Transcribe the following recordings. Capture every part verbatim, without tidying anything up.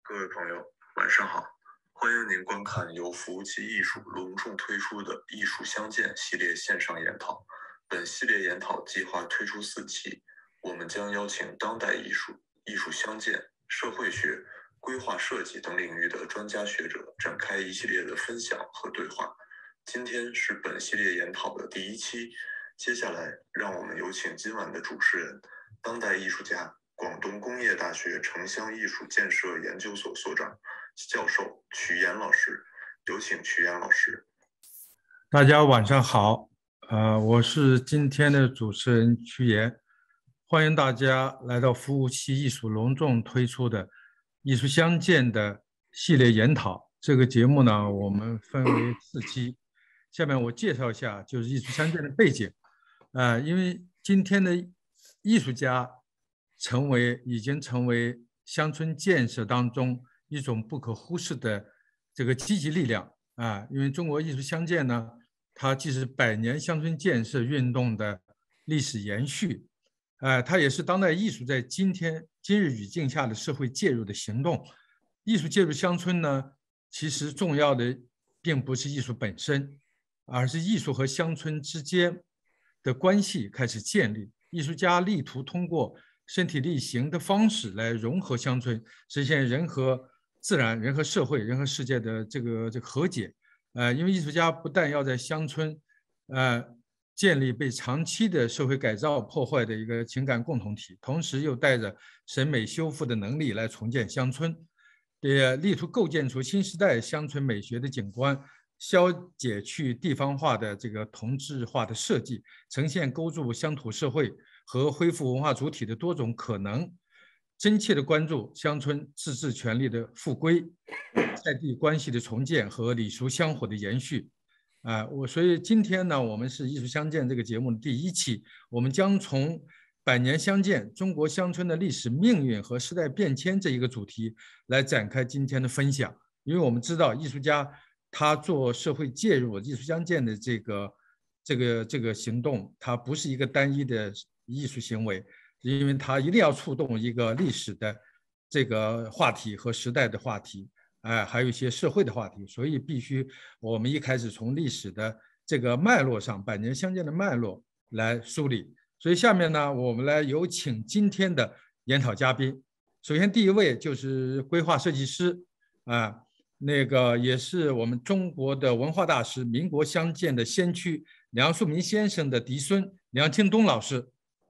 各位朋友，晚上好！欢迎您观看由服务器艺术隆重推出的“艺术相见”系列线上研讨。本系列研讨计划推出四期，我们将邀请当代艺术、艺术相见、社会学、规划设计等领域的专家学者，展开一系列的分享和对话。今天是本系列研讨的第一期，接下来让我们有请今晚的主持人，当代艺术家、广东工业大学城乡艺术建设研究所所长、教授曲岩老师。有请曲岩老师。 大家晚上好，呃，我是今天的主持人曲岩，欢迎大家来到服务器艺术隆重推出的艺术相见的系列研讨。这个节目呢，我们分为四期。下面我介绍一下就是艺术相见的背景。呃，因为今天的艺术家成为已经成为乡村建设当中一种不可忽视的这个积极力量啊。因为中国艺术相见呢，它既是百年乡村建设运动的历史延续，呃，它也是当代艺术在今天今日语境下的社会介入的行动。艺术介入乡村呢，其实重要的并不是艺术本身，而是艺术和乡村之间的关系开始建立。艺术家力图通过身体力行的方式来融合乡村，实现人和自然、人和社会、人和世界的这个这个和解。呃，因为艺术家不但要在乡村，呃，建立被长期的社会改造破坏的一个情感共同体，同时又带着审美修复的能力来重建乡村，也力图构建出新时代乡村美学的景观，消解去地方化的这个同质化的设计，呈现构筑乡土社会和恢复文化主体的多种可能，真切地关注乡村自治权利的复归、在地关系的重建和礼俗香火的延续。啊、呃，我所以今天呢，我们是艺术相见这个节目的第一期，我们将从百年相见、中国乡村的历史命运和时代变迁这一个主题来展开今天的分享。因为我们知道，艺术家他做社会介入、艺术相见的这个这个这个行动，它不是一个单一的艺术行为，因为它一定要触动一个历史的这个话题和时代的话题，哎，还有一些社会的话题，所以必须我们一开始从历史的这个脉络上，百年相见的脉络来梳理。所以下面呢，我们来有请今天的研讨嘉宾。首先第一位就是规划设计师啊，那个也是我们中国的文化大师、民国相见的先驱梁漱溟先生的嫡孙梁清东老师。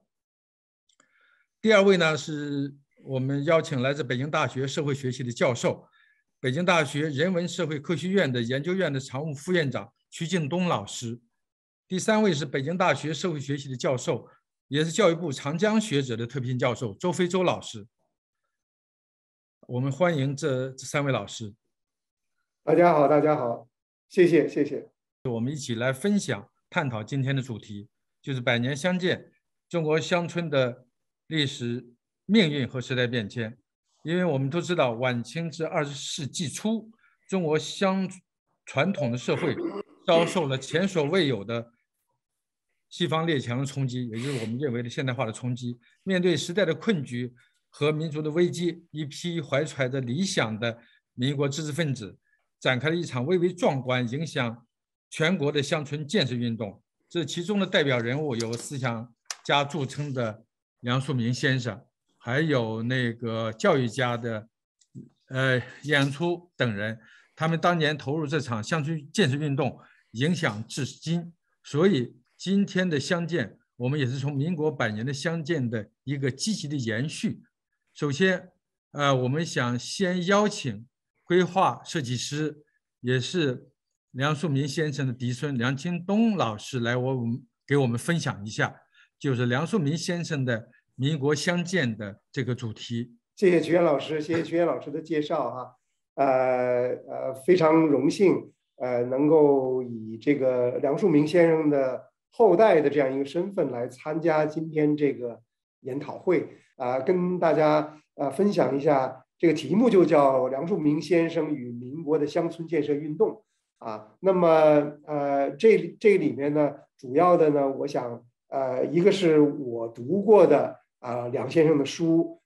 第二位呢，是我们邀请来自北京大学社会学系的教授，北京大学人文社会科学院的研究院的常务副院长曲敬东老师。第三位是北京大学社会学系的教授，也是教育部长江学者的特聘教授周飞舟老师。我们欢迎这这三位老师。 大家好，大家好，谢谢谢谢。 我们一起来分享探讨今天的主题，就是百年相见，中国乡村的历史命运和时代变迁。因为我们都知道，晚清至二十世纪初，中国乡传统的社会遭受了前所未有的西方列强的冲击，也就是我们认为的现代化的冲击。面对时代的困局和民族的危机，一批怀揣着理想的民国知识分子展开了一场蔚为壮观、影响全国的乡村建设运动。这其中的代表人物有思想家著称的梁漱溟先生，还有那个教育家的呃演出等人。他们当年投入这场乡村建设运动，影响至今。所以今天的相见，我们也是从民国百年的相见的一个积极的延续。首先，呃，我们想先邀请规划设计师，也是梁漱溟先生的嫡孙梁清东老师来我们给我们分享一下，就是梁漱溟先生的民国相见的这个主题。 谢谢曲岩老师，谢谢曲岩老师的介绍哈，呃呃，非常荣幸，呃，能够以这个梁漱溟先生的后代的这样一个身份来参加今天这个研讨会啊、呃，跟大家呃分享一下，这个题目就叫梁漱溟先生与民国的乡村建设运动啊。那么呃，这这里面呢，主要的呢，我想呃，一个是我读过的啊、呃、梁先生的书。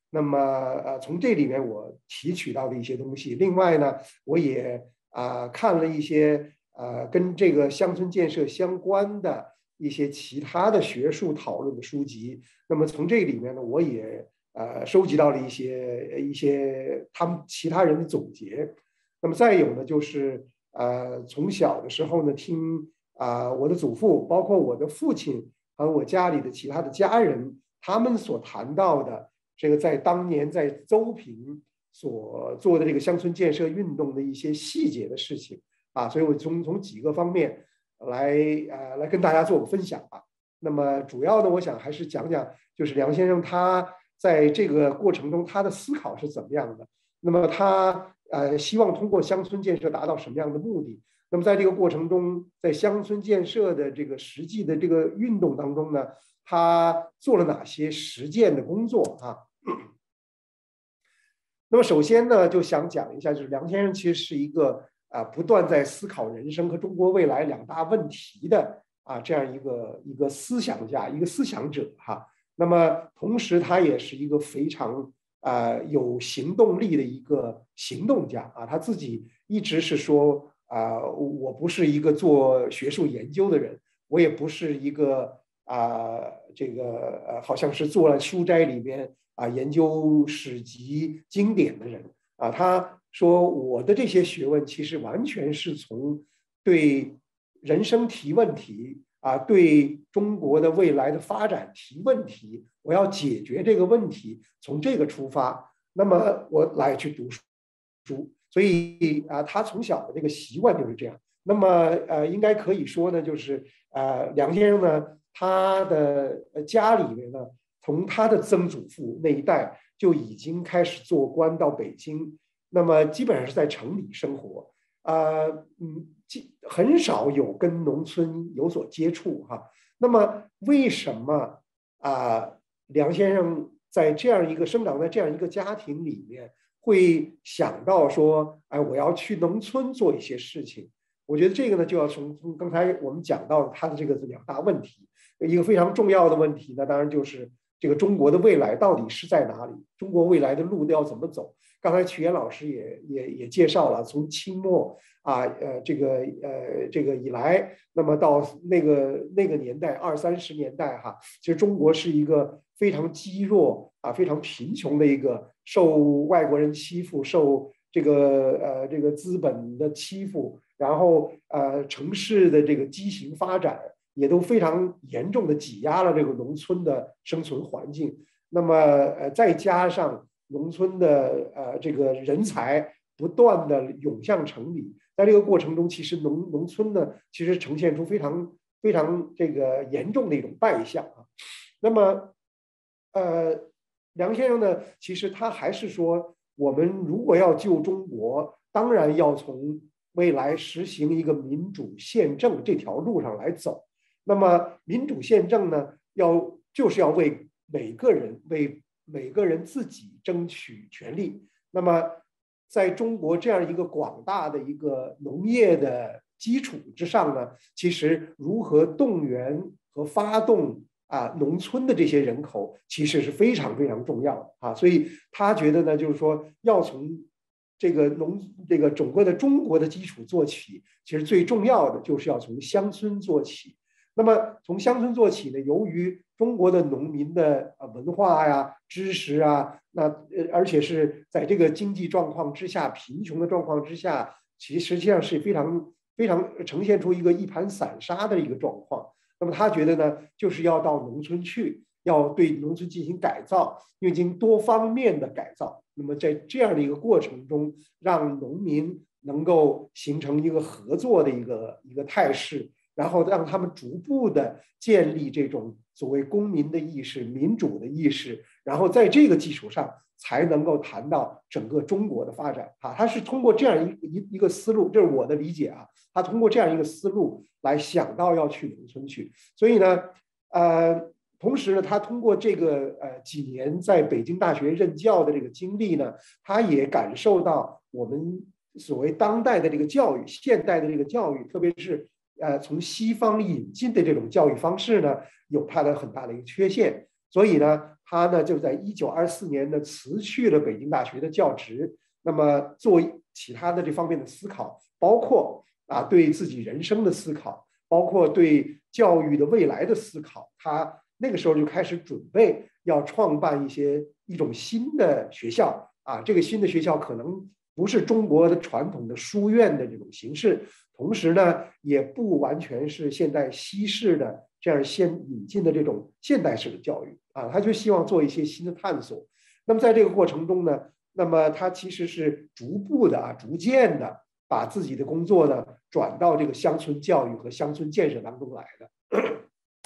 那么呃，从这里面我提取到的一些东西。另外呢，我也啊、呃、看了一些呃跟这个乡村建设相关的一些其他的学术讨论的书籍。那么从这里面呢，我也呃收集到了一些一些他们其他人的总结。那么再有呢，就是呃从小的时候呢，听啊、呃、我的祖父，包括我的父亲和我家里的其他的家人，他们所谈到的这个在当年在邹平所做的这个乡村建设运动的一些细节的事情啊，所以我从从几个方面来呃来跟大家做个分享吧。那么主要呢，我想还是讲讲，就是梁先生他在这个过程中他的思考是怎么样的。那么他呃希望通过乡村建设达到什么样的目的？那么在这个过程中，在乡村建设的这个实际的这个运动当中呢，他做了哪些实践的工作啊？那么首先呢，就想讲一下，就是梁先生其实是一个啊不断在思考人生和中国未来两大问题的啊这样一个一个思想家，一个思想者哈。那么同时他也是一个非常啊有行动力的一个行动家啊，他自己一直是说啊，我不是一个做学术研究的人，我也不是一个啊这个呃好像是做了书斋里面啊，研究史籍经典的人啊，他说我的这些学问其实完全是从对人生提问题啊，对中国的未来的发展提问题，我要解决这个问题，从这个出发，那么我来去读书。所以啊，他从小的这个习惯就是这样。那么呃，应该可以说呢，就是呃，梁先生呢，他的家里面呢，从他的曾祖父那一代就已经开始做官到北京，那么基本上是在城里生活，啊，嗯，很少有跟农村有所接触哈。那么为什么啊，梁先生在这样一个生长在这样一个家庭里面，会想到说，哎，我要去农村做一些事情？我觉得这个呢，就要从从刚才我们讲到他的这个两大问题，一个非常重要的问题呢，当然就是这个中国的未来到底是在哪里？中国未来的路要怎么走？刚才曲岩老师也也也介绍了，从清末啊，呃，这个呃这个以来，那么到那个那个年代，二三十年代哈，其实中国是一个非常积弱啊、非常贫穷的一个，受外国人欺负，受这个呃这个资本的欺负，然后呃城市的这个畸形发展也都非常严重的挤压了这个农村的生存环境。那么呃再加上农村的呃这个人才不断的涌向城里，在这个过程中，其实农农村呢，其实呈现出非常非常这个严重的一种败相啊。那么，呃，梁先生呢，其实他还是说，我们如果要救中国，当然要从未来实行一个民主宪政这条路上来走。那么，民主宪政呢，要就是要为每个人为每个人自己争取权利。那么，在中国这样一个广大的一个农业的基础之上呢，其实如何动员和发动啊农村的这些人口，其实是非常非常重要的啊。所以他觉得呢，就是说要从这个农这个整个的中国的基础做起，其实最重要的就是要从乡村做起。那么从乡村做起呢，由于中国的农民的文化呀、知识啊，那而且是在这个经济状况之下、贫穷的状况之下，其实实际上是非常非常呈现出一个一盘散沙的一个状况。那么他觉得呢，就是要到农村去，要对农村进行改造，进行多方面的改造。那么在这样的一个过程中，让农民能够形成一个合作的一个一个态势。然后让他们逐步的建立这种所谓公民的意识、民主的意识，然后在这个基础上才能够谈到整个中国的发展啊。他是通过这样一一一个思路，这是我的理解啊。他通过这样一个思路来想到要去农村去，所以呢，呃，同时呢，他通过这个呃几年在北京大学任教的这个经历呢，他也感受到我们所谓当代的这个教育、现代的这个教育，特别是呃，从西方引进的这种教育方式呢，有它的很大的一个缺陷。 所以呢，他呢就在一九二四年呢辞去了北京大学的教职，那么做其他的这方面的思考，包括啊对自己人生的思考，包括对教育的未来的思考，他那个时候就开始准备要创办一些一种新的学校啊，这个新的学校可能不是中国的传统的书院的这种形式，同时呢，也不完全是现代西式的这样先引进的这种现代式的教育啊，他就希望做一些新的探索。那么在这个过程中呢，那么他其实是逐步的啊，逐渐的把自己的工作呢转到这个乡村教育和乡村建设当中来的。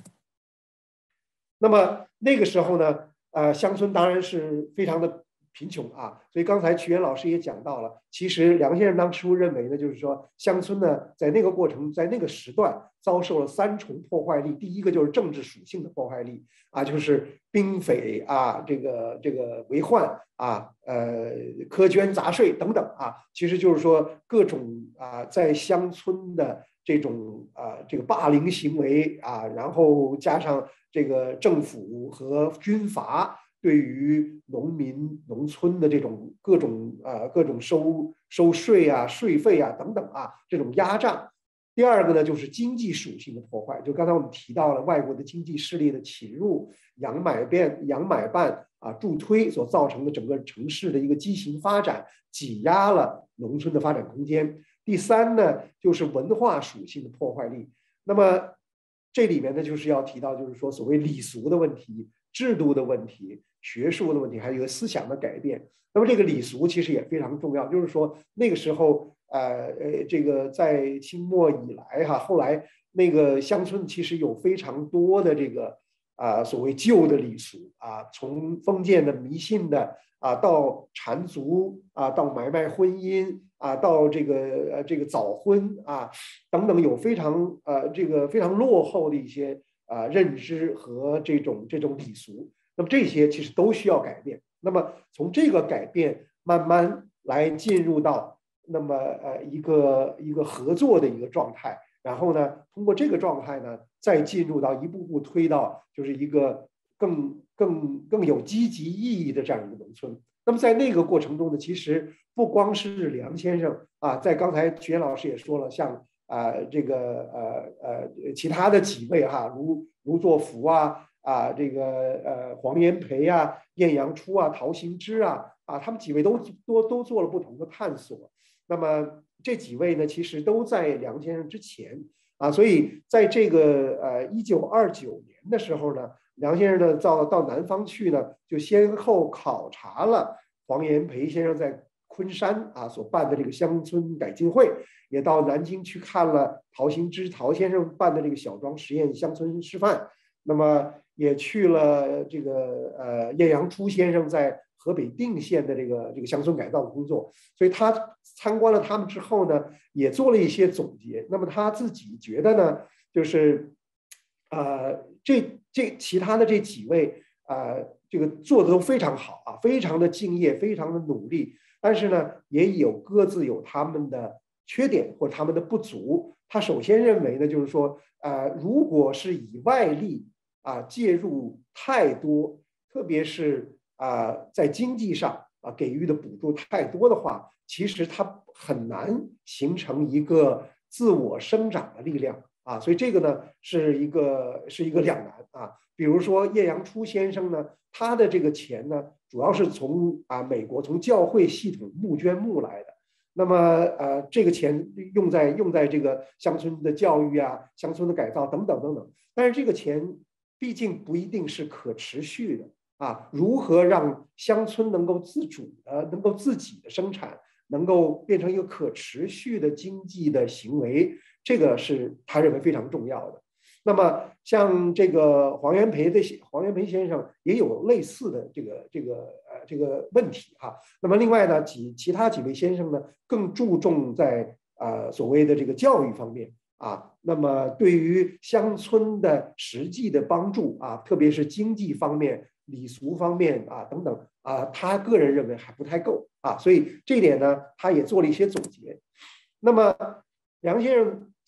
那么那个时候呢，呃，乡村当然是非常的贫穷啊，所以刚才曲原老师也讲到了，其实梁先生当初认为呢，就是说乡村呢在那个过程，在那个时段遭受了三重破坏力，第一个就是政治属性的破坏力啊，就是兵匪啊，这个这个为患啊，呃，苛捐杂税等等啊，其实就是说各种啊在乡村的这种啊这个霸凌行为啊，然后加上这个政府和军阀对于农民、农村的这种各种啊各种收收税啊、税费啊等等啊这种压榨。第二个呢，就是经济属性的破坏，就刚才我们提到了外国的经济势力的侵入、养买办、养买办啊助推所造成的整个城市的一个畸形发展，挤压了农村的发展空间。第三呢，就是文化属性的破坏力。那么这里面呢，就是要提到，就是说所谓礼俗的问题、制度的问题、学术的问题，还有一个思想的改变。那么这个礼俗其实也非常重要，就是说那个时候，呃呃，这个在清末以来哈，后来那个乡村其实有非常多的这个啊、呃、所谓旧的礼俗啊，从封建的迷信的啊，到缠足啊，到买卖婚姻啊，到这个呃这个早婚啊等等，有非常呃这个非常落后的一些啊、呃、认知和这种这种礼俗。那么这些其实都需要改变。那么从这个改变慢慢来进入到那么呃一个一个合作的一个状态，然后呢，通过这个状态呢，再进入到一步步推到就是一个更更更有积极意义的这样一个农村。那么在那个过程中呢，其实不光是梁先生啊，在刚才曲原老师也说了，像啊、呃、这个呃呃其他的几位哈、啊，如卢作孚啊。啊，这个呃，黄炎培啊、晏阳初啊、陶行知啊，啊，他们几位都都都做了不同的探索。那么这几位呢，其实都在梁先生之前啊，所以在这个呃一九二九年的时候呢，梁先生呢到到南方去呢，就先后考察了黄炎培先生在昆山啊所办的这个乡村改进会，也到南京去看了陶行知陶先生办的这个小庄实验乡村示范。那么也去了这个呃晏阳初先生在河北定县的这个这个乡村改造的工作，所以他参观了他们之后呢，也做了一些总结。那么他自己觉得呢，就是呃这这其他的这几位啊、呃，这个做的都非常好啊，非常的敬业，非常的努力，但是呢，也有各自有他们的缺点或者他们的不足。他首先认为呢，就是说呃，如果是以外力啊，介入太多，特别是啊，在经济上啊给予的补助太多的话，其实它很难形成一个自我生长的力量啊。所以这个呢是一个是一个两难啊。比如说晏阳初先生呢，他的这个钱呢，主要是从啊美国从教会系统募捐募来的。那么呃，这个钱用在用在这个乡村的教育啊、乡村的改造等等等等，但是这个钱毕竟不一定是可持续的啊！如何让乡村能够自主的、能够自己的生产，能够变成一个可持续的经济的行为，这个是他认为非常重要的。那么，像这个黄炎培的黄炎培先生也有类似的这个这个呃这个问题哈、啊。那么，另外呢，几其他几位先生呢，更注重在呃所谓的这个教育方面。啊，那么对于乡村的实际的帮助啊，特别是经济方面、礼俗方面啊等等啊，他个人认为还不太够啊，所以这一点呢，他也做了一些总结。那么梁先生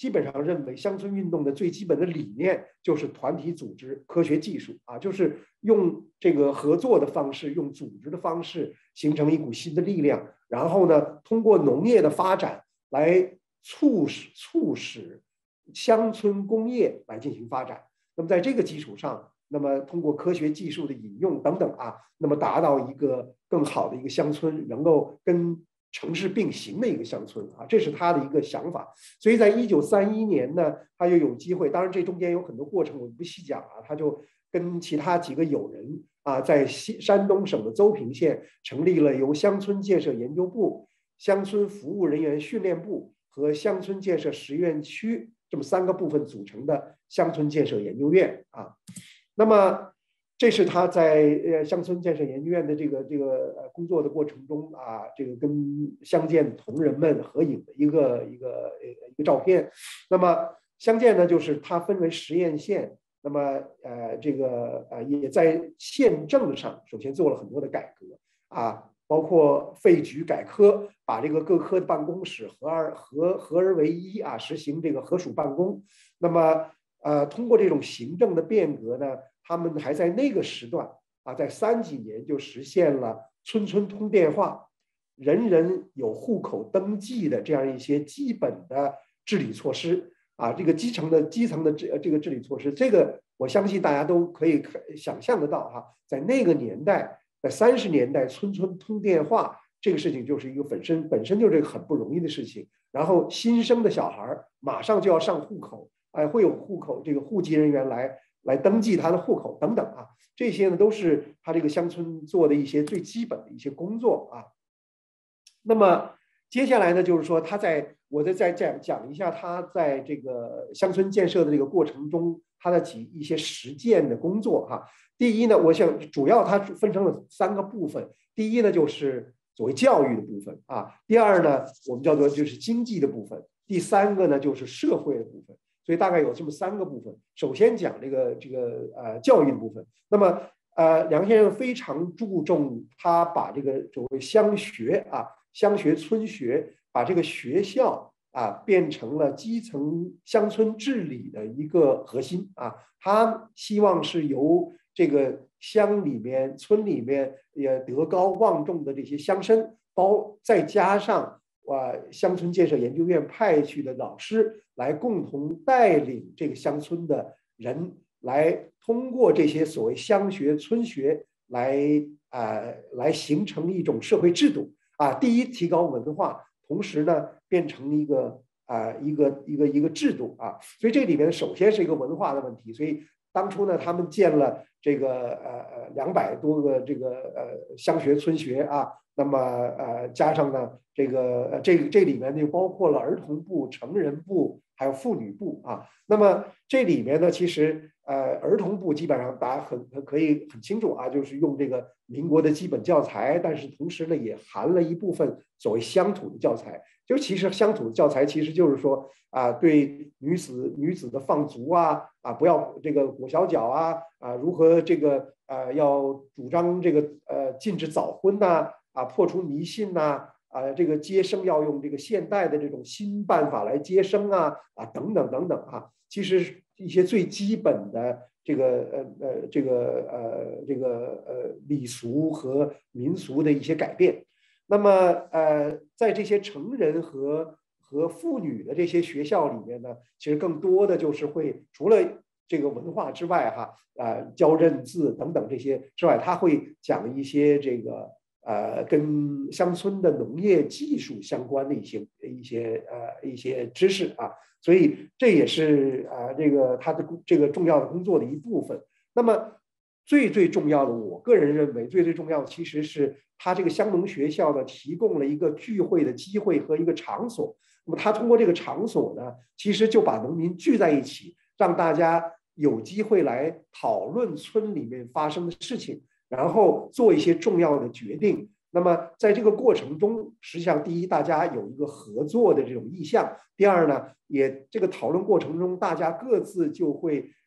基本上认为乡村运动的最基本的理念就是团体组织、科学技术啊，就是用这个合作的方式，用组织的方式形成一股新的力量，然后呢，通过农业的发展来促使促使乡村工业来进行发展。那么在这个基础上，那么通过科学技术的引用等等啊，那么达到一个更好的一个乡村，能够跟城市并行的一个乡村啊，这是他的一个想法。所以在一九三一年呢，他就有机会，当然这中间有很多过程，我不细讲啊，他就跟其他几个友人啊，在西山东省的邹平县成立了由乡村建设研究部、乡村服务人员训练部和乡村建设实验区这么三个部分组成的乡村建设研究院啊。那么这是他在呃乡村建设研究院的这个这个工作的过程中啊，这个跟乡建同仁们合影的一个一个一个照片。那么乡建呢，就是它分为实验县，那么呃这个呃也在县政上首先做了很多的改革啊，包括废局改科，把这个各科的办公室合而合合而为一啊，实行这个合署办公。那么呃通过这种行政的变革呢，他们还在那个时段啊，在三几年就实现了村村通电话、人人有户口登记的这样一些基本的治理措施啊。这个基层的基层的这这个治理措施，这个我相信大家都可以想象得到哈，在那个年代，在三十年代，村村通电话这个事情就是一个本身本身就是很不容易的事情。然后新生的小孩马上就要上户口，哎，会有户口这个户籍人员来。来登记他的户口等等啊，这些呢都是他这个乡村做的一些最基本的一些工作啊。那么接下来呢，就是说他在我再再讲讲一下他在这个乡村建设的这个过程中，他的几一些实践的工作哈。第一呢，我想主要它分成了三个部分。第一呢，就是所谓教育的部分啊；第二呢，我们叫做就是经济的部分；第三个呢，就是社会的部分。所以大概有这么三个部分。首先讲这个这个呃教育的部分。那么呃梁先生非常注重他把这个所谓乡学啊、乡学村学，把这个学校啊变成了基层乡村治理的一个核心啊。他希望是由这个乡里面、村里面也德高望重的这些乡绅，包再加上。啊，乡村建设研究院派去的老师来共同带领这个乡村的人，来通过这些所谓乡学、村学来啊、呃、来形成一种社会制度啊。第一，提高文化，同时呢，变成一个啊、呃、一个一个一个制度啊。所以这里面首先是一个文化的问题。所以当初呢，他们建了这个呃呃两百多个这个呃乡学、村学啊。那么呃，加上呢，这个呃这这里面就包括了儿童部、成人部，还有妇女部啊。那么这里面呢，其实呃儿童部基本上大家很可以很清楚啊，就是用这个民国的基本教材，但是同时呢，也含了一部分所谓乡土的教材。就其实乡土的教材，其实就是说啊，对女子女子的放逐啊啊，不要这个裹小脚啊啊，如何这个呃要主张这个呃禁止早婚呐、啊。啊，破除迷信呐、啊，啊，这个接生要用这个现代的这种新办法来接生啊，啊，等等等等啊，其实一些最基本的这个呃呃这个呃这个呃礼俗和民俗的一些改变。那么呃，在这些成人和和妇女的这些学校里面呢，其实更多的就是会除了这个文化之外哈，啊、呃，教认字等等这些之外，他会讲一些这个。呃，跟乡村的农业技术相关的一些一些呃一些知识啊，所以这也是啊、呃、这个他的这个重要的工作的一部分。那么最最重要的，我个人认为最最重要的，其实是他这个乡农学校呢提供了一个聚会的机会和一个场所。那么他通过这个场所呢，其实就把农民聚在一起，让大家有机会来讨论村里面发生的事情。然后做一些重要的决定。那么在这个过程中，实际上第一，大家有一个合作的这种意向；第二呢，也这个讨论过程中，大家各自就会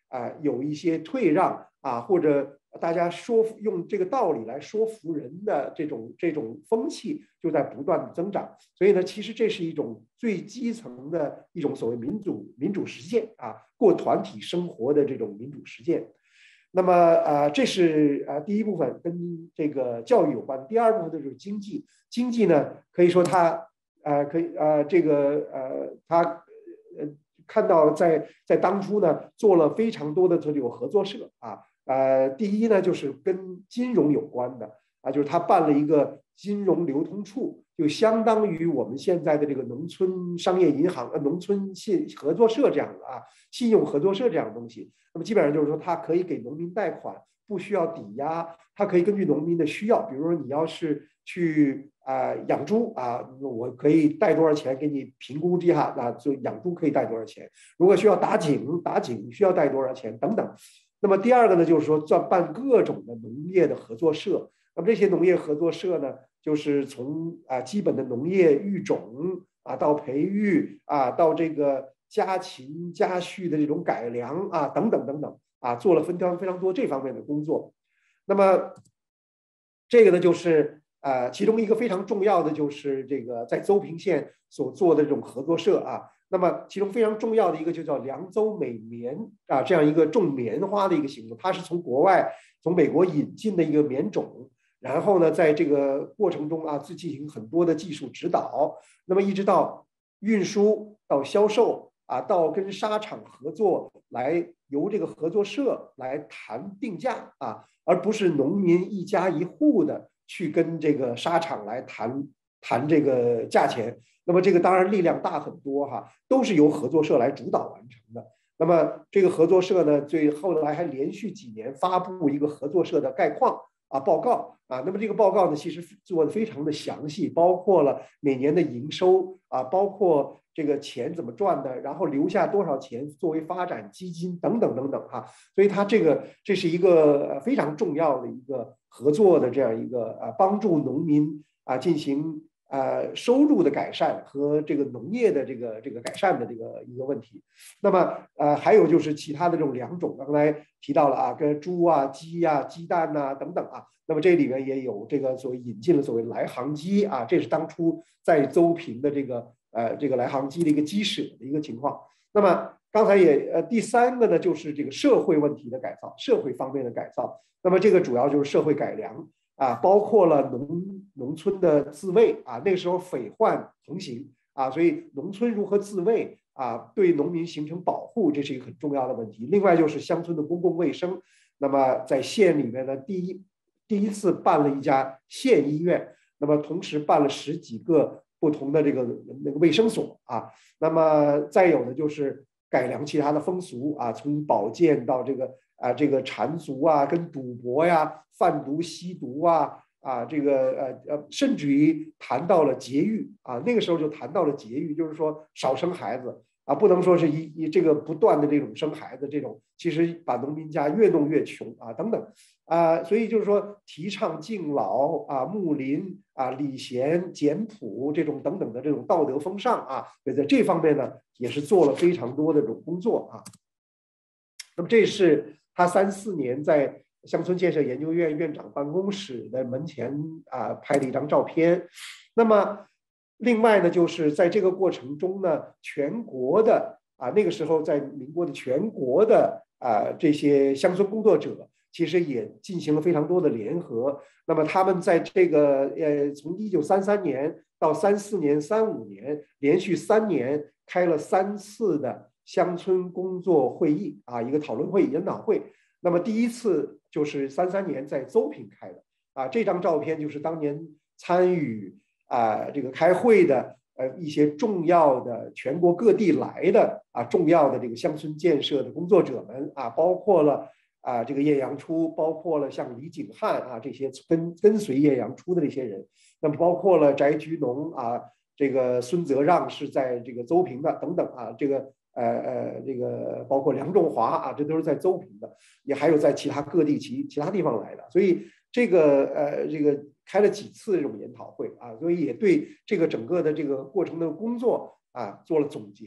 啊有一些退让啊，或者大家说用这个道理来说服人的这种这种风气就在不断的增长。所以呢，其实这是一种最基层的一种所谓民主民主实践啊，过团体生活的这种民主实践。那么呃，这是呃第一部分跟这个教育有关。第二部分就是经济，经济呢可以说它呃可以呃这个呃它呃看到在在当初呢做了非常多的这种合作社啊。呃，第一呢，就是跟金融有关的啊，就是他办了一个金融流通处，就相当于我们现在的这个农村商业银行、呃农村信合作社这样的啊，信用合作社这样的东西。那么基本上就是说，它可以给农民贷款，不需要抵押，它可以根据农民的需要，比如说你要是去啊、呃、养猪啊，我可以贷多少钱给你评估一下，那就养猪可以贷多少钱。如果需要打井，打井需要贷多少钱等等。那么第二个呢，就是说在办各种的农业的合作社。那么这些农业合作社呢，就是从啊基本的农业育种啊到培育啊到这个家禽家畜的这种改良啊等等等等啊，做了非常非常多这方面的工作。那么这个呢，就是啊其中一个非常重要的就是这个在邹平县所做的这种合作社啊。那么其中非常重要的一个就叫凉州美棉啊，这样一个种棉花的一个行动，它是从国外从美国引进的一个棉种，然后呢在这个过程中啊，进行很多的技术指导，那么一直到运输到销售啊，到跟纱厂合作，来由这个合作社来谈定价啊，而不是农民一家一户的去跟这个纱厂来谈谈这个价钱。那么这个当然力量大很多哈，都是由合作社来主导完成的。那么这个合作社呢，最后来还连续几年发布一个合作社的概况啊报告啊。那么这个报告呢，其实做的非常的详细，包括了每年的营收啊，包括这个钱怎么赚的，然后留下多少钱作为发展基金等等等等哈。所以它这个这是一个非常重要的一个合作的这样一个啊，帮助农民啊进行。呃，收入的改善和这个农业的这个这个改善的这个一个问题。那么呃，还有就是其他的这种良种，刚才提到了啊，跟猪啊、鸡啊、鸡蛋呐、啊、等等啊。那么这里面也有这个所谓引进了所谓来航机啊，这是当初在邹平的这个呃这个来航机的一个鸡舍的一个情况。那么刚才也呃第三个呢，就是这个社会问题的改造，社会方面的改造。那么这个主要就是社会改良。啊，包括了农农村的自卫啊，那个时候匪患横行啊，所以农村如何自卫啊，对农民形成保护，这是一个很重要的问题。另外就是乡村的公共卫生，那么在县里面呢，第一第一次办了一家县医院，那么同时办了十几个不同的这个那个卫生所啊，那么再有的就是改良其他的风俗啊，从保健到这个。啊，这个缠足啊，跟赌博呀、贩毒、吸毒啊，啊，这个呃呃，甚至于谈到了节育啊，那个时候就谈到了节育，就是说少生孩子啊，不能说是一一这个不断的这种生孩子，这种其实把农民家越弄越穷啊，等等啊，所以就是说提倡敬老啊、睦邻啊、礼贤简朴这种等等的这种道德风尚啊，所以在这方面呢，也是做了非常多的这种工作啊。那么这是。他三四年在乡村建设研究院院长办公室的门前啊拍的一张照片。那么另外呢，就是在这个过程中呢，全国的啊那个时候在民国的全国的啊这些乡村工作者，其实也进行了非常多的联合。那么他们在这个呃从一九三三年到三四年、三五年，连续三年开了三次的。乡村工作会议啊，一个讨论会、研讨会。那么第一次就是三三年在邹平开的啊，这张照片就是当年参与啊这个开会的呃一些重要的全国各地来的啊重要的这个乡村建设的工作者们啊，包括了啊这个叶阳初，包括了像李景汉啊这些跟跟随叶阳初的这些人，那么包括了翟菊农啊，这个孙泽让是在这个邹平的等等啊，这个。呃呃，这个包括梁仲华啊，这都是在邹平的，也还有在其他各地其其他地方来的，所以这个呃这个开了几次这种研讨会啊，所以也对这个整个的这个过程的工作啊做了总结。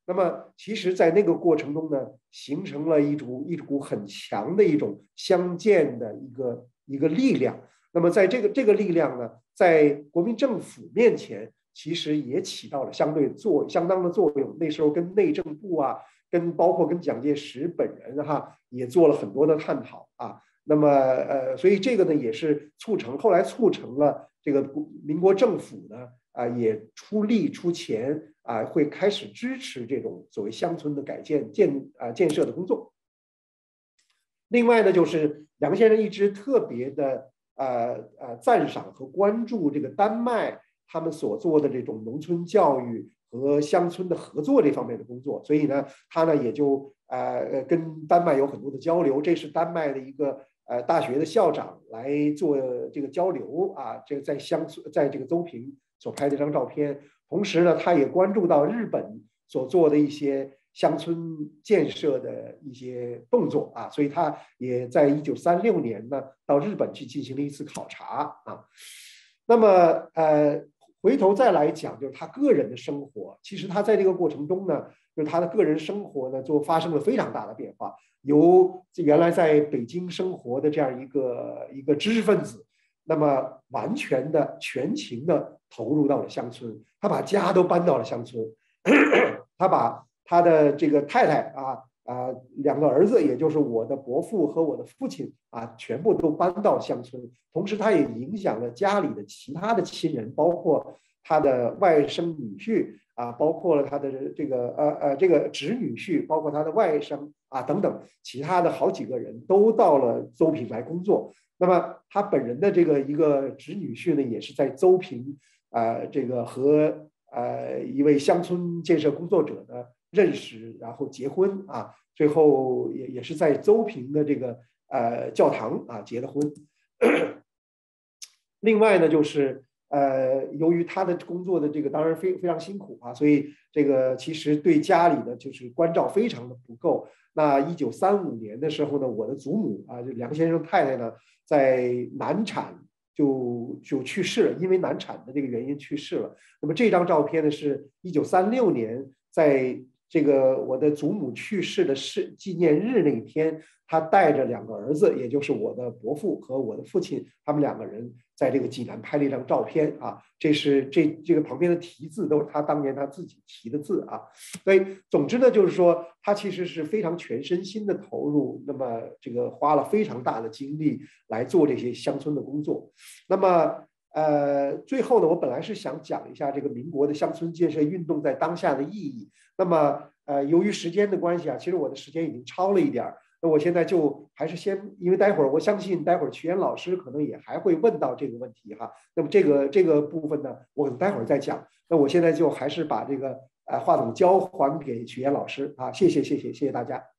那么其实在那个过程中呢，形成了一股一股很强的一种乡建的一个一个力量。那么在这个这个力量呢，在国民政府面前，其实也起到了相对作相当的作用。那时候跟内政部啊，跟包括跟蒋介石本人哈，也做了很多的探讨啊。那么呃，所以这个呢，也是促成后来促成了这个民国政府呢啊，也出力出钱啊，会开始支持这种所谓乡村的改建建啊建设的工作。另外呢，就是梁先生一直特别的呃呃赞赏和关注这个丹麦他们所做的这种农村教育和乡村的合作这方面的工作，所以呢，他呢也就呃跟丹麦有很多的交流。这是丹麦的一个呃大学的校长来做这个交流啊，这个在乡村在这个邹平所拍的一张照片。同时呢，他也关注到日本所做的一些乡村建设的一些动作啊，所以他也在一九三六年呢到日本去进行了一次考察啊。那么呃，回头再来讲，就是他个人的生活，其实他在这个过程中呢，就是他的个人生活呢就发生了非常大的变化，由原来在北京生活的这样一个一个知识分子，那么完全的全情的投入到了乡村，他把家都搬到了乡村，他把他的这个太太啊啊两个儿子，也就是我的伯父和我的父亲啊，全部都搬到乡村。同时，他也影响了家里的其他的亲人，包括他的外甥女婿啊，包括了他的这个呃呃这个侄女婿，包括他的外甥啊等等，其他的好几个人都到了邹平来工作。那么他本人的这个一个侄女婿呢，也是在邹平呃这个和呃一位乡村建设工作者呢认识，然后结婚啊，最后也也是在邹平的这个呃教堂啊结的婚。另外呢，就是呃，由于他的工作的这个当然非非常辛苦啊，所以这个其实对家里的就是关照非常的不够。那一九三五年的时候呢，我的祖母啊，就梁先生太太呢，在难产就就去世了，因为难产的这个原因去世了。那么这张照片呢，是一九三六年在这个我的祖母去世的是纪念日那一天，他带着两个儿子，也就是我的伯父和我的父亲，他们两个人在这个济南拍了一张照片啊。这是这这个旁边的题字都是他当年他自己题的字啊。所以总之呢，就是说他其实是非常全身心的投入，那么这个花了非常大的精力来做这些乡村的工作。那么呃，最后呢，我本来是想讲一下这个民国的乡村建设运动在当下的意义。那么呃，由于时间的关系啊，其实我的时间已经超了一点儿。那我现在就还是先，因为待会儿我相信待会儿曲岩老师可能也还会问到这个问题哈。那么这个这个部分呢，我可能待会儿再讲。那我现在就还是把这个呃话筒交还给曲岩老师啊，谢谢谢谢谢谢大家。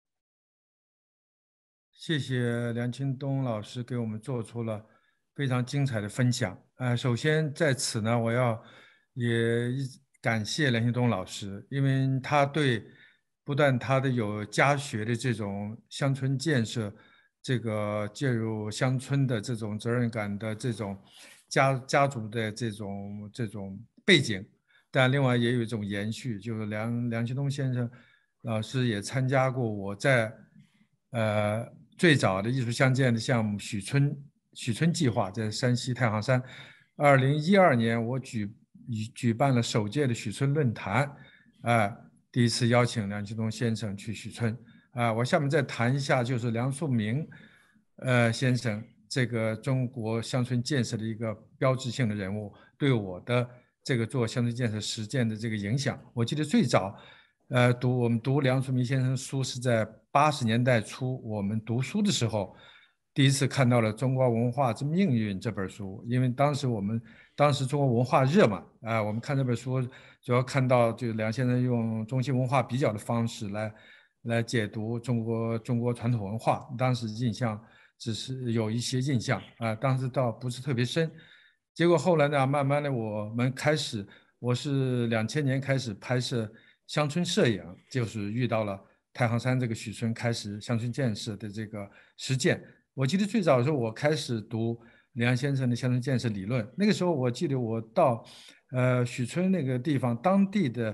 谢谢梁清东老师给我们做出了非常精彩的分享。呃，首先在此呢，我要也感谢梁清东老师，因为他对不但他的有家学的这种乡村建设，这个介入乡村的这种责任感的这种家家族的这种这种背景，但另外也有一种延续，就是梁梁清东先生老师也参加过我在呃最早的艺术乡建的项目许村许村计划，在山西太行山。二零一二年，我举举办了首届的许村论坛，啊、呃，第一次邀请梁清东先生去许村，啊、呃，我下面再谈一下，就是梁漱溟，呃先生这个中国乡村建设的一个标志性的人物，对我的这个做乡村建设实践的这个影响。我记得最早，呃，读我们读梁漱溟先生书是在八十年代初，我们读书的时候。第一次看到了《中国文化之命运》这本书，因为当时我们当时中国文化热嘛，啊、呃，我们看这本书主要看到就梁先生用中西文化比较的方式来来解读中国中国传统文化，当时印象只是有一些印象啊、呃，当时倒不是特别深。结果后来呢，慢慢的我们开始，我是两千年开始拍摄乡村摄影，就是遇到了太行山这个许村，开始乡村建设的这个实践。我记得最早的时候，我开始读梁先生的乡村建设理论。那个时候，我记得我到呃许村那个地方，当地的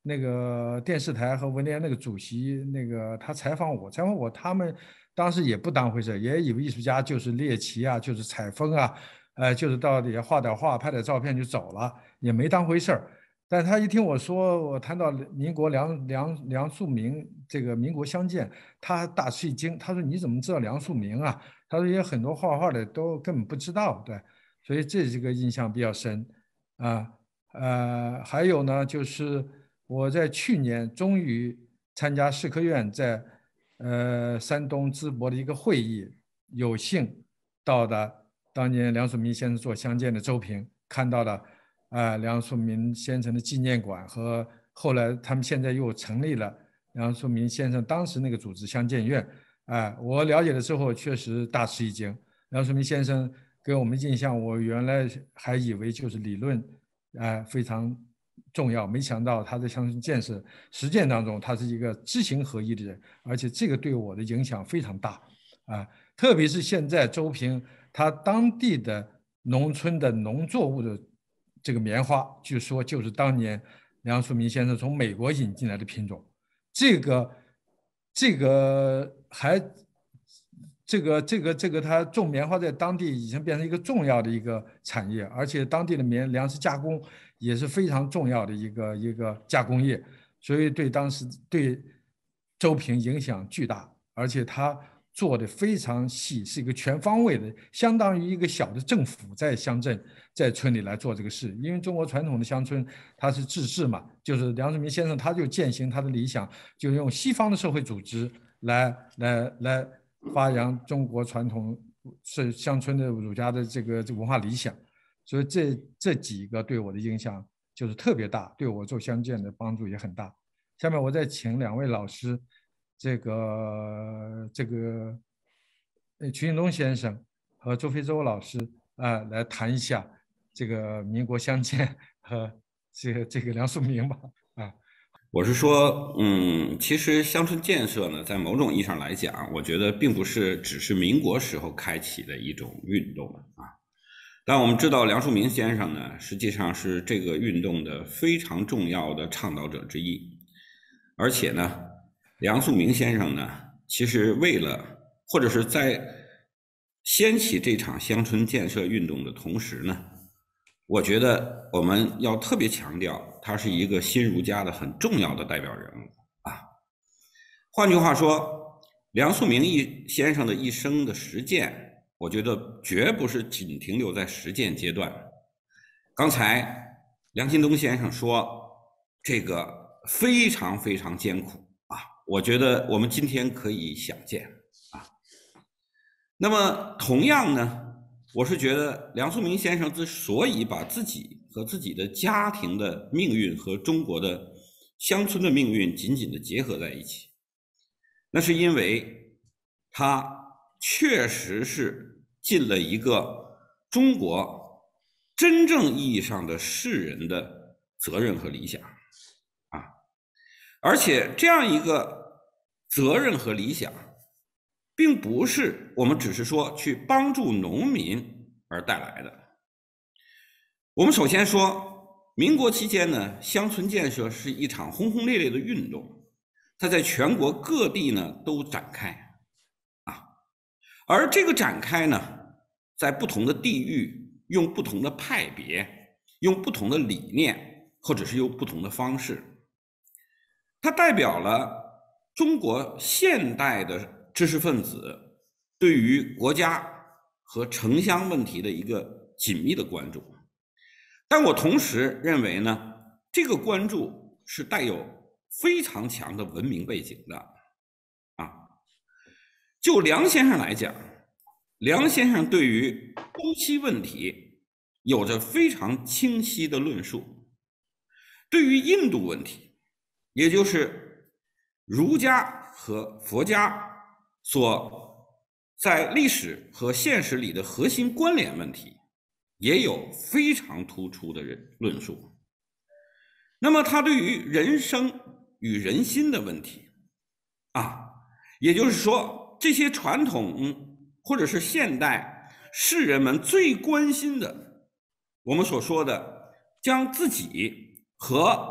那个电视台和文联那个主席那个他采访我，采访我，他们当时也不当回事，也以为艺术家就是猎奇啊，就是采风啊，呃，就是到底下画点画、拍点照片就走了，也没当回事儿。但他一听我说我谈到民国梁梁梁漱溟这个民国相见，他大吃一惊，他说你怎么知道梁漱溟啊？他说也很多画画的都根本不知道，对，所以这这个印象比较深啊。呃，还有呢，就是我在去年终于参加社科院在呃山东淄博的一个会议，有幸到的当年梁漱溟先生做相见的周平，看到了啊、呃、梁漱溟先生的纪念馆和后来他们现在又成立了梁漱溟先生当时那个组织相见院，啊、呃，我了解了之后确实大吃一惊。梁漱溟先生给我们印象，我原来还以为就是理论啊、呃、非常重要，没想到他在乡村建设实践当中，他是一个知行合一的人，而且这个对我的影响非常大啊！特别是现在周平他当地的农村的农作物的这个棉花，据说就是当年梁漱溟先生从美国引进来的品种，这个这个还。这个这个这个，它种棉花在当地已经变成一个重要的一个产业，而且当地的棉粮食加工也是非常重要的一个一个加工业，所以对当时对周平影响巨大，而且他做的非常细，是一个全方位的，相当于一个小的政府在乡镇在村里来做这个事。因为中国传统的乡村它是自治嘛，就是梁漱溟先生他就践行他的理想，就用西方的社会组织来来来。发扬中国传统是乡村的儒家的这个文化理想，所以这这几个对我的影响就是特别大，对我做相见的帮助也很大。下面我再请两位老师，这个这个瞿景东先生和周飞舟老师啊、呃，来谈一下这个民国相见和这个这个梁漱溟吧啊。 我是说，嗯，其实乡村建设呢，在某种意义上来讲，我觉得并不是只是民国时候开启的一种运动啊。但我们知道，梁漱溟先生呢，实际上是这个运动的非常重要的倡导者之一。而且呢，梁漱溟先生呢，其实为了或者是在掀起这场乡村建设运动的同时呢，我觉得我们要特别强调，他是一个新儒家的很重要的代表人物啊。换句话说，梁漱溟一先生的一生的实践，我觉得绝不是仅停留在实践阶段。刚才梁金东先生说，这个非常非常艰苦啊，我觉得我们今天可以想见啊。那么同样呢，我是觉得梁漱溟先生之所以把自己和自己的家庭的命运和中国的乡村的命运紧紧的结合在一起，那是因为他确实是尽了一个中国真正意义上的士人的责任和理想啊，而且这样一个责任和理想并不是我们只是说去帮助农民而带来的。我们首先说，民国期间呢，乡村建设是一场轰轰烈烈的运动，它在全国各地呢都展开啊，而这个展开呢，在不同的地域，用不同的派别，用不同的理念，或者是用不同的方式，它代表了中国现代的知识分子对于国家和城乡问题的一个紧密的关注，但我同时认为呢，这个关注是带有非常强的文明背景的啊。就梁先生来讲，梁先生对于东西问题有着非常清晰的论述，对于印度问题，也就是儒家和佛家所在历史和现实里的核心关联问题，也有非常突出的论述。那么他对于人生与人心的问题啊，也就是说这些传统或者是现代士人们最关心的，我们所说的将自己和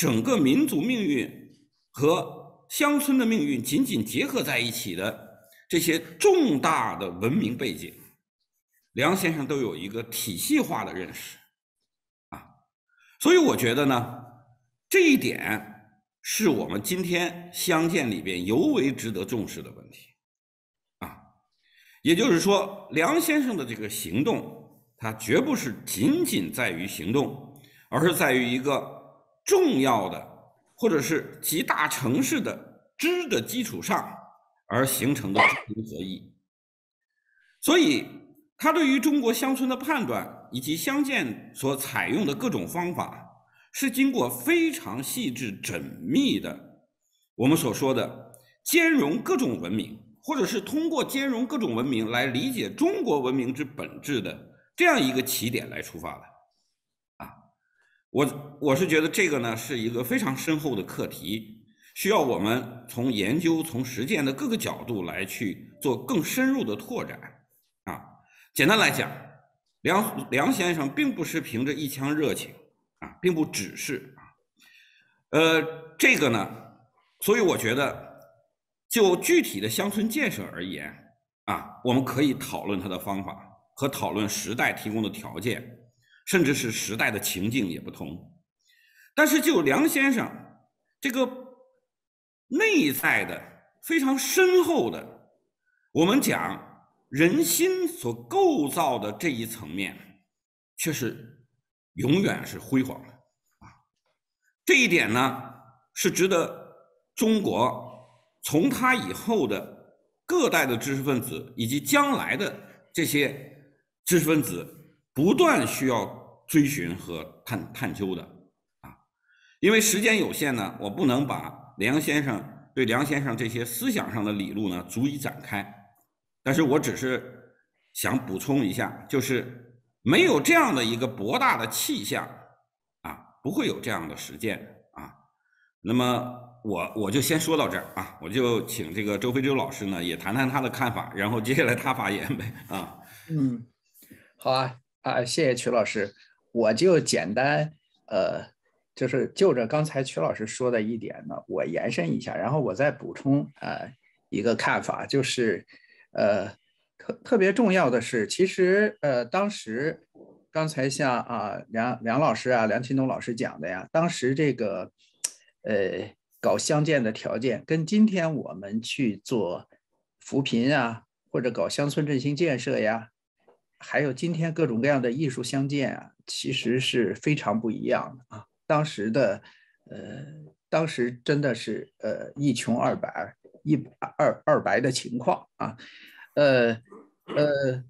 整个民族命运和乡村的命运紧紧结合在一起的这些重大的文明背景，梁先生都有一个体系化的认识啊。所以我觉得呢，这一点是我们今天乡建里边尤为值得重视的问题啊。也就是说，梁先生的这个行动，它绝不是仅仅在于行动，而是在于一个重要的或者是极大城市的知的基础上而形成的知行合一。所以他对于中国乡村的判断以及乡建所采用的各种方法，是经过非常细致缜密的，我们所说的兼容各种文明，或者是通过兼容各种文明来理解中国文明之本质的这样一个起点来出发的啊。我我是觉得这个呢是一个非常深厚的课题，需要我们从研究从实践的各个角度来去做更深入的拓展啊。简单来讲，梁梁先生并不是凭着一腔热情啊，并不只是啊，呃，这个呢，所以我觉得就具体的乡村建设而言啊，我们可以讨论它的方法和讨论时代提供的条件，甚至是时代的情境也不同。但是就梁先生这个内在的非常深厚的，我们讲人心所构造的这一层面，却是永远是辉煌的啊。这一点呢，是值得中国从他以后的各代的知识分子以及将来的这些知识分子不断需要追寻和探探究的啊。因为时间有限呢，我不能把梁先生对梁先生这些思想上的理路呢逐一展开，但是我只是想补充一下，就是没有这样的一个博大的气象啊，不会有这样的实践啊。那么我我就先说到这儿啊，我就请这个周飞舟老师呢也谈谈他的看法，然后接下来他发言呗啊。 嗯，好啊啊，谢谢曲老师，我就简单呃，就是就着刚才曲老师说的一点呢，我延伸一下，然后我再补充呃一个看法，就是呃特特别重要的是，其实呃当时刚才像啊梁梁老师啊梁钦东老师讲的呀，当时这个呃搞乡建的条件跟今天我们去做扶贫啊，或者搞乡村振兴建设呀，还有今天各种各样的艺术乡建啊，其实是非常不一样的啊。当时的呃，当时真的是呃一穷二白，一二二白的情况啊。呃呃，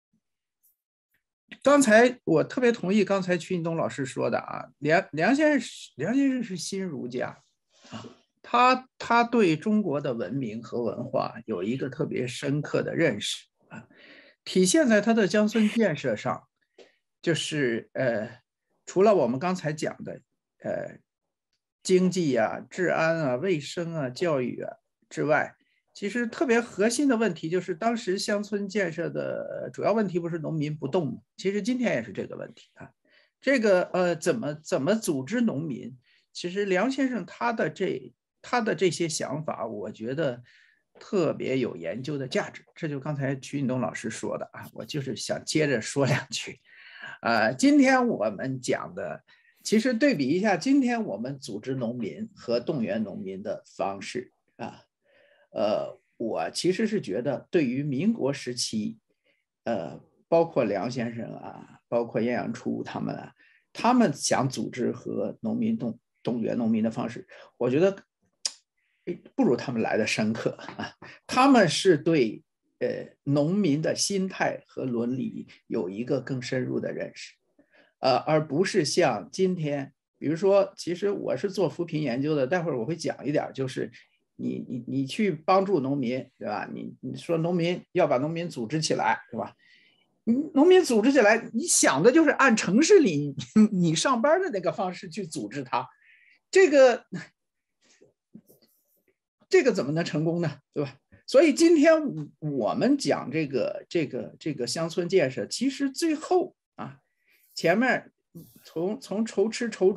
刚才我特别同意刚才曲运东老师说的啊，梁梁先生梁先生是新儒家啊，他他对中国的文明和文化有一个特别深刻的认识啊，体现在他的乡村建设上，就是呃，除了我们刚才讲的呃经济啊、治安啊、卫生啊、教育啊之外，其实特别核心的问题就是当时乡村建设的主要问题不是农民不动吗？其实今天也是这个问题啊。这个呃怎么怎么组织农民？其实梁先生他的这他的这些想法，我觉得特别有研究的价值。这就刚才曲运东老师说的啊，我就是想接着说两句。呃，今天我们讲的，其实对比一下今天我们组织农民和动员农民的方式啊。呃，我其实是觉得，对于民国时期，呃，包括梁先生啊，包括晏阳初他们啊，他们想组织和农民动动员农民的方式，我觉得不如他们来的深刻啊。他们是对呃农民的心态和伦理有一个更深入的认识，呃，而不是像今天，比如说，其实我是做扶贫研究的，待会儿我会讲一点，就是。你你你去帮助农民，对吧？你你说农民要把农民组织起来，对吧？你农民组织起来，你想的就是按城市里你上班的那个方式去组织他，这个这个怎么能成功呢？对吧？所以今天我们讲这个这个这个乡村建设，其实最后啊，前面从从筹吃筹穿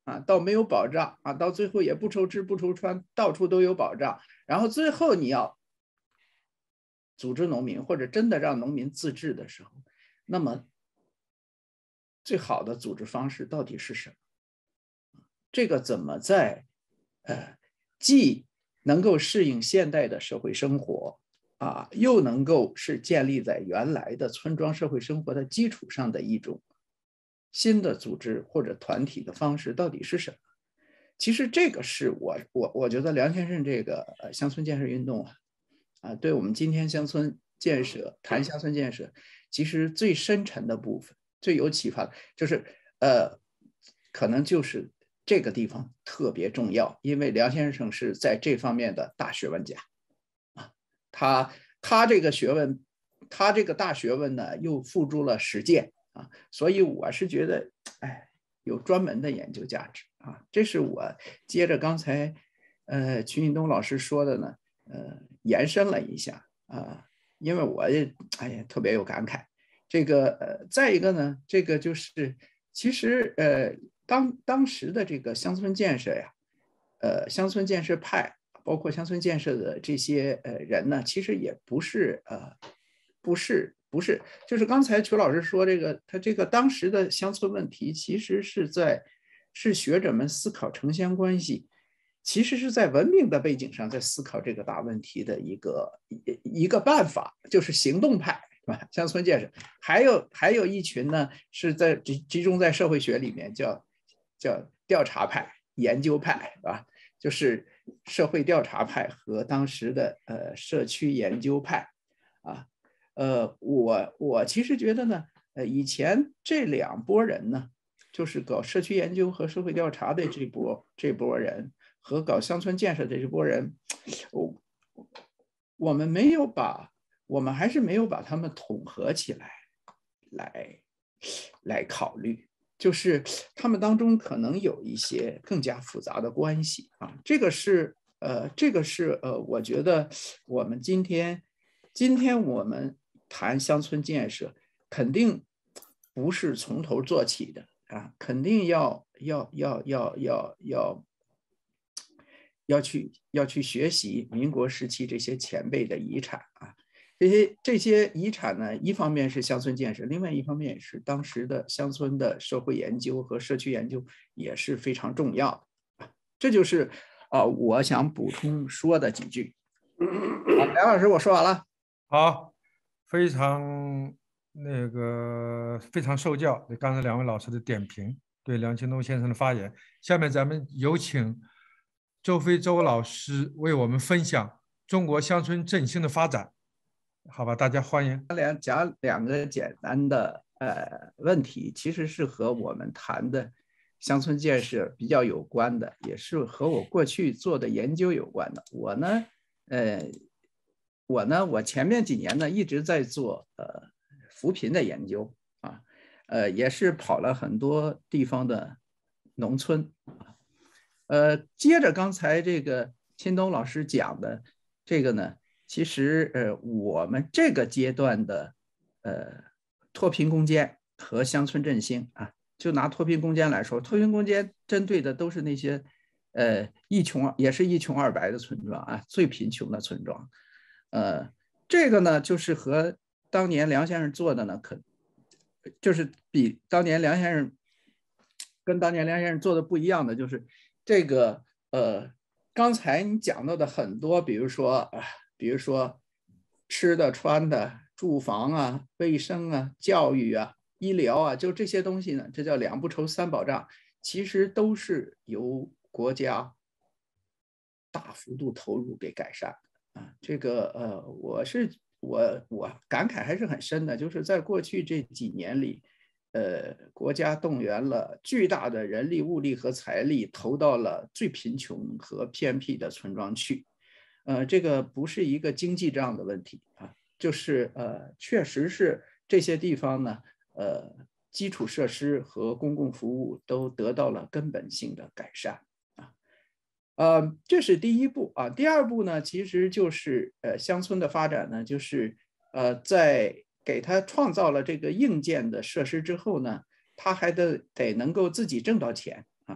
啊，到没有保障啊，到最后也不愁吃不愁穿，到处都有保障，然后最后你要组织农民或者真的让农民自治的时候，那么最好的组织方式到底是什么？这个怎么在呃既能够适应现代的社会生活啊，又能够是建立在原来的村庄社会生活的基础上的一种新的组织或者团体的方式到底是什么？其实这个是我我我觉得梁先生这个呃乡村建设运动啊，啊，对我们今天乡村建设谈乡村建设，其实最深沉的部分、最有启发的，就是呃，可能就是这个地方特别重要，因为梁先生是在这方面的大学问家啊，他他这个学问，他这个大学问呢，又付诸了实践啊，所以我是觉得，哎，有专门的研究价值啊。这是我接着刚才呃瞿运东老师说的呢，呃，延伸了一下啊，因为我也哎呀特别有感慨。这个呃，再一个呢，这个就是其实呃，当当时的这个乡村建设呀，呃，乡村建设派，包括乡村建设的这些呃人呢，其实也不是呃，不是不是，就是刚才瞿老师说这个，他这个当时的乡村问题，其实是在是学者们思考城乡关系，其实是在文明的背景上在思考这个大问题的一个一个办法，就是行动派。乡村建设，还有还有一群呢，是在集集中在社会学里面叫叫调查派、研究派，啊，就是社会调查派和当时的呃社区研究派，啊，呃，我我其实觉得呢，呃，以前这两拨人呢，就是搞社区研究和社会调查的这波这波人和搞乡村建设的这波人，我我们没有把。我们还是没有把它们统合起来，来来考虑，就是他们当中可能有一些更加复杂的关系啊。这个是呃，这个是呃，我觉得我们今天今天我们谈乡村建设，肯定不是从头做起的啊，肯定要要要要要要要去要去学习民国时期这些前辈的遗产啊。这些这些遗产呢，一方面是乡村建设，另外一方面也是当时的乡村的社会研究和社区研究也是非常重要的。这就是啊、呃，我想补充说的几句。好，梁老师，我说完了。 好，非常那个非常受教，对刚才两位老师的点评，对梁庆东先生的发言。下面咱们有请周飞周老师为我们分享中国乡村振兴的发展。好吧，大家欢迎。 两讲两个简单的呃问题，其实是和我们谈的乡村建设比较有关的，也是和我过去做的研究有关的。我呢，呃，我呢，我前面几年呢一直在做呃扶贫的研究啊，呃，也是跑了很多地方的农村。呃，接着刚才这个钦东老师讲的这个呢。其实，呃，我们这个阶段的，呃，脱贫攻坚和乡村振兴啊，就拿脱贫攻坚来说，脱贫攻坚针对的都是那些，呃，一穷也是一穷二白的村庄啊，最贫穷的村庄，呃，这个呢，就是和当年梁先生做的呢，可就是比当年梁先生跟当年梁先生做的不一样的，就是这个，呃，刚才你讲到的很多，比如说啊。比如说吃的、穿的、住房啊、卫生啊、教育啊、医疗啊，就这些东西呢，这叫两不愁三保障，其实都是由国家大幅度投入给改善的啊。这个呃，我是我我感慨还是很深的，就是在过去这几年里，呃，国家动员了巨大的人力、物力和财力，投到了最贫穷和偏僻的村庄去。呃，这个不是一个经济账的问题啊，就是呃，确实是这些地方呢，呃，基础设施和公共服务都得到了根本性的改善啊，呃，这是第一步啊。第二步呢，其实就是呃，乡村的发展呢，就是呃，在给他创造了这个硬件的设施之后呢，他还得得能够自己挣到钱啊。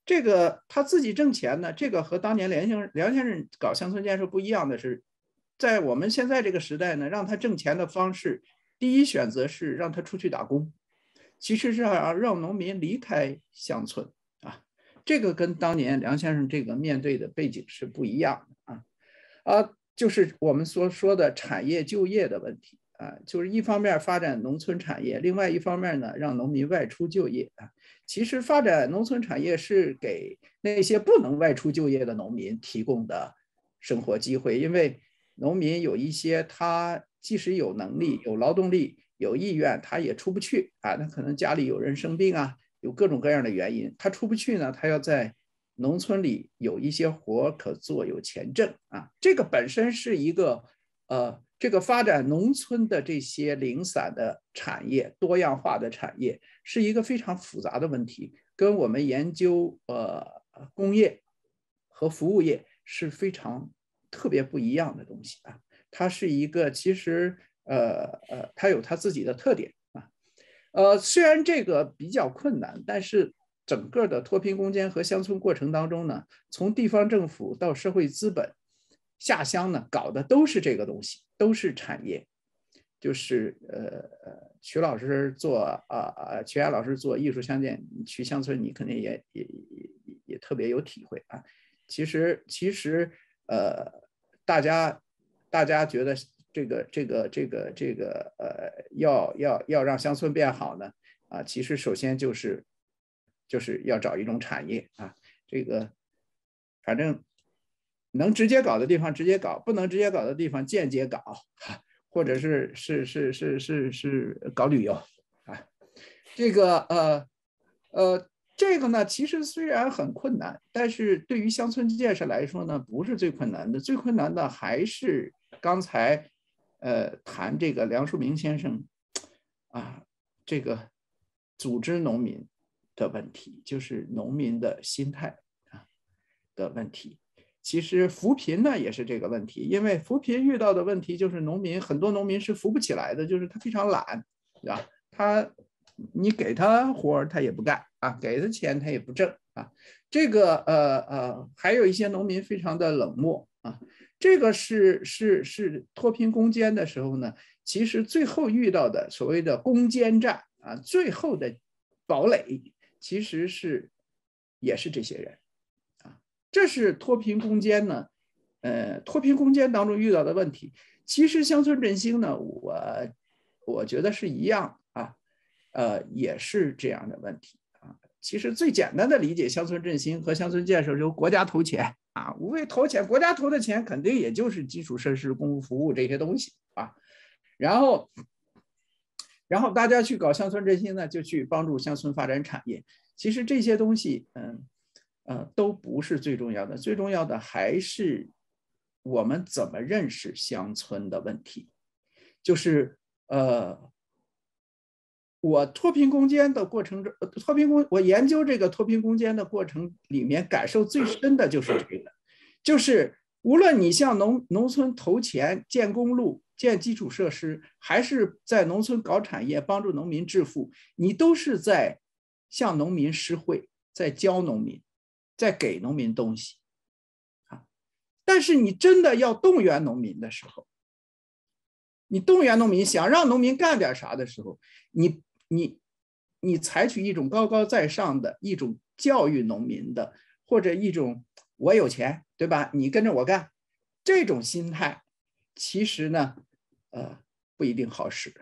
这个他自己挣钱呢，这个和当年梁先生梁先生搞乡村建设不一样的是，在我们现在这个时代呢，让他挣钱的方式，第一选择是让他出去打工，其实是让让农民离开乡村啊，这个跟当年梁先生这个面对的背景是不一样的啊啊，就是我们所说的产业就业的问题啊，就是一方面发展农村产业，另外一方面呢，让农民外出就业啊。其实发展农村产业是给那些不能外出就业的农民提供的生活机会，因为农民有一些他即使有能力、有劳动力、有意愿，他也出不去啊。那可能家里有人生病啊，有各种各样的原因，他出不去呢，他要在农村里有一些活可做，有钱挣啊。这个本身是一个呃。这个发展农村的这些零散的产业、多样化的产业，是一个非常复杂的问题，跟我们研究呃工业和服务业是非常特别不一样的东西啊。它是一个其实呃呃，它有它自己的特点啊。呃，虽然这个比较困难，但是整个的脱贫攻坚和乡村过程当中呢，从地方政府到社会资本。下乡呢，搞的都是这个东西，都是产业，就是呃，曲老师做啊啊，曲岩老师做艺术相见，去乡村你肯定也也也也特别有体会啊。其实其实呃，大家大家觉得这个这个这个这个呃，要要要让乡村变好呢啊，其实首先就是就是要找一种产业啊，这个反正。能直接搞的地方直接搞，不能直接搞的地方间接搞，或者是是是是是是搞旅游啊。这个呃呃，这个呢，其实虽然很困难，但是对于乡村建设来说呢，不是最困难的。最困难的还是刚才呃谈这个梁漱溟先生啊，这个组织农民的问题，就是农民的心态啊的问题。其实扶贫呢也是这个问题，因为扶贫遇到的问题就是农民很多农民是扶不起来的，就是他非常懒，对吧？他你给他活他也不干啊，给他钱他也不挣啊。这个呃呃，还有一些农民非常的冷漠啊。这个是是是脱贫攻坚的时候呢，其实最后遇到的所谓的攻坚战啊，最后的堡垒其实是也是这些人。这是脱贫攻坚呢，呃，脱贫攻坚当中遇到的问题。其实乡村振兴呢，我我觉得是一样啊，呃，也是这样的问题啊。其实最简单的理解乡村振兴和乡村建设，就是国家投钱啊，无非投钱，国家投的钱肯定也就是基础设施、公共服务这些东西啊。然后，然后大家去搞乡村振兴呢，就去帮助乡村发展产业。其实这些东西，嗯。呃，都不是最重要的，最重要的还是我们怎么认识乡村的问题。就是呃，我脱贫攻坚的过程中，脱贫攻我研究这个脱贫攻坚的过程里面，感受最深的就是这个，就是无论你向农农村投钱建公路、建基础设施，还是在农村搞产业帮助农民致富，你都是在向农民施惠，在教农民。在给农民东西啊，但是你真的要动员农民的时候，你动员农民想让农民干点啥的时候，你你你采取一种高高在上的一种教育农民的，或者一种我有钱，对吧？你跟着我干，这种心态，其实呢，呃，不一定好使。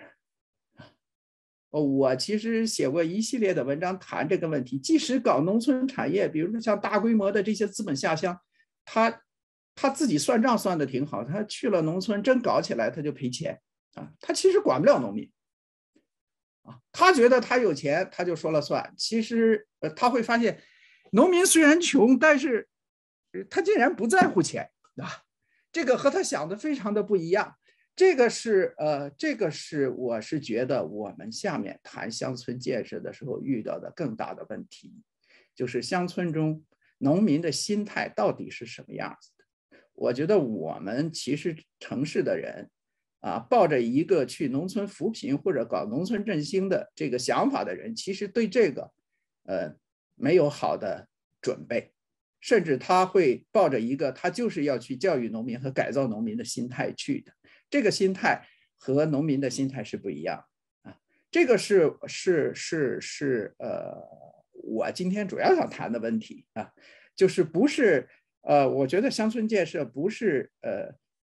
我其实写过一系列的文章谈这个问题，即使搞农村产业，比如说像大规模的这些资本下乡，他他自己算账算的挺好，他去了农村真搞起来他就赔钱啊，他其实管不了农民啊，他觉得他有钱他就说了算，其实呃他会发现，农民虽然穷，但是他竟然不在乎钱啊，这个和他想的非常的不一样。这个是呃，这个是我是觉得我们下面谈乡村建设的时候遇到的更大的问题，就是乡村中农民的心态到底是什么样子的？我觉得我们其实城市的人啊，抱着一个去农村扶贫或者搞农村振兴的这个想法的人，其实对这个呃没有好的准备，甚至他会抱着一个他就是要去教育农民和改造农民的心态去的。这个心态和农民的心态是不一样啊。这个是是是是呃，我今天主要想谈的问题啊，就是不是呃，我觉得乡村建设不是呃，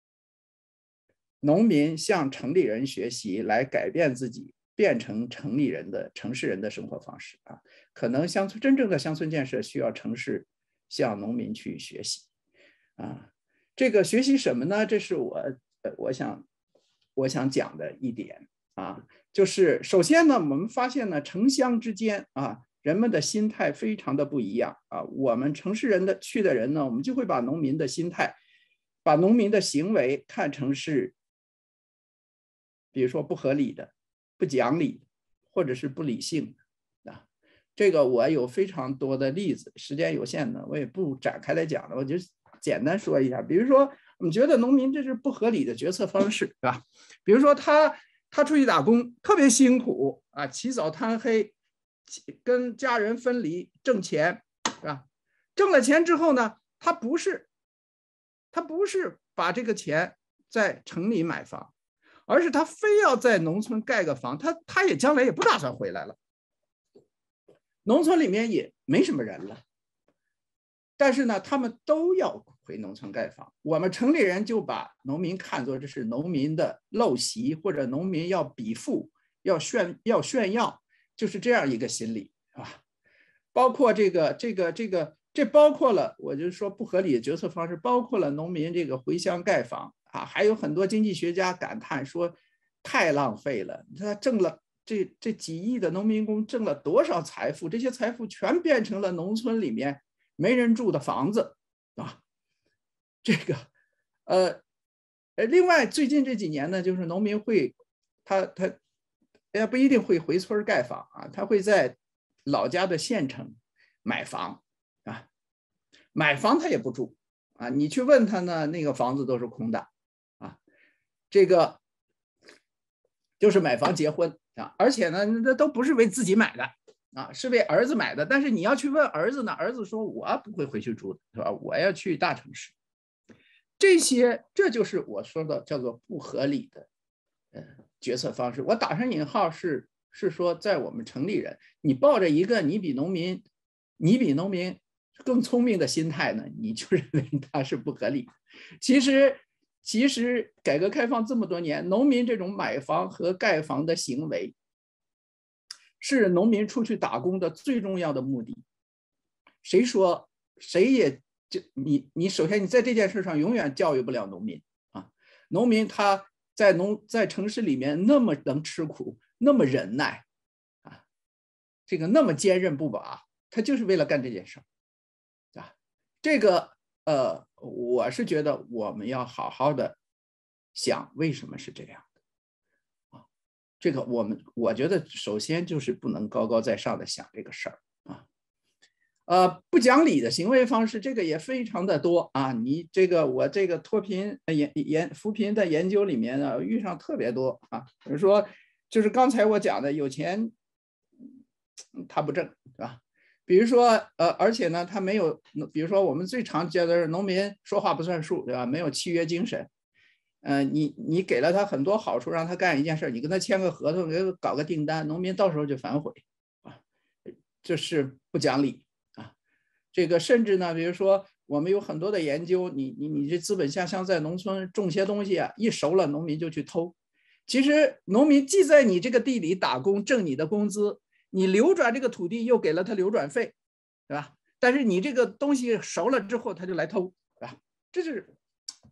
农民向城里人学习来改变自己，变成城里人的城市人的生活方式啊。可能乡村真正的乡村建设需要城市向农民去学习啊。这个学习什么呢？这是我呃，我想我想讲的一点啊，就是首先呢，我们发现呢，城乡之间啊，人们的心态非常的不一样啊。我们城市人的去的人呢，我们就会把农民的心态，把农民的行为看成是，比如说不合理的、不讲理的，或者是不理性的啊。这个我有非常多的例子，时间有限呢，我也不展开来讲了，我就简单说一下。比如说，我们觉得农民这是不合理的决策方式，是吧？比如说他他出去打工特别辛苦啊，起早贪黑，跟家人分离挣钱，是吧？挣了钱之后呢，他不是他不是把这个钱在城里买房，而是他非要在农村盖个房，他他也将来也不打算回来了。农村里面也没什么人了，但是呢，他们都要回农村盖房。我们城里人就把农民看作这是农民的陋习，或者农民要比富、要炫、要炫耀，就是这样一个心理啊。包括这个、这个、这个，这包括了，我就说不合理的决策方式，包括了农民这个回乡盖房啊。还有很多经济学家感叹说，太浪费了，他挣了。这这几亿的农民工挣了多少财富？这些财富全变成了农村里面没人住的房子啊！这个，呃，呃，另外最近这几年呢，就是农民会，他他也不一定会回村盖房啊，他会在老家的县城买房啊，买房他也不住啊，你去问他呢，那个房子都是空的啊，这个就是买房结婚。啊，而且呢，那都不是为自己买的啊，是为儿子买的。但是你要去问儿子呢，儿子说我不会回去住的，是吧？我要去大城市。这些，这就是我说的叫做不合理的呃决策方式。我打上引号是是说，在我们城里人，你抱着一个你比农民你比农民更聪明的心态呢，你就认为它是不合理的。其实。其实改革开放这么多年，农民这种买房和盖房的行为，是农民出去打工的最重要的目的。谁说谁也就你你首先你在这件事上永远教育不了农民啊！农民他在农在城市里面那么能吃苦，那么忍耐啊，这个那么坚韧不拔，他就是为了干这件事啊。这个呃。我是觉得我们要好好的想为什么是这样的啊？这个我们我觉得首先就是不能高高在上的想这个事儿啊。呃，不讲理的行为方式，这个也非常的多啊。你这个我这个脱贫研研扶贫的研究里面呢，遇上特别多啊。比如说，就是刚才我讲的，有钱他不挣，是吧？比如说，呃，而且呢，他没有，比如说我们最常见的是农民说话不算数，对吧？没有契约精神，呃，你你给了他很多好处，让他干一件事，你跟他签个合同，给他搞个订单，农民到时候就反悔啊，这是不讲理啊。这个甚至呢，比如说我们有很多的研究，你你你这资本下乡在农村种些东西啊，一熟了，农民就去偷。其实农民既在你这个地里打工挣你的工资。你流转这个土地又给了他流转费，对吧？但是你这个东西熟了之后，他就来偷，对吧？这就是。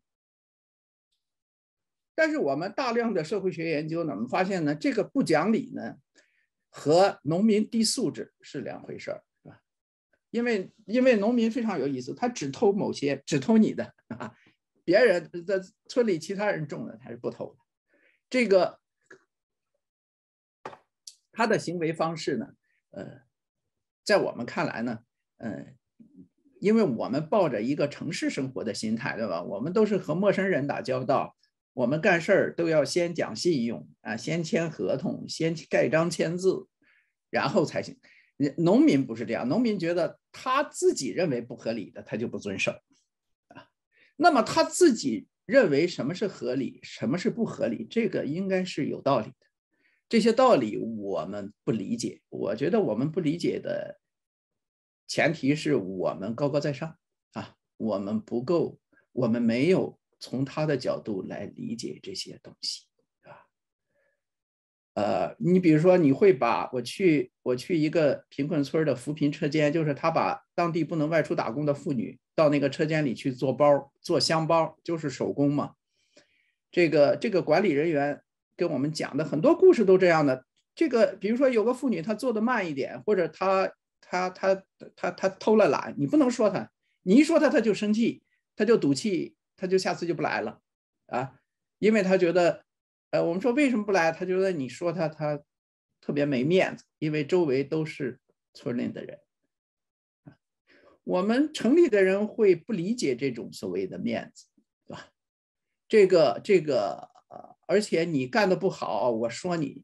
但是我们大量的社会学研究呢，我们发现呢，这个不讲理呢，和农民低素质是两回事儿，是吧？因为因为农民非常有意思，他只偷某些，只偷你的啊，别人在村里其他人种的他是不偷的，这个。他的行为方式呢，呃，在我们看来呢，呃，因为我们抱着一个城市生活的心态，对吧？我们都是和陌生人打交道，我们干事儿都要先讲信用啊，先签合同，先盖章签字，然后才行。 农民不是这样，农民觉得他自己认为不合理的，他就不遵守啊。那么他自己认为什么是合理，什么是不合理，这个应该是有道理的。这些道理我们不理解，我觉得我们不理解的前提是我们高高在上啊，我们不够，我们没有从他的角度来理解这些东西啊。呃，你比如说，你会把我去我去一个贫困村的扶贫车间，就是他把当地不能外出打工的妇女到那个车间里去做包、做香包，就是手工嘛。这个这个管理人员跟我们讲的很多故事都这样的。这个比如说有个妇女她做的慢一点，或者她她她她她偷了懒，你不能说她，你一说她她就生气，她就赌气，她就下次就不来了啊，因为她觉得。呃，我们说为什么不来？他觉得你说他，他特别没面子，因为周围都是村里的人。我们城里的人会不理解这种所谓的面子，对吧？这个这个呃，而且你干的不好，我说你，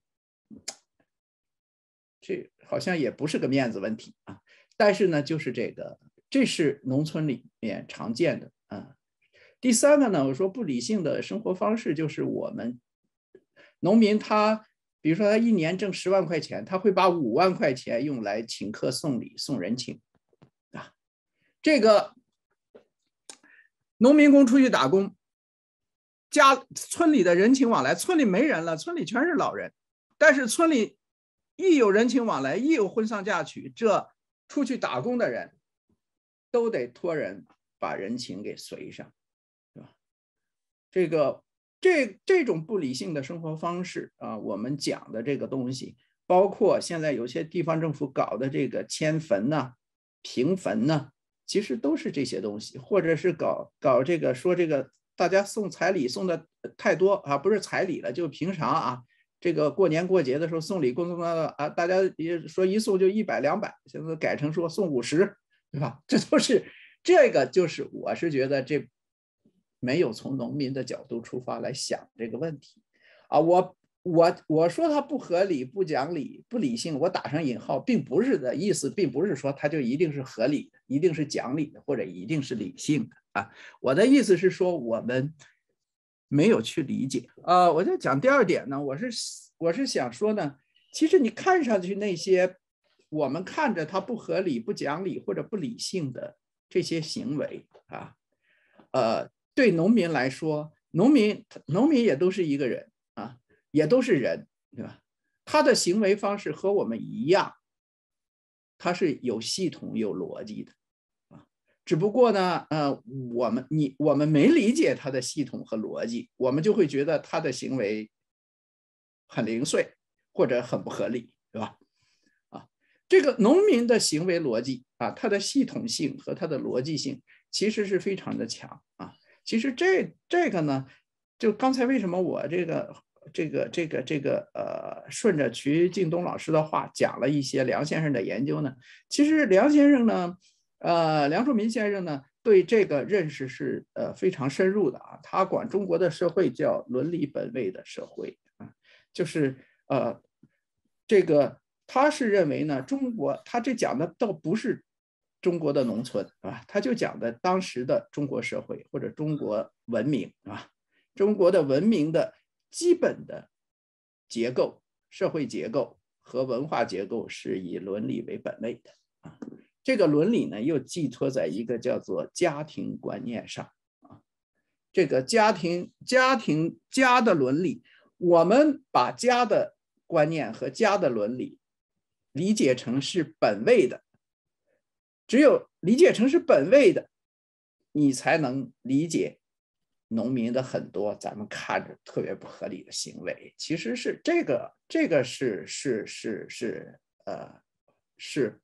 这好像也不是个面子问题啊。但是呢，就是这个，这是农村里面常见的啊。第三个呢，我说不理性的生活方式就是我们。农民他，比如说他一年挣十万块钱，他会把五万块钱用来请客送礼送人情，啊，这个农民工出去打工，家村里的人情往来，村里没人了，村里全是老人，但是村里一有人情往来，一有婚丧嫁娶，这出去打工的人都得托人把人情给随上，对吧？这个。这这种不理性的生活方式啊，我们讲的这个东西，包括现在有些地方政府搞的这个迁坟呐、啊、平坟呐、啊，其实都是这些东西，或者是搞搞这个说这个大家送彩礼送的太多啊，不是彩礼了，就平常啊，这个过年过节的时候送礼，送的啊，大家也说一送就一百两百，现在改成说送五十，对吧？这都是这个，就是我是觉得这。没有从农民的角度出发来想这个问题啊，我我我说他不合理、不讲理、不理性，我打上引号，并不是的意思，并不是说他就一定是合理的，一定是讲理的，或者一定是理性的啊。我的意思是说，我们没有去理解啊。我在讲第二点呢，我是我是想说呢，其实你看上去那些我们看着他不合理、不讲理或者不理性的这些行为啊，呃。对农民来说，农民农民也都是一个人啊，也都是人，对吧？他的行为方式和我们一样，他是有系统、有逻辑的啊。只不过呢，呃，我们你我们没理解他的系统和逻辑，我们就会觉得他的行为很零碎或者很不合理，对吧？啊，这个农民的行为逻辑啊，它的系统性和它的逻辑性其实是非常的强啊。其实这这个呢，就刚才为什么我这个这个这个这个呃，顺着徐敬东老师的话讲了一些梁先生的研究呢？其实梁先生呢，呃，梁漱溟先生呢，对这个认识是呃非常深入的啊。他管中国的社会叫伦理本位的社会啊，就是呃，这个他是认为呢，中国他这讲的倒不是。中国的农村啊，他就讲的当时的中国社会或者中国文明啊，中国的文明的基本的结构、社会结构和文化结构是以伦理为本位的啊。这个伦理呢，又寄托在一个叫做家庭观念上啊。这个家庭、家庭、家的伦理，我们把家的观念和家的伦理理解成是本位的。只有理解成是本位的，你才能理解农民的很多咱们看着特别不合理的行为。其实是这个，这个是是是是呃是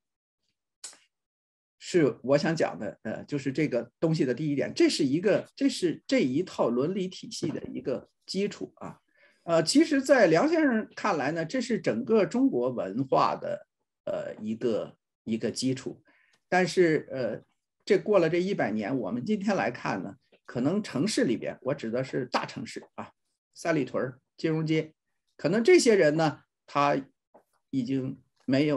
是我想讲的，呃，就是这个东西的第一点，这是一个，这是这一套伦理体系的一个基础啊。呃，其实，在梁先生看来呢，这是整个中国文化的呃一个一个基础。但是呃，这过了这一百年，我们今天来看呢，可能城市里边，我指的是大城市啊，三里屯、金融街，可能这些人呢，他已经没有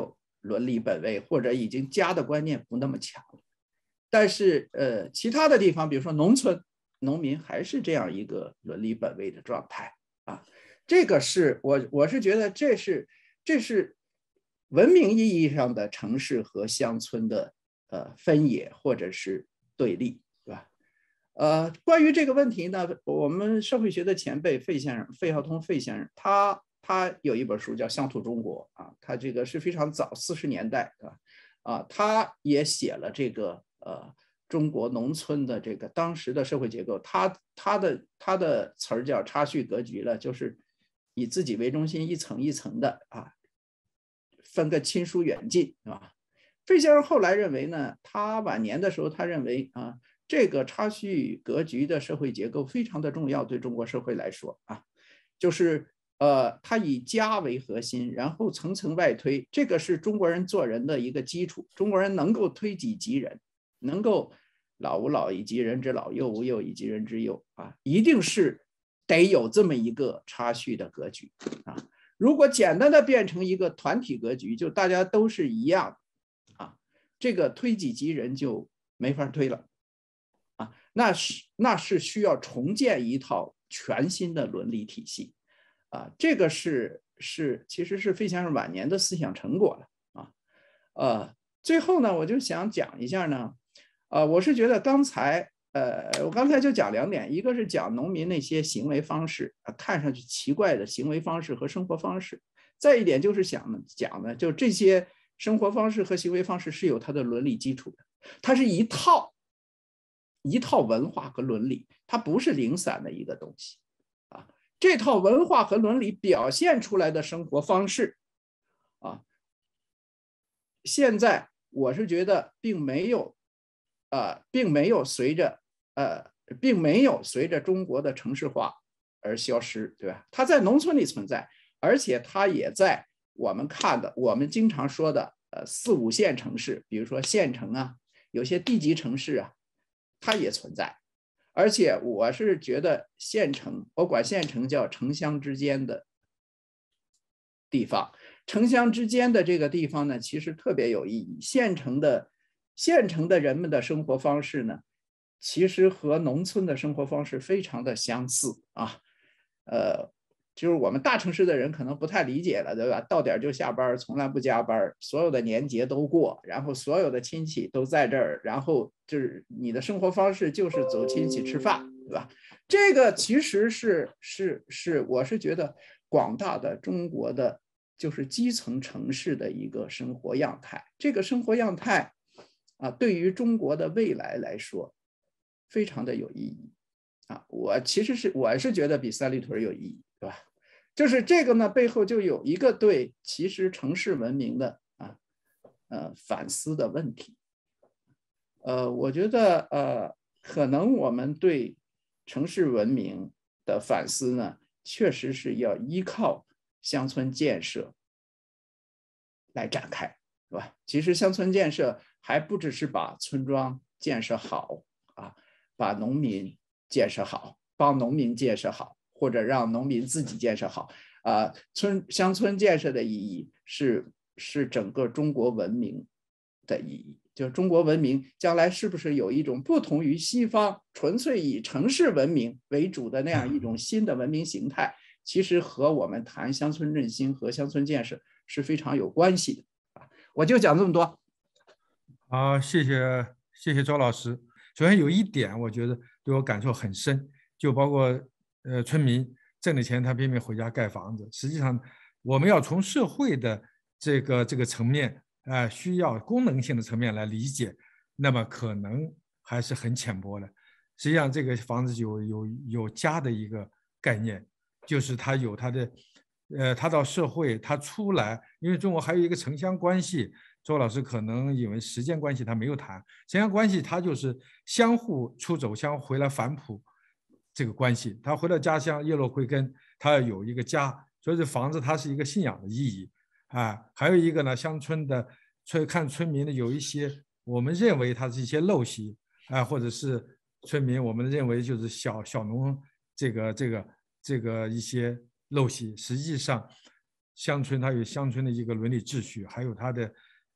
伦理本位，或者已经家的观念不那么强。但是呃，其他的地方，比如说农村农民还是这样一个伦理本位的状态啊。这个是我我是觉得这是这是文明意义上的城市和乡村的呃分野或者是对立，对吧？呃，关于这个问题呢，我们社会学的前辈费先生，费孝通费先生，他他有一本书叫《乡土中国》啊，他这个是非常早，四十年代啊，啊，他也写了这个呃中国农村的这个当时的社会结构，他他的他的词儿叫差序格局了，就是以自己为中心，一层一层的啊，分个亲疏远近，是吧？费先生后来认为呢，他晚年的时候，他认为啊。这个差序格局的社会结构非常的重要，对中国社会来说啊，就是呃，它以家为核心，然后层层外推，这个是中国人做人的一个基础。中国人能够推己及人，能够老吾老以及人之老，幼吾幼以及人之幼啊，一定是得有这么一个差序的格局啊。如果简单的变成一个团体格局，就大家都是一样啊，这个推己及人就没法推了。啊，那是那是需要重建一套全新的伦理体系，啊，这个是是其实是费先生晚年的思想成果了啊。呃，最后呢，我就想讲一下呢，呃，我是觉得刚才呃，我刚才就讲两点，一个是讲农民那些行为方式啊，看上去奇怪的行为方式和生活方式，再一点就是想呢讲呢，就这些生活方式和行为方式是有它的伦理基础的，它是一套。一套文化和伦理，它不是零散的一个东西啊。这套文化和伦理表现出来的生活方式啊，现在我是觉得并没有，呃，并没有随着呃，并没有随着中国的城市化而消失，对吧？它在农村里存在，而且它也在我们看的，我们经常说的呃四五线城市，比如说县城啊，有些地级城市啊。它也存在，而且我是觉得县城，我管县城叫城乡之间的地方，城乡之间的这个地方呢，其实特别有意义。县城的县城的人们的生活方式呢，其实和农村的生活方式非常的相似啊，呃。就是我们大城市的人可能不太理解了，对吧？到点就下班，从来不加班，所有的年节都过，然后所有的亲戚都在这儿，然后就是你的生活方式就是走亲戚吃饭，对吧？这个其实是是是，我是觉得广大的中国的就是基层城市的一个生活样态。这个生活样态啊，对于中国的未来来说，非常的有意义啊。我其实是我是觉得比三里屯有意义。对吧？就是这个呢，背后就有一个对其实城市文明的啊呃反思的问题。呃，我觉得呃，可能我们对城市文明的反思呢，确实是要依靠乡村建设来展开，是吧？其实乡村建设还不只是把村庄建设好啊，把农民建设好，帮农民建设好。或者让农民自己建设好啊、呃，村乡村建设的意义是是整个中国文明的意义。就是中国文明将来是不是有一种不同于西方纯粹以城市文明为主的那样一种新的文明形态，其实和我们谈乡村振兴和乡村建设是非常有关系的啊。我就讲这么多。 好，谢谢谢谢周老师。首先有一点，我觉得对我感受很深，就包括。呃，村民挣了钱，他拼命回家盖房子。实际上，我们要从社会的这个这个层面，啊、呃，需要功能性的层面来理解，那么可能还是很浅薄的。实际上，这个房子有有有家的一个概念，就是他有他的，呃，他到社会，他出来，因为中国还有一个城乡关系。周老师可能因为时间关系，他没有谈城乡关系，他就是相互出走，相互回来反哺。这个关系，他回到家乡叶落归根，他要有一个家，所以这房子它是一个信仰的意义啊。还有一个呢，乡村的村看村民的有一些我们认为它是一些陋习啊，或者是村民我们认为就是小小农这个这个这个一些陋习，实际上乡村它有乡村的一个伦理秩序，还有它的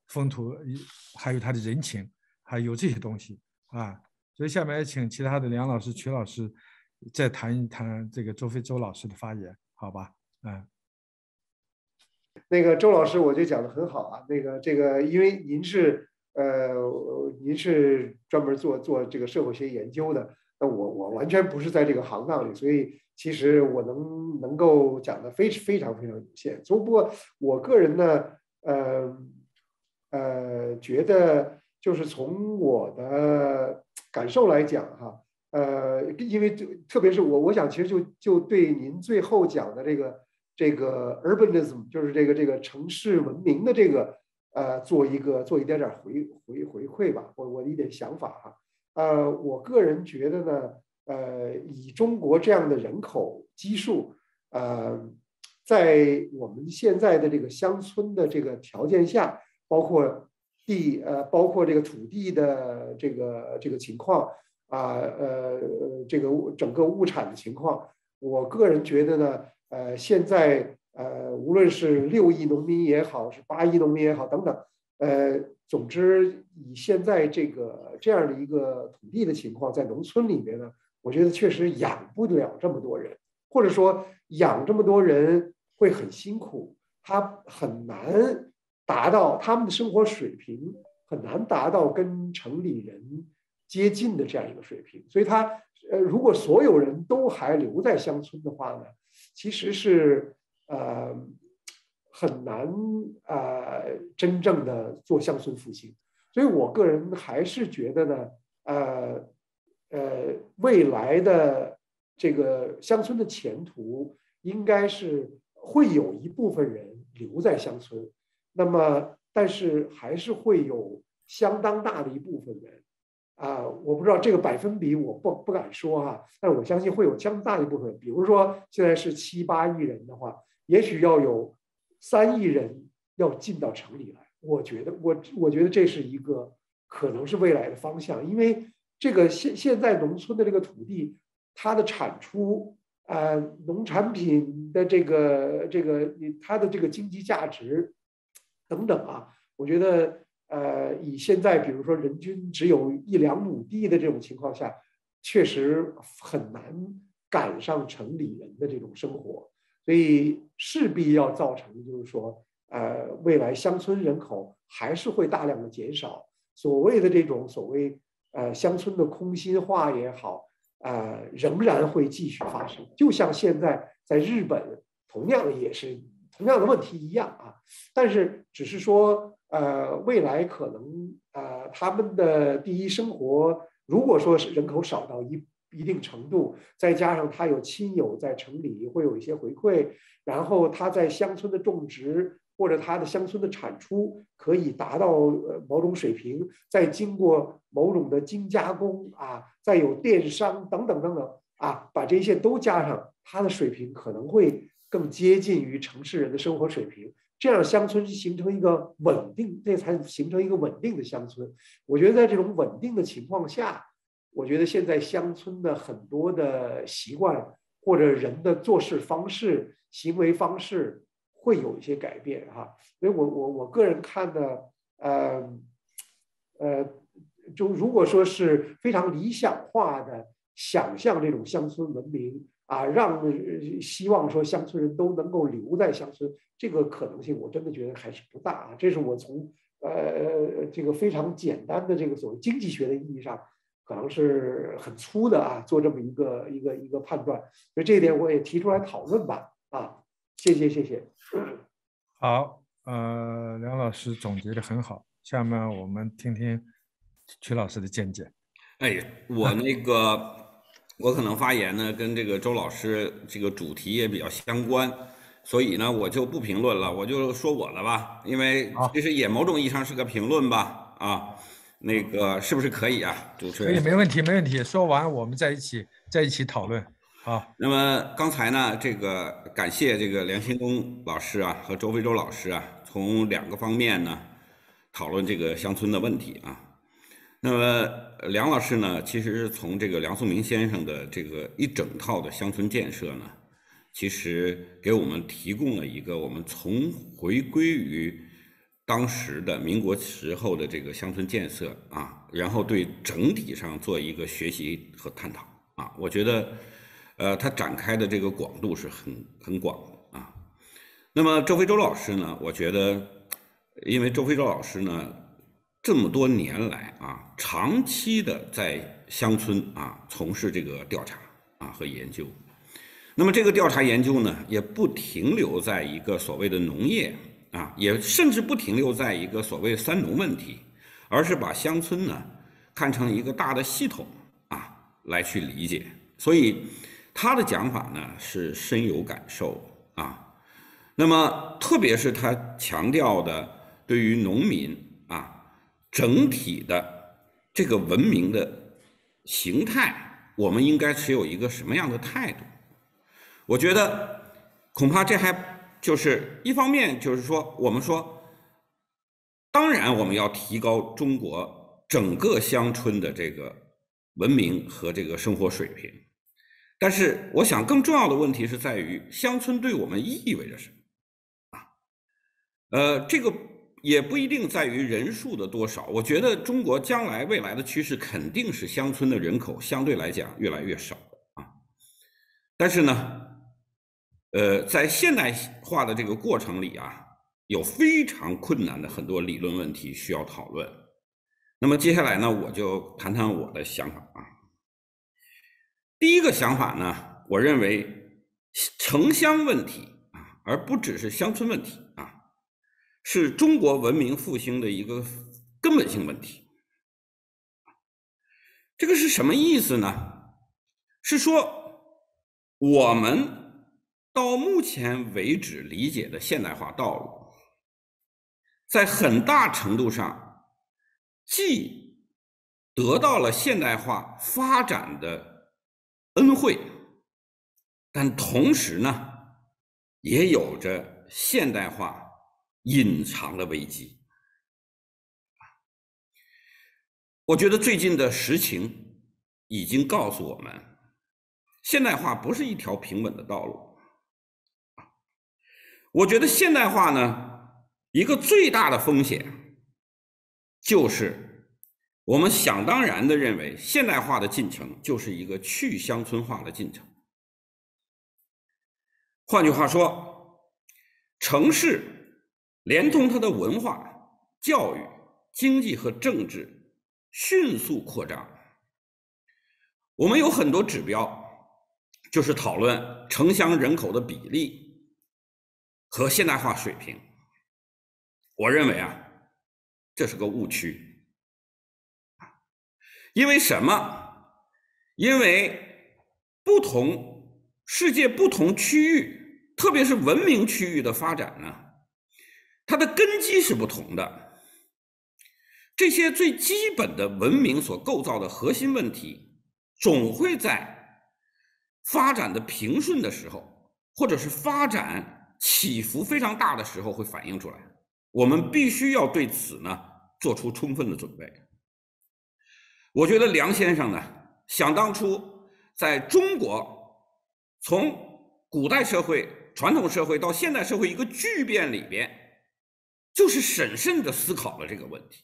风土，还有它的人情，还有这些东西啊。所以下面请其他的梁老师、曲老师再谈一谈这个周飞周老师的发言，好吧？嗯。 那个周老师，我觉得讲的很好啊。那个这个，因为您是呃，您是专门做做这个社会学研究的，那我我完全不是在这个行当里，所以其实我能能够讲的非非常非常有限。不过我个人呢，呃呃，觉得就是从我的感受来讲哈，呃，因为就特别是我我想其实就就对您最后讲的这个。这个 urbanism 就是这个这个城市文明的这个呃做一个做一点点回回回馈吧，我我的一点想法哈，呃，我个人觉得呢，呃，以中国这样的人口基数，呃，在我们现在的这个乡村的这个条件下，包括地呃包括这个土地的这个这个情况啊 呃, 呃这个整个物产的情况，我个人觉得呢。呃，现在呃，无论是六亿农民也好，是八亿农民也好，等等，呃，总之以现在这个这样的一个土地的情况，在农村里面呢，我觉得确实养不了这么多人，或者说养这么多人会很辛苦，他很难达到他们的生活水平，很难达到跟城里人接近的这样一个水平，所以他呃，如果所有人都还留在乡村的话呢？其实是呃很难呃真正的做乡村复兴，所以我个人还是觉得呢，呃呃未来的这个乡村的前途应该是会有一部分人留在乡村，那么但是还是会有相当大的一部分人。啊、呃，我不知道这个百分比，我不不敢说哈，但是我相信会有相当大一部分。比如说现在是七八亿人的话，也许要有三亿人要进到城里来。我觉得，我我觉得这是一个可能是未来的方向，因为这个现现在农村的这个土地，它的产出，呃，农产品的这个这个它的这个经济价值等等啊，我觉得。呃，以现在比如说人均只有一两亩地的这种情况下，确实很难赶上城里人的这种生活，所以势必要造成就是说，呃，未来乡村人口还是会大量的减少。所谓的这种所谓呃乡村的空心化也好，呃，仍然会继续发生。就像现在在日本，同样也是同样的问题一样啊，但是只是说。呃，未来可能呃，他们的第一生活，如果说是人口少到一一定程度，再加上他有亲友在城里会有一些回馈，然后他在乡村的种植或者他的乡村的产出可以达到呃某种水平，再经过某种的精加工啊，再有电商等等等等啊，把这些都加上，他的水平可能会更接近于城市人的生活水平。这样乡村形成一个稳定，这才形成一个稳定的乡村。我觉得在这种稳定的情况下，我觉得现在乡村的很多的习惯或者人的做事方式、行为方式会有一些改变哈。所以我我我个人看呢，呃呃，就如果说是非常理想化的想象这种乡村文明。啊，让希望说乡村人都能够留在乡村，这个可能性我真的觉得还是不大啊。这是我从呃这个非常简单的这个所谓经济学的意义上，可能是很粗的啊，做这么一个一个一个判断。所以这一点我也提出来讨论吧。啊，谢谢谢谢。 好，呃，梁老师总结的很好，下面我们听听曲老师的见解。 哎，我那个。我可能发言呢，跟这个周老师这个主题也比较相关，所以呢，我就不评论了，我就说我的吧，因为其实也某种意义上是个评论吧，啊，那个是不是可以啊，主持人？ 可以，没问题，没问题。说完我们在一起在一起讨论。好， 那么刚才呢，这个感谢这个梁新东老师啊和周飞舟老师啊，从两个方面呢讨论这个乡村的问题啊。那么梁老师呢，其实从这个梁漱溟先生的这个一整套的乡村建设呢，其实给我们提供了一个我们从回归于当时的民国时候的这个乡村建设啊，然后对整体上做一个学习和探讨啊，我觉得，呃，他展开的这个广度是很很广的啊。那么周飞舟老师呢，我觉得，因为周飞舟老师呢，这么多年来啊，长期的在乡村啊从事这个调查啊和研究，那么这个调查研究呢，也不停留在一个所谓的农业。啊，也甚至不停留在一个所谓三农问题，而是把乡村呢看成一个大的系统啊来去理解。所以他的讲法呢是深有感受啊。那么特别是他强调的对于农民啊整体的这个文明的形态，我们应该持有一个什么样的态度？我觉得恐怕这还。就是一方面，就是说，我们说，当然我们要提高中国整个乡村的这个文明和这个生活水平，但是我想更重要的问题是在于乡村对我们意味着什么啊？呃，这个也不一定在于人数的多少，我觉得中国将来未来的趋势肯定是乡村的人口相对来讲越来越少啊，但是呢。呃，在现代化的这个过程里啊，有非常困难的很多理论问题需要讨论。那么接下来呢，我就谈谈我的想法啊。第一个想法呢，我认为城乡问题啊，而不只是乡村问题啊，是中国文明复兴的一个根本性问题。这个是什么意思呢？是说我们到目前为止理解的现代化道路，在很大程度上既得到了现代化发展的恩惠，但同时呢，也有着现代化隐藏的危机。我觉得最近的实情已经告诉我们，现代化不是一条平稳的道路。我觉得现代化呢，一个最大的风险就是我们想当然的认为现代化的进程就是一个去乡村化的进程。换句话说，城市连同它的文化、教育、经济和政治迅速扩张。我们有很多指标，就是讨论城乡人口的比例和现代化水平。我认为啊，这是个误区。因为什么？因为不同世界不同区域，特别是文明区域的发展呢，它的根基是不同的。这些最基本的文明所构造的核心问题，总会在发展的平顺的时候，或者是发展起伏非常大的时候会反映出来。我们必须要对此呢做出充分的准备。我觉得梁先生呢，想当初在中国从古代社会、传统社会到现代社会一个巨变里边，就是审慎地思考了这个问题。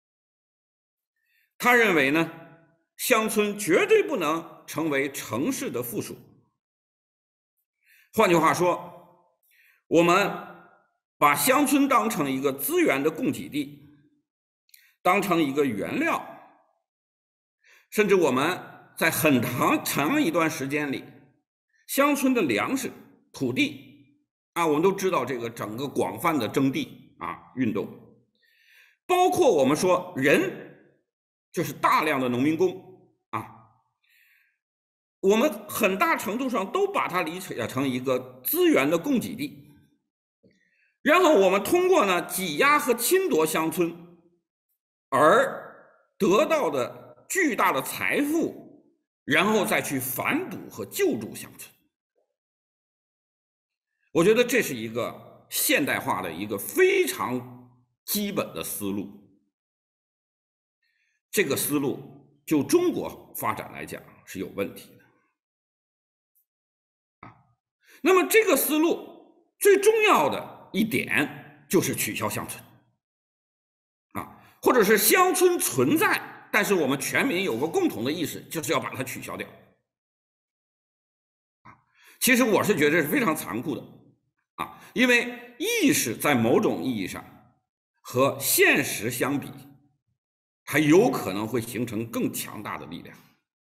他认为呢，乡村绝对不能成为城市的附属。换句话说，我们把乡村当成一个资源的供给地，当成一个原料，甚至我们在很长长一段时间里，乡村的粮食、土地啊，我们都知道这个整个广泛的征地啊运动，包括我们说人，就是大量的农民工啊，我们很大程度上都把它理解成一个资源的供给地。然后我们通过呢挤压和侵夺乡村而得到的巨大的财富，然后再去反哺和救助乡村。我觉得这是一个现代化的一个非常基本的思路。这个思路就中国发展来讲是有问题的啊。那么这个思路最重要的一点就是取消乡村或者是乡村存在，但是我们全民有个共同的意识，就是要把它取消掉。其实我是觉得这是非常残酷的啊，因为意识在某种意义上和现实相比，它有可能会形成更强大的力量。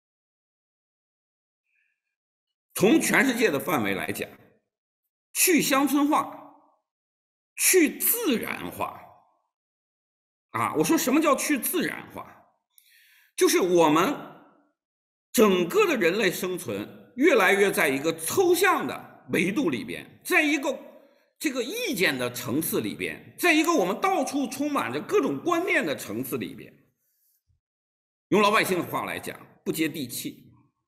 从全世界的范围来讲，去乡村化、去自然化啊，我说什么叫去自然化？就是我们整个的人类生存越来越在一个抽象的维度里边，在一个这个意见的层次里边，在一个我们到处充满着各种观念的层次里边，用老百姓的话来讲，不接地气。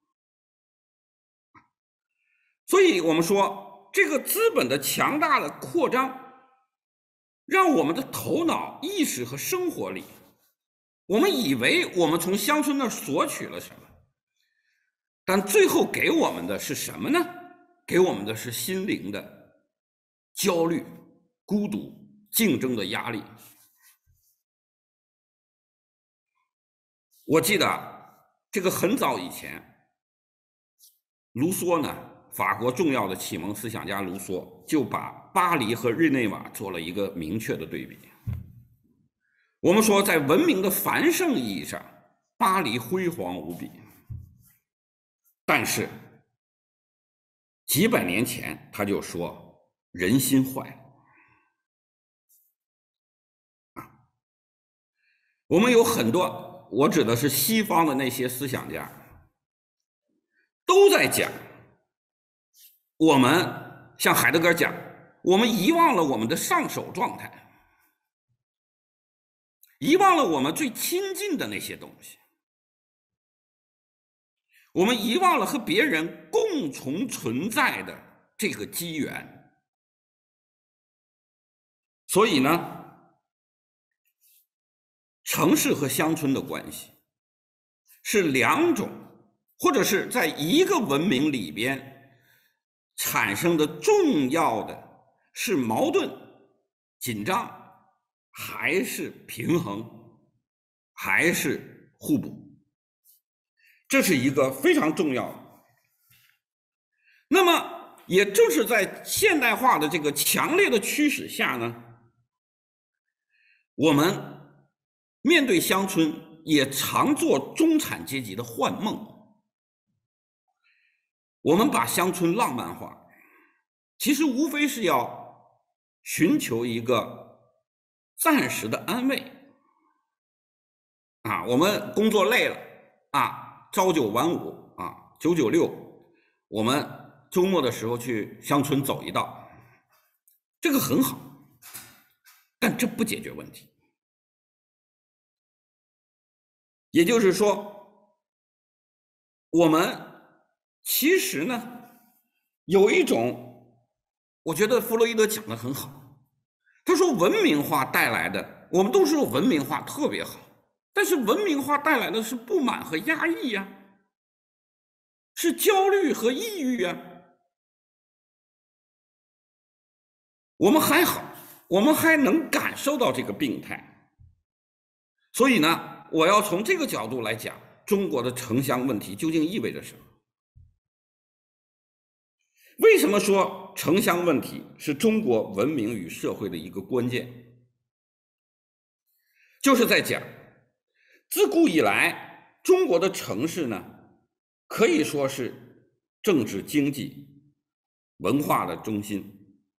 所以我们说，这个资本的强大的扩张，让我们的头脑、意识和生活里，我们以为我们从乡村那儿索取了什么，但最后给我们的是什么呢？给我们的是心灵的焦虑、孤独、竞争的压力。我记得这个很早以前，卢梭呢，法国重要的启蒙思想家卢梭就把巴黎和日内瓦做了一个明确的对比。我们说，在文明的繁盛意义上，巴黎辉煌无比，但是几百年前他就说人心坏了啊。我们有很多，我指的是西方的那些思想家，都在讲，我们像海德格尔讲，我们遗忘了我们的上手状态，遗忘了我们最亲近的那些东西，我们遗忘了和别人共同存在的这个机缘。所以呢，城市和乡村的关系是两种，或者是在一个文明里边产生的重要的是矛盾、紧张，还是平衡，还是互补？这是一个非常重要的。那么也正是在现代化的这个强烈的驱使下呢，我们面对乡村也常做中产阶级的幻梦。我们把乡村浪漫化，其实无非是要寻求一个暂时的安慰啊，我们工作累了啊，朝九晚五啊，九九六，我们周末的时候去乡村走一道，这个很好，但这不解决问题。也就是说，我们其实呢有一种，我觉得弗洛伊德讲得很好，他说文明化带来的，我们都说文明化特别好，但是文明化带来的是不满和压抑呀，是焦虑和抑郁呀。我们还好，我们还能感受到这个病态。所以呢，我要从这个角度来讲，中国的城乡问题究竟意味着什么？为什么说城乡问题是中国文明与社会的一个关键？就是在讲，自古以来，中国的城市呢，可以说是政治、经济、文化的中心。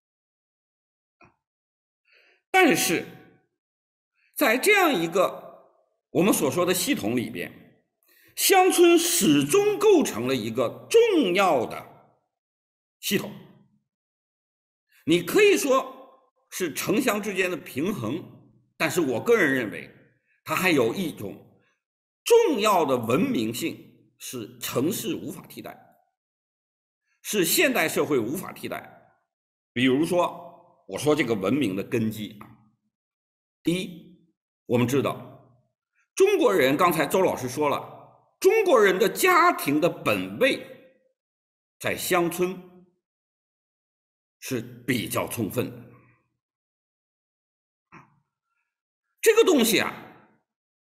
但是，在这样一个我们所说的系统里边，乡村始终构成了一个重要的系统。你可以说是城乡之间的平衡，但是我个人认为，它还有一种重要的文明性，是城市无法替代，是现代社会无法替代。比如说，我说这个文明的根基啊，第一，我们知道中国人，刚才周老师说了，中国人的家庭的本位在乡村是比较充分的。这个东西啊，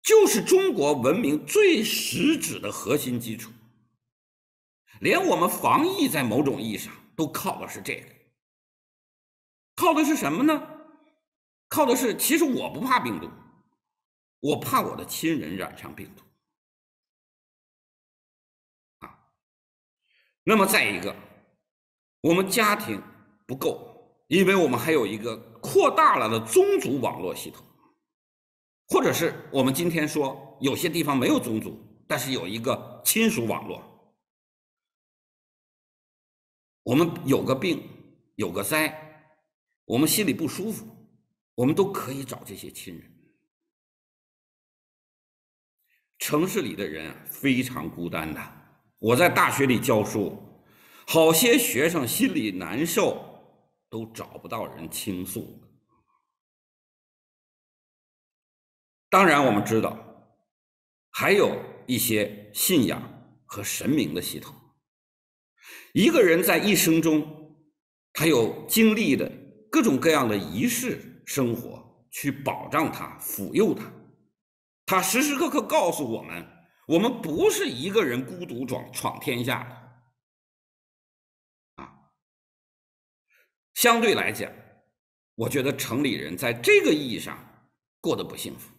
就是中国文明最实质的核心基础。连我们防疫在某种意义上都靠的是这个，靠的是什么呢？靠的是，其实我不怕病毒，我怕我的亲人染上病毒啊。那么再一个，我们家庭不够，因为我们还有一个扩大了的宗族网络系统，或者是我们今天说有些地方没有宗族，但是有一个亲属网络。我们有个病，有个灾，我们心里不舒服，我们都可以找这些亲人。城市里的人非常孤单的，我在大学里教书，好些学生心里难受，都找不到人倾诉。当然我们知道，还有一些信仰和神明的系统。一个人在一生中，他有经历的各种各样的仪式生活，去保障他、抚佑他。他时时刻刻告诉我们，我们不是一个人孤独闯闯天下的。啊，相对来讲，我觉得城里人在这个意义上过得不幸福。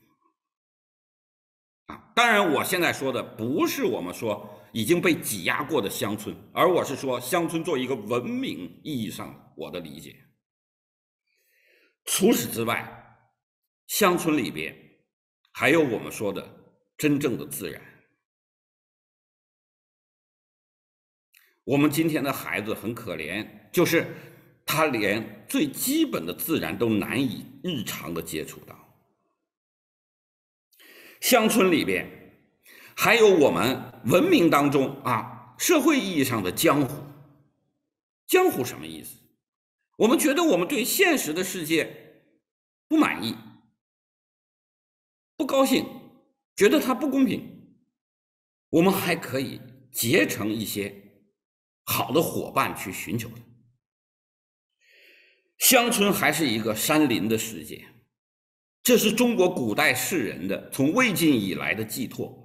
啊，当然，我现在说的不是我们说已经被挤压过的乡村，而我是说乡村做一个文明意义上我的理解。除此之外，乡村里边还有我们说的真正的自然。我们今天的孩子很可怜，就是他连最基本的自然都难以日常的接触到。乡村里边还有我们文明当中啊，社会意义上的江湖。江湖什么意思？我们觉得我们对现实的世界不满意，不高兴，觉得它不公平，我们还可以结成一些好的伙伴去寻求它。乡村还是一个山林的世界，这是中国古代士人的从魏晋以来的寄托。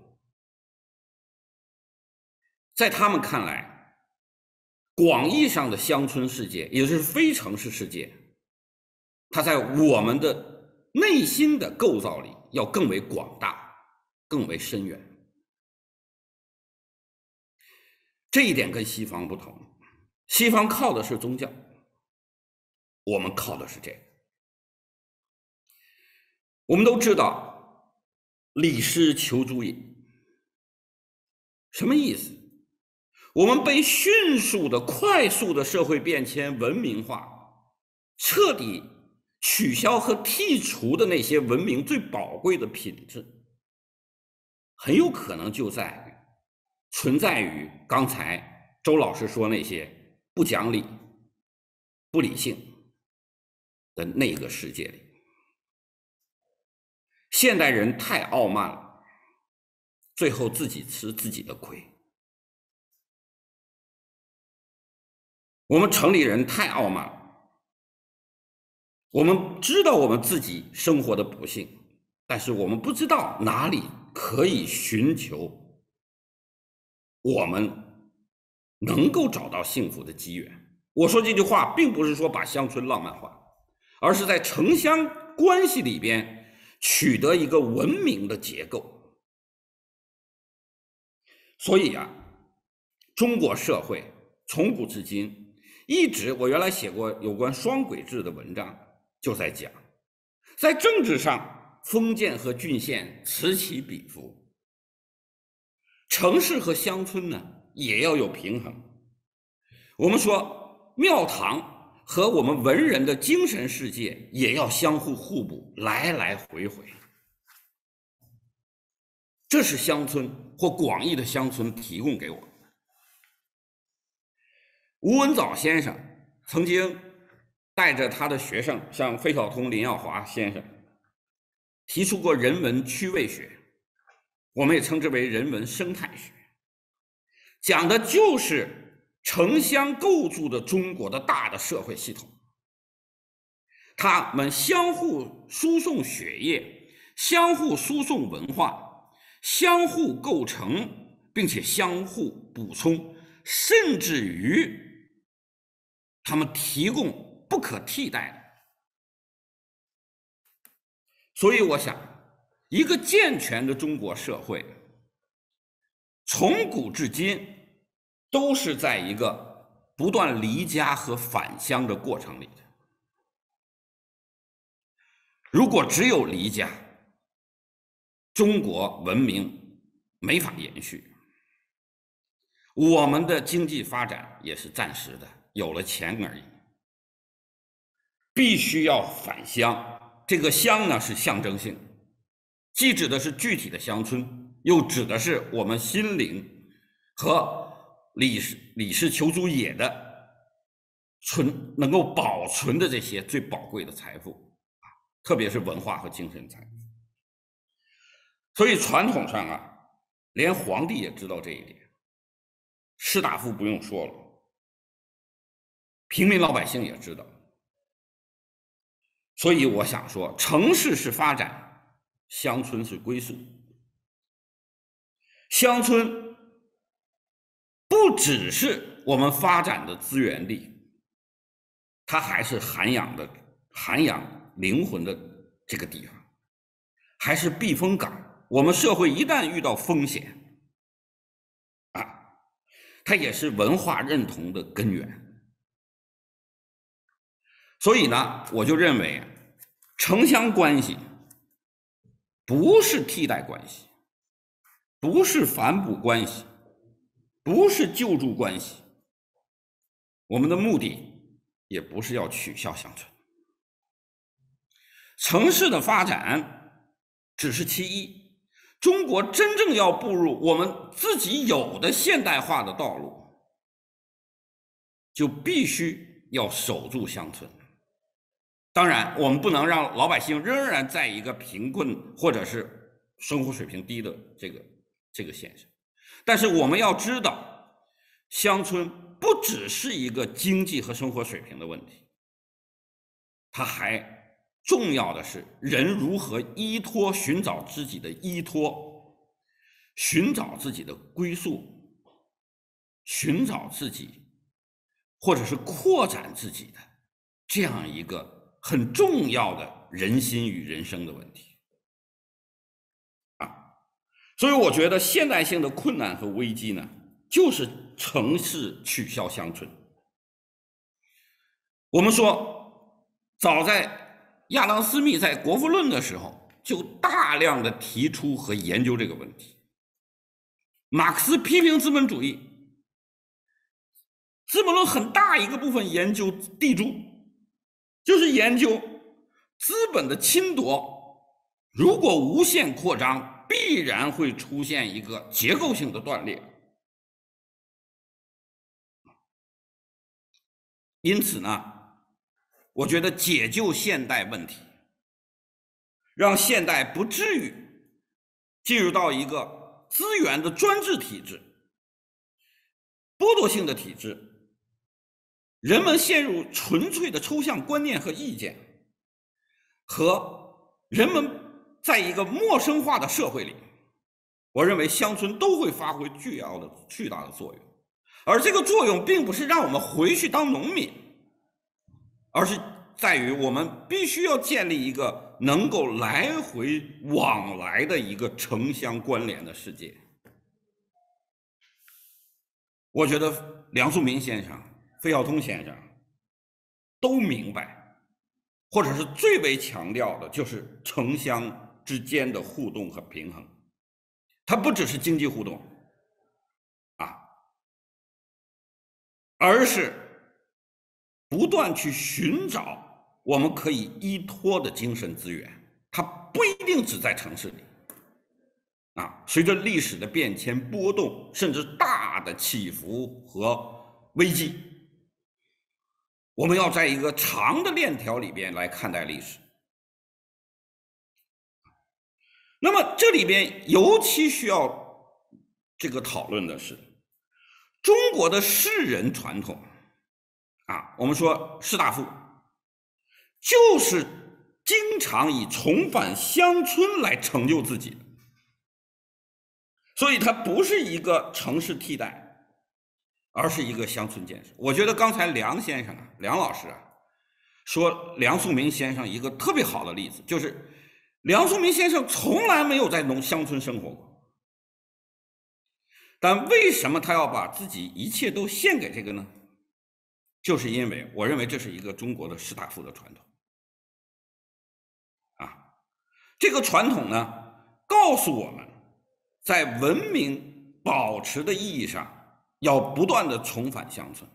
在他们看来，广义上的乡村世界，也就是非城市世界，它在我们的内心的构造里要更为广大，更为深远。这一点跟西方不同，西方靠的是宗教，我们靠的是这个。我们都知道礼失求诸也，什么意思？我们被迅速的、快速的社会变迁文明化，彻底取消和剔除的那些文明最宝贵的品质，很有可能就在于存在于刚才周老师说那些不讲理、不理性的那个世界里。现代人太傲慢了，最后自己吃自己的亏。我们城里人太傲慢了，我们知道我们自己生活的不幸，但是我们不知道哪里可以寻求我们能够找到幸福的机缘。我说这句话并不是说把乡村浪漫化，而是在城乡关系里边取得一个文明的结构。所以啊，中国社会从古至今一直，我原来写过有关双轨制的文章，就在讲，在政治上，封建和郡县此起彼伏，城市和乡村呢也要有平衡。我们说庙堂和我们文人的精神世界也要相互互补，来来回回。这是乡村或广义的乡村提供给我们。吴文藻先生曾经带着他的学生，像费孝通、林耀华先生，提出过人文趣味学，我们也称之为人文生态学，讲的就是城乡构筑的中国的大的社会系统，他们相互输送血液， 相互输送文化，相互构成，并且相互补充，甚至于他们提供不可替代的。所以我想，一个健全的中国社会从古至今都是在一个不断离家和返乡的过程里的。如果只有离家，中国文明没法延续，我们的经济发展也是暂时的，有了钱而已。必须要返乡，这个乡呢是象征性，既指的是具体的乡村，又指的是我们心灵和李氏李氏求诸野的存能够保存的这些最宝贵的财富。特别是文化和精神财富。所以传统上啊，连皇帝也知道这一点，士大夫不用说了，平民老百姓也知道。所以我想说，城市是发展，乡村是归宿。乡村不只是我们发展的资源地，它还是涵养的涵养灵魂的这个地方，还是避风港。我们社会一旦遇到风险啊，它也是文化认同的根源。所以呢，我就认为城乡关系不是替代关系，不是反哺关系，不是救助关系，我们的目的也不是要取消乡村。城市的发展只是其一，中国真正要步入我们自己有的现代化的道路，就必须要守住乡村。当然，我们不能让老百姓仍然在一个贫困或者是生活水平低的这个这个现象，但是我们要知道，乡村不只是一个经济和生活水平的问题，它还重要的是人如何依托，寻找自己的依托，寻找自己的归宿，寻找自己，或者是扩展自己的这样一个很重要的人心与人生的问题啊。所以我觉得现代性的困难和危机呢，就是城市取消乡村。我们说，早在亚当·斯密在《国富论》的时候，就大量的提出和研究这个问题。马克思批评资本主义，《资本论》很大一个部分研究地主，就是研究资本的侵夺，如果无限扩张，必然会出现一个结构性的断裂。因此呢，我觉得解救现代问题，让现代不至于进入到一个资源的专制体制、剥夺性的体制，人们陷入纯粹的抽象观念和意见，和人们在一个陌生化的社会里，我认为乡村都会发挥巨要的巨大的作用。而这个作用并不是让我们回去当农民，而是在于我们必须要建立一个能够来回往来的一个城乡关联的世界。我觉得梁漱溟先生、费孝通先生都明白，或者是最为强调的就是城乡之间的互动和平衡。它不只是经济互动啊，而是不断去寻找我们可以依托的精神资源。它不一定只在城市里啊，随着历史的变迁波动，甚至大的起伏和危机，我们要在一个长的链条里边来看待历史。那么这里边尤其需要这个讨论的是中国的士人传统啊，我们说士大夫就是经常以重返乡村来成就自己的，所以它不是一个城市替代，而是一个乡村建设。我觉得刚才梁先生啊，梁老师啊，说梁漱溟先生一个特别好的例子，就是梁漱溟先生从来没有在农乡村生活过，但为什么他要把自己一切都献给这个呢？就是因为我认为这是一个中国的士大夫的传统啊，这个传统呢，告诉我们在文明保持的意义上要不断的重返乡村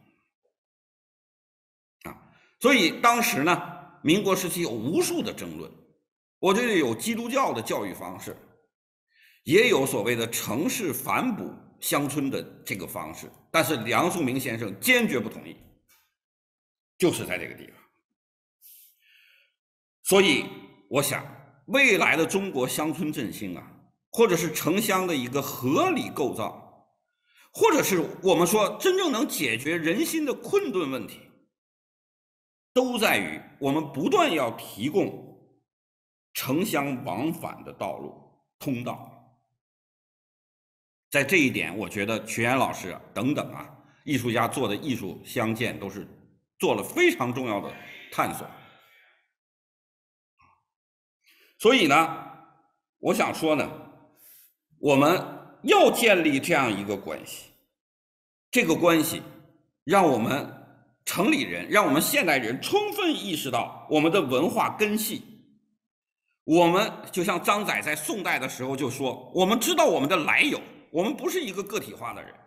啊，所以当时呢，民国时期有无数的争论，我觉得有基督教的教育方式，也有所谓的城市反哺乡村的这个方式，但是梁漱溟先生坚决不同意，就是在这个地方。所以我想未来的中国乡村振兴啊，或者是城乡的一个合理构造，或者是我们说真正能解决人心的困顿问题，都在于我们不断要提供城乡往返的道路通道。在这一点，我觉得曲岩老师啊等等啊艺术家做的艺术相见都是做了非常重要的探索。所以呢，我想说呢，我们要建立这样一个关系，这个关系让我们城里人，让我们现代人充分意识到我们的文化根系。我们就像张载在宋代的时候就说，我们知道我们的来由，我们不是一个个体化的人。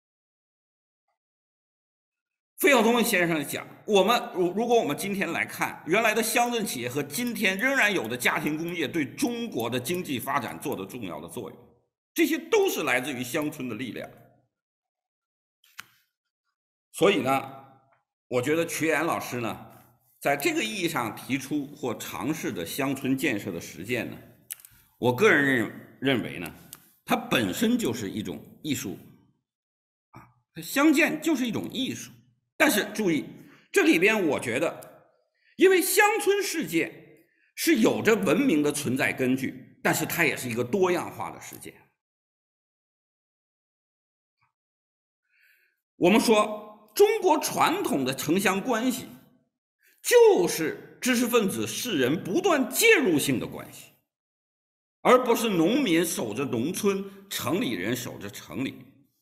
费孝通先生讲，我们如如果我们今天来看原来的乡镇企业和今天仍然有的家庭工业对中国的经济发展做的重要的作用，这些都是来自于乡村的力量。所以呢，我觉得曲岩老师呢，在这个意义上提出或尝试的乡村建设的实践呢，我个人认认为呢，它本身就是一种艺术啊，乡建就是一种艺术。但是注意，这里边我觉得，因为乡村世界是有着文明的存在根据，但是它也是一个多样化的世界。我们说中国传统的城乡关系就是知识分子士人不断介入性的关系，而不是农民守着农村，城里人守着城里。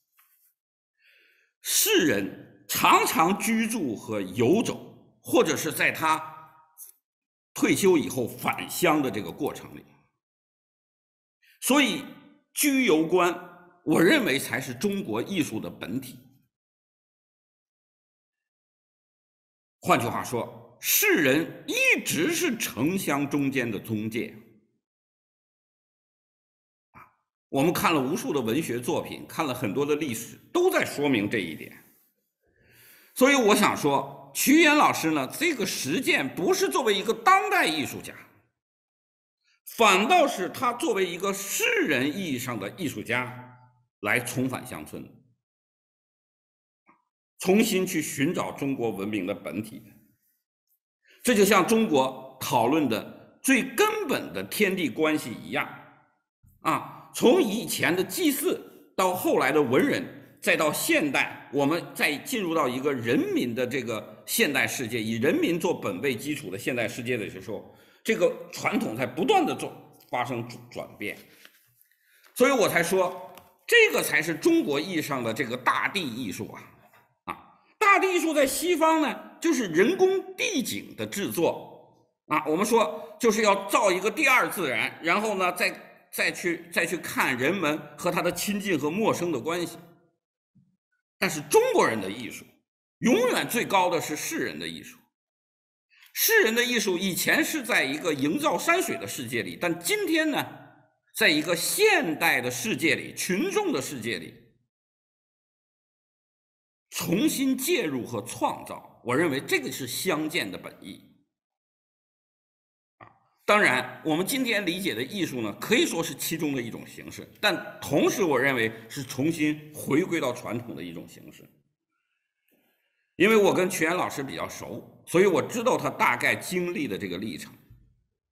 士人常常居住和游走，或者是在他退休以后返乡的这个过程里，所以居游观，我认为才是中国艺术的本体。换句话说，士人一直是城乡中间的中介。我们看了无数的文学作品，看了很多的历史，都在说明这一点。所以我想说，曲岩老师呢，这个实践不是作为一个当代艺术家，反倒是他作为一个士人意义上的艺术家来重返乡村，重新去寻找中国文明的本体。这就像中国讨论的最根本的天地关系一样啊，从以前的祭祀到后来的文人，再到现代，我们再进入到一个人民的这个现代世界，以人民做本位基础的现代世界的时候，这个传统在不断的做发生转变。所以我才说，这个才是中国意义上的这个大地艺术啊！啊，大地艺术在西方呢，就是人工地景的制作啊。我们说就是要造一个第二自然，然后呢，再再去再去看人们和他的亲近和陌生的关系。但是中国人的艺术永远最高的是士人的艺术。士人的艺术以前是在一个营造山水的世界里，但今天呢，在一个现代的世界里，群众的世界里重新介入和创造，我认为这个是相见的本意。当然，我们今天理解的艺术呢，可以说是其中的一种形式，但同时我认为是重新回归到传统的一种形式。因为我跟曲岩老师比较熟，所以我知道他大概经历的这个历程。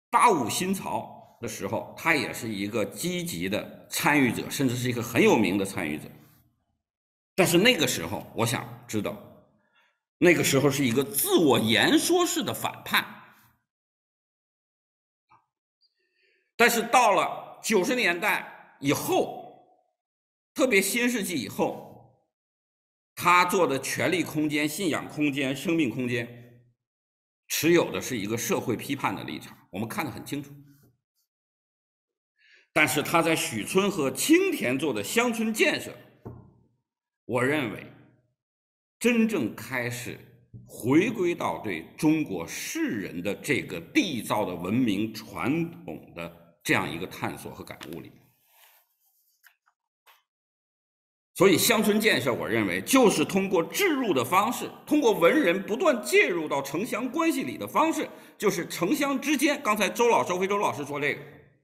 八五新潮的时候，他也是一个积极的参与者，甚至是一个很有名的参与者。但是那个时候，我想知道，那个时候是一个自我言说式的反叛。但是到了九十年代以后，特别新世纪以后，他做的权力空间、信仰空间、生命空间，持有的是一个社会批判的立场，我们看得很清楚。但是他在许村和青田做的乡村建设，我认为真正开始回归到对中国世人的这个缔造的文明传统的这样一个探索和感悟里。所以乡村建设，我认为就是通过置入的方式，通过文人不断介入到城乡关系里的方式，就是城乡之间，刚才周老周飞周老师说这个，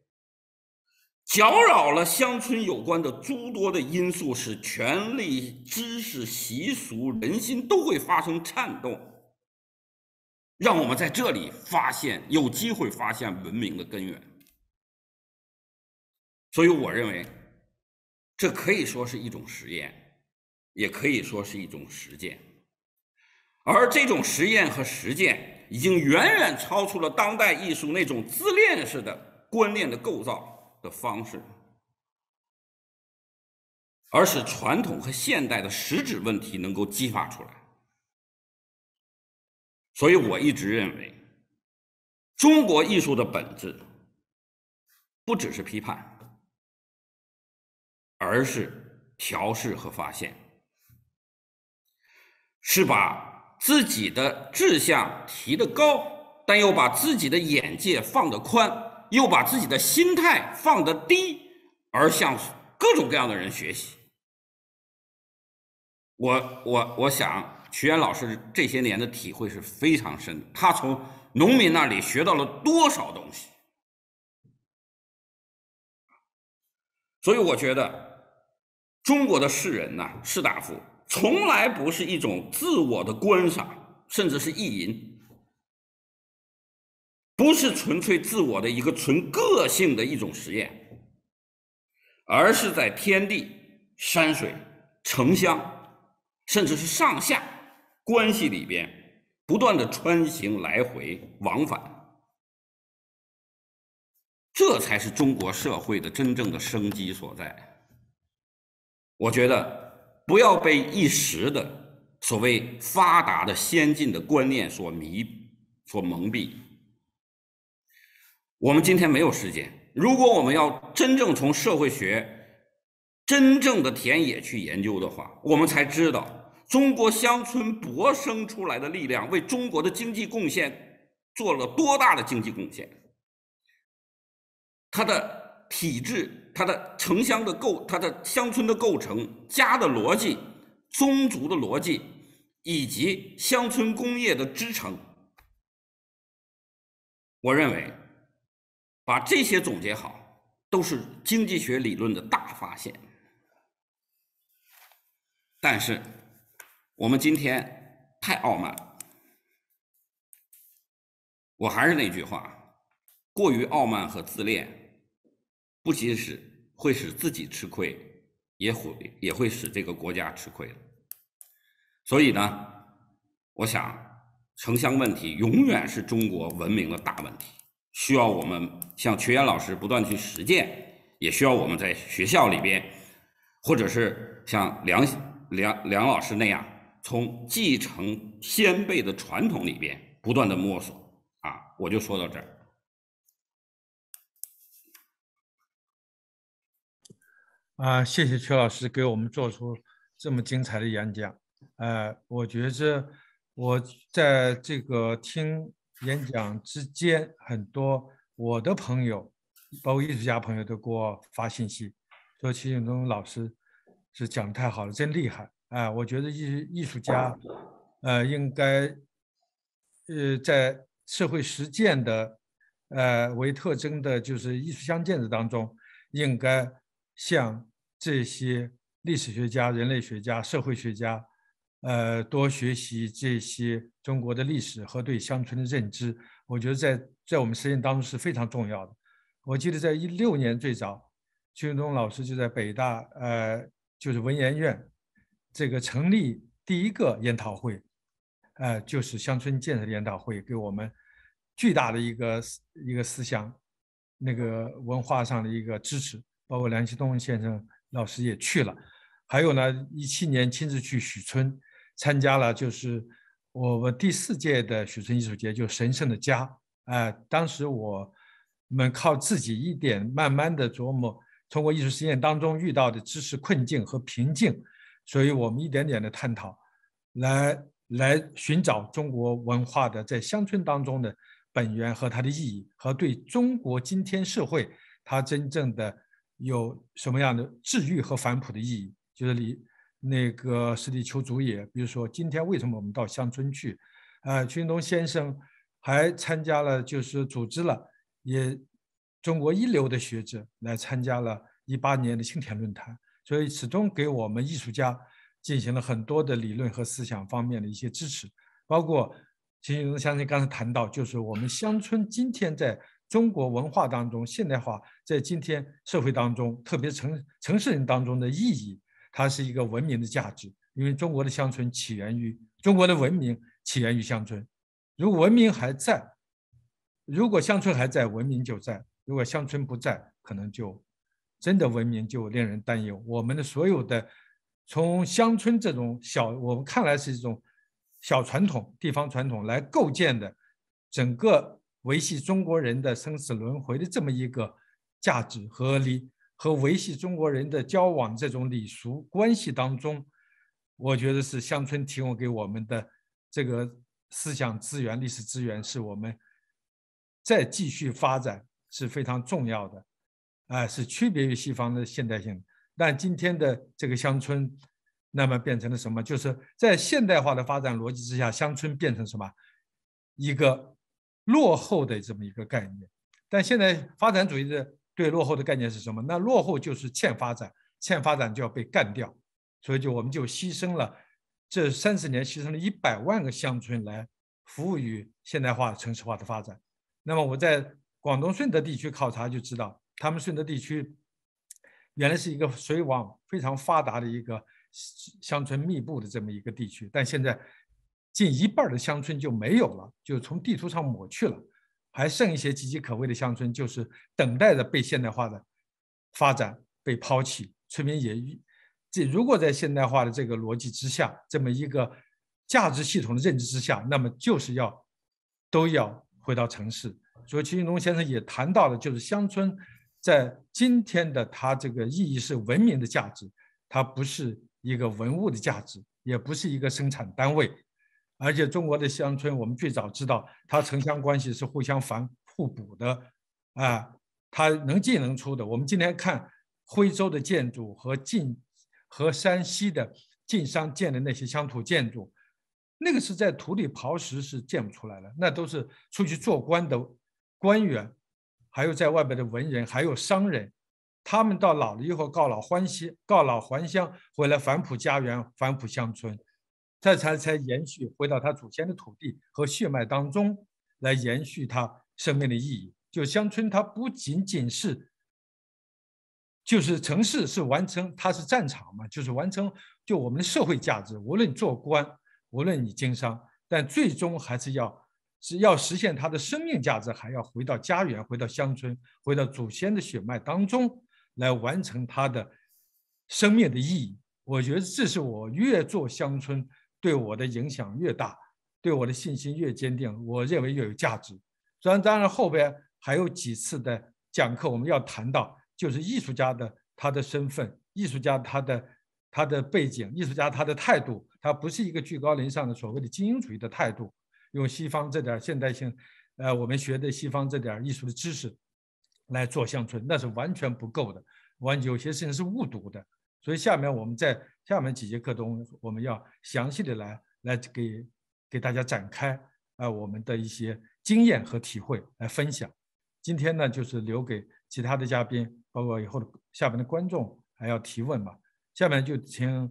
搅扰了乡村有关的诸多的因素，使权力、知识、习俗、人心都会发生颤动，让我们在这里发现，有机会发现文明的根源。所以我认为这可以说是一种实验，也可以说是一种实践，而这种实验和实践已经远远超出了当代艺术那种自恋式的观念的构造的方式，而使传统和现代的实质问题能够激发出来。所以我一直认为，中国艺术的本质不只是批判，而是调试和发现，是把自己的志向提得高，但又把自己的眼界放得宽，又把自己的心态放得低，而向各种各样的人学习。我我我想曲原老师这些年的体会是非常深的，他从农民那里学到了多少东西。所以我觉得中国的士人呐、士大夫从来不是一种自我的观赏，甚至是意淫，不是纯粹自我的一个纯个性的一种实验，而是在天地、山水、城乡，甚至是上下关系里边不断的穿行来回往返，这才是中国社会的真正的生机所在。我觉得不要被一时的所谓发达的先进的观念所迷所蒙蔽。我们今天没有时间，如果我们要真正从社会学真正的田野去研究的话，我们才知道中国乡村勃生出来的力量为中国的经济贡献做了多大的经济贡献，它的体制，它的城乡的构，它的乡村的构成，家的逻辑，宗族的逻辑，以及乡村工业的支撑。我认为把这些总结好，都是经济学理论的大发现。但是我们今天太傲慢了，我还是那句话，过于傲慢和自恋不仅使会使自己吃亏，也会也会使这个国家吃亏。所以呢，我想城乡问题永远是中国文明的大问题，需要我们像曲原老师不断去实践，也需要我们在学校里边，或者是像梁梁梁老师那样，从继承先辈的传统里边不断的摸索啊。我就说到这儿。 啊，谢谢曲老师给我们做出这么精彩的演讲。呃，我觉着我在这个听演讲之间，很多我的朋友，包括艺术家朋友都给我发信息，说齐景东老师是讲得太好了，真厉害。啊、呃，我觉得艺艺术家，呃，应该，呃，在社会实践的，呃，为特征的，就是艺术相见的当中，应该向这些历史学家、人类学家、社会学家呃，多学习这些中国的历史和对乡村的认知，我觉得在在我们实践当中是非常重要的。我记得在一六年最早，屈云东老师就在北大，呃，就是文研院这个成立第一个研讨会，呃，就是乡村建设的研讨会，给我们巨大的一个一个思想那个文化上的一个支持，包括梁启东先生老师也去了，还有呢，一七年亲自去许村参加了，就是我们第四届的许村艺术节，就神圣的家。哎、呃，当时我们靠自己一点慢慢的琢磨，通过艺术实践当中遇到的知识困境和瓶颈，所以我们一点点的探讨，来来寻找中国文化的在乡村当中的本源和它的意义，和对中国今天社会它真正的有什么样的治愈和反哺的意义。就是李那个是李求主也，比如说今天为什么我们到乡村去？呃，屈云东先生还参加了，就是组织了也中国一流的学者来参加了一八年的青田论坛，所以始终给我们艺术家进行了很多的理论和思想方面的一些支持，包括秦云东先生刚才谈到，就是我们乡村今天在中国文化当中现代化在今天社会当中，特别城城市人当中的意义，它是一个文明的价值，因为中国的乡村起源于中国的文明起源于乡村，如果文明还在，如果乡村还在，文明就在；如果乡村不在，可能就真的文明就令人担忧。我们的所有的从乡村这种小，我们看来是一种小传统、地方传统来构建的整个维系中国人的生死轮回的这么一个价值和理和维系中国人的交往这种礼俗关系当中，我觉得是乡村提供给我们的这个思想资源、历史资源，是我们再继续发展是非常重要的，啊、呃，是区别于西方的现代性。但今天的这个乡村，那么变成了什么？就是在现代化的发展逻辑之下，乡村变成什么？一个落后的这么一个概念。但现在发展主义的对落后的概念是什么？那落后就是欠发展，欠发展就要被干掉，所以就我们就牺牲了这三十年，牺牲了一百万个乡村来服务于现代化、城市化的发展。那么我在广东顺德地区考察就知道，他们顺德地区原来是一个水网非常发达的一个乡村密布的这么一个地区，但现在近一半的乡村就没有了，就从地图上抹去了，还剩一些岌岌可危的乡村，就是等待着被现代化的发展被抛弃。村民也这如果在现代化的这个逻辑之下，这么一个价值系统的认知之下，那么就是要都要回到城市。所以秦云东先生也谈到了，就是乡村在今天的它这个意义是文明的价值，它不是一个文物的价值，也不是一个生产单位。而且中国的乡村，我们最早知道它城乡关系是互相反互补的，啊，它能进能出的。我们今天看徽州的建筑和晋和山西的晋商建的那些乡土建筑，那个是在土里刨食是建不出来的，那都是出去做官的官员，还有在外边的文人，还有商人，他们到老了以后告老还乡，告老还乡回来反哺家园，反哺乡村，这才才延续回到他祖先的土地和血脉当中，来延续他生命的意义。就乡村，它不仅仅是，就是城市是完成，它是战场嘛，就是完成就我们的社会价值，无论做官，无论你经商，但最终还是要是要实现它的生命价值，还要回到家园，回到乡村，回到祖先的血脉当中，来完成它的生命的意义。我觉得这是我越做乡村，对我的影响越大，对我的信心越坚定，我认为越有价值。虽然当然后边还有几次的讲课，我们要谈到就是艺术家的他的身份，艺术家他的他的背景，艺术家他的态度，他不是一个居高临上的所谓的精英主义的态度，用西方这点现代性，呃，我们学的西方这点艺术的知识来做乡村，那是完全不够的，完有些事情是误读的。所以下面我们在下面几节课中，我们要详细的来来给给大家展开啊、呃、我们的一些经验和体会来分享。今天呢，就是留给其他的嘉宾，包括以后的下面的观众还要提问嘛。下面就请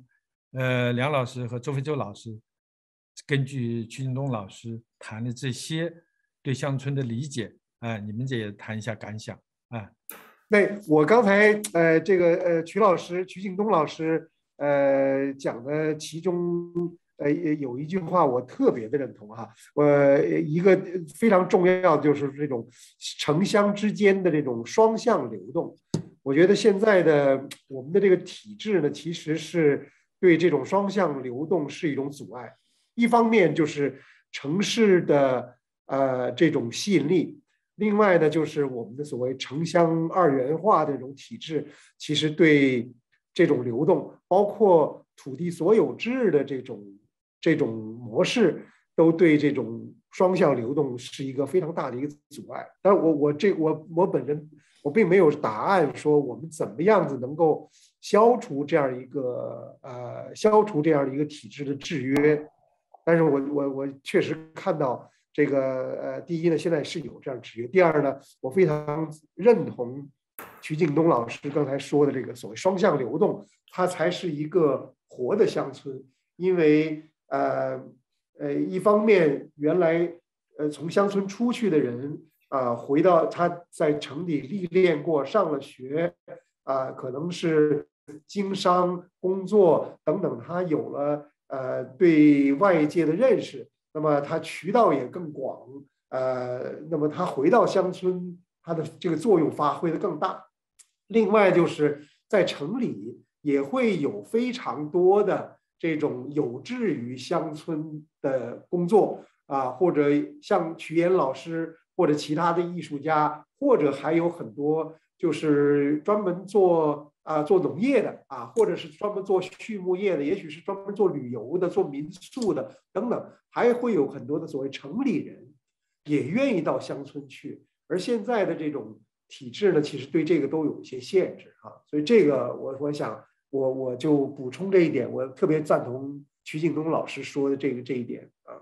呃，梁老师和周飞舟老师根据曲景东老师谈的这些对乡村的理解，啊、呃，你们也谈一下感想啊。 对，我刚才呃，这个呃，曲老师、曲景东老师呃讲的其中呃有一句话我特别的认同哈，我一个非常重要的就是这种城乡之间的这种双向流动。我觉得现在的我们的这个体制呢，其实是对这种双向流动是一种阻碍。一方面就是城市的呃这种吸引力。另外呢，就是我们的所谓城乡二元化的这种体制，其实对这种流动，包括土地所有制的这种这种模式，都对这种双向流动是一个非常大的一个阻碍。但我我这我我本人我并没有答案说我们怎么样子能够消除这样一个呃消除这样的一个体制的制约。但是我我我确实看到。这个呃，第一呢，现在是有这样制约。第二呢，我非常认同曲景东老师刚才说的这个所谓双向流动，它才是一个活的乡村。因为呃呃，一方面原来呃从乡村出去的人啊、呃，回到他在城里历练过，上了学啊、呃，可能是经商、工作等等，他有了呃对外界的认识。那么它渠道也更广，呃，那么它回到乡村，它的这个作用发挥的更大。另外就是在城里也会有非常多的这种有志于乡村的工作啊，或者像曲岩老师或者其他的艺术家，或者还有很多就是专门做啊做农业的啊，或者是专门做畜牧业的，也许是专门做旅游的、做民宿的等等，还会有很多的所谓城里人也愿意到乡村去。而现在的这种体制呢，其实对这个都有一些限制啊，所以这个我我想我我就补充这一点，我特别赞同曲景东老师说的这个这一点啊。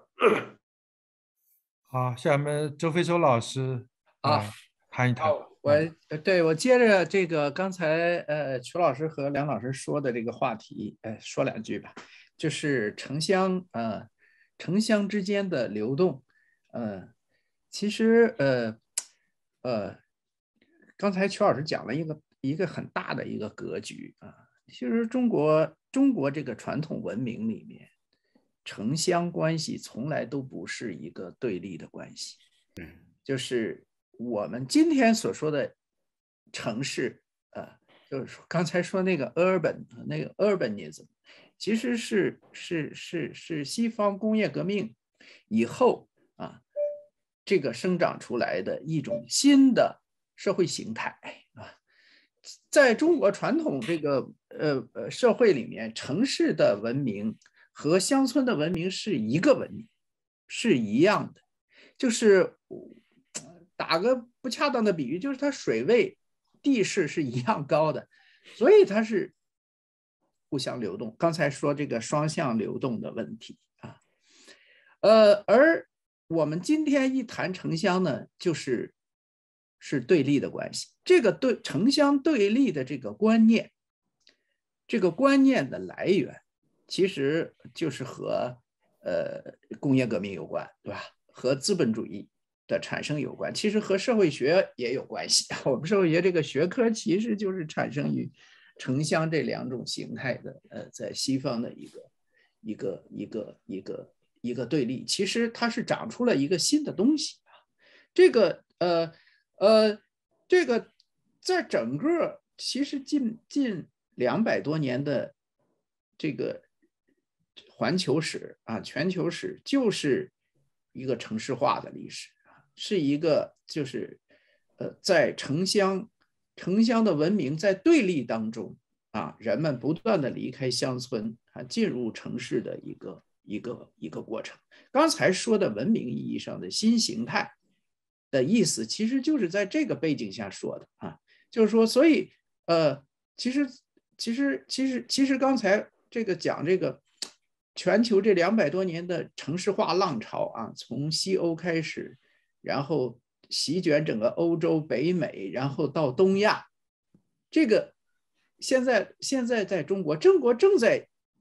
好，下面周飞舟老师啊谈一谈。 我对我接着这个刚才呃曲老师和梁老师说的这个话题，呃说两句吧，就是城乡呃城乡之间的流动，呃其实呃呃刚才曲老师讲了一个一个很大的一个格局啊，其实中国中国这个传统文明里面，城乡关系从来都不是一个对立的关系，就是我们今天所说的城市，呃，就是说刚才说那个 urban 那个 urbanism， 其实是是是是西方工业革命以后啊，这个生长出来的一种新的社会形态啊。在中国传统这个呃呃社会里面，城市的文明和乡村的文明是一个文明，是一样的，就是打个不恰当的比喻，就是它水位、地势是一样高的，所以它是互相流动。刚才说这个双向流动的问题啊，呃，而我们今天一谈城乡呢，就是是对立的关系。这个对城乡对立的这个观念，这个观念的来源，其实就是和呃工业革命有关，对吧？和资本主义的产生有关，其实和社会学也有关系。我们社会学这个学科其实就是产生于城乡这两种形态的，呃，在西方的一个一个一个一个一个对立。其实它是长出了一个新的东西啊。这个呃呃，这个在整个其实近近两百多年的这个环球史啊，全球史就是一个城市化的历史啊，是一个就是呃，在城乡城乡的文明在对立当中啊，人们不断的离开乡村啊，进入城市的一个一个一个过程。刚才说的文明意义上的新形态的意思，其实就是在这个背景下说的啊，就是说，所以呃，其实其实其实其实刚才这个讲这个。全球这两百多年的城市化浪潮啊，从西欧开始，然后席卷整个欧洲、北美，然后到东亚。这个现在现在在中国，中国正在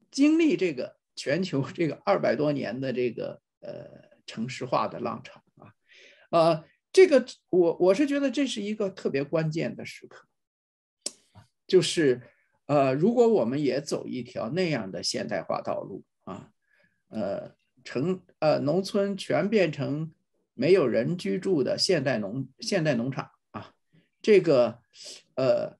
经历这个全球这个二百多年的这个呃城市化的浪潮啊，呃，这个我我是觉得这是一个特别关键的时刻，就是呃，如果我们也走一条那样的现代化道路啊，呃，城呃农村全变成没有人居住的现代农现代农场啊，这个呃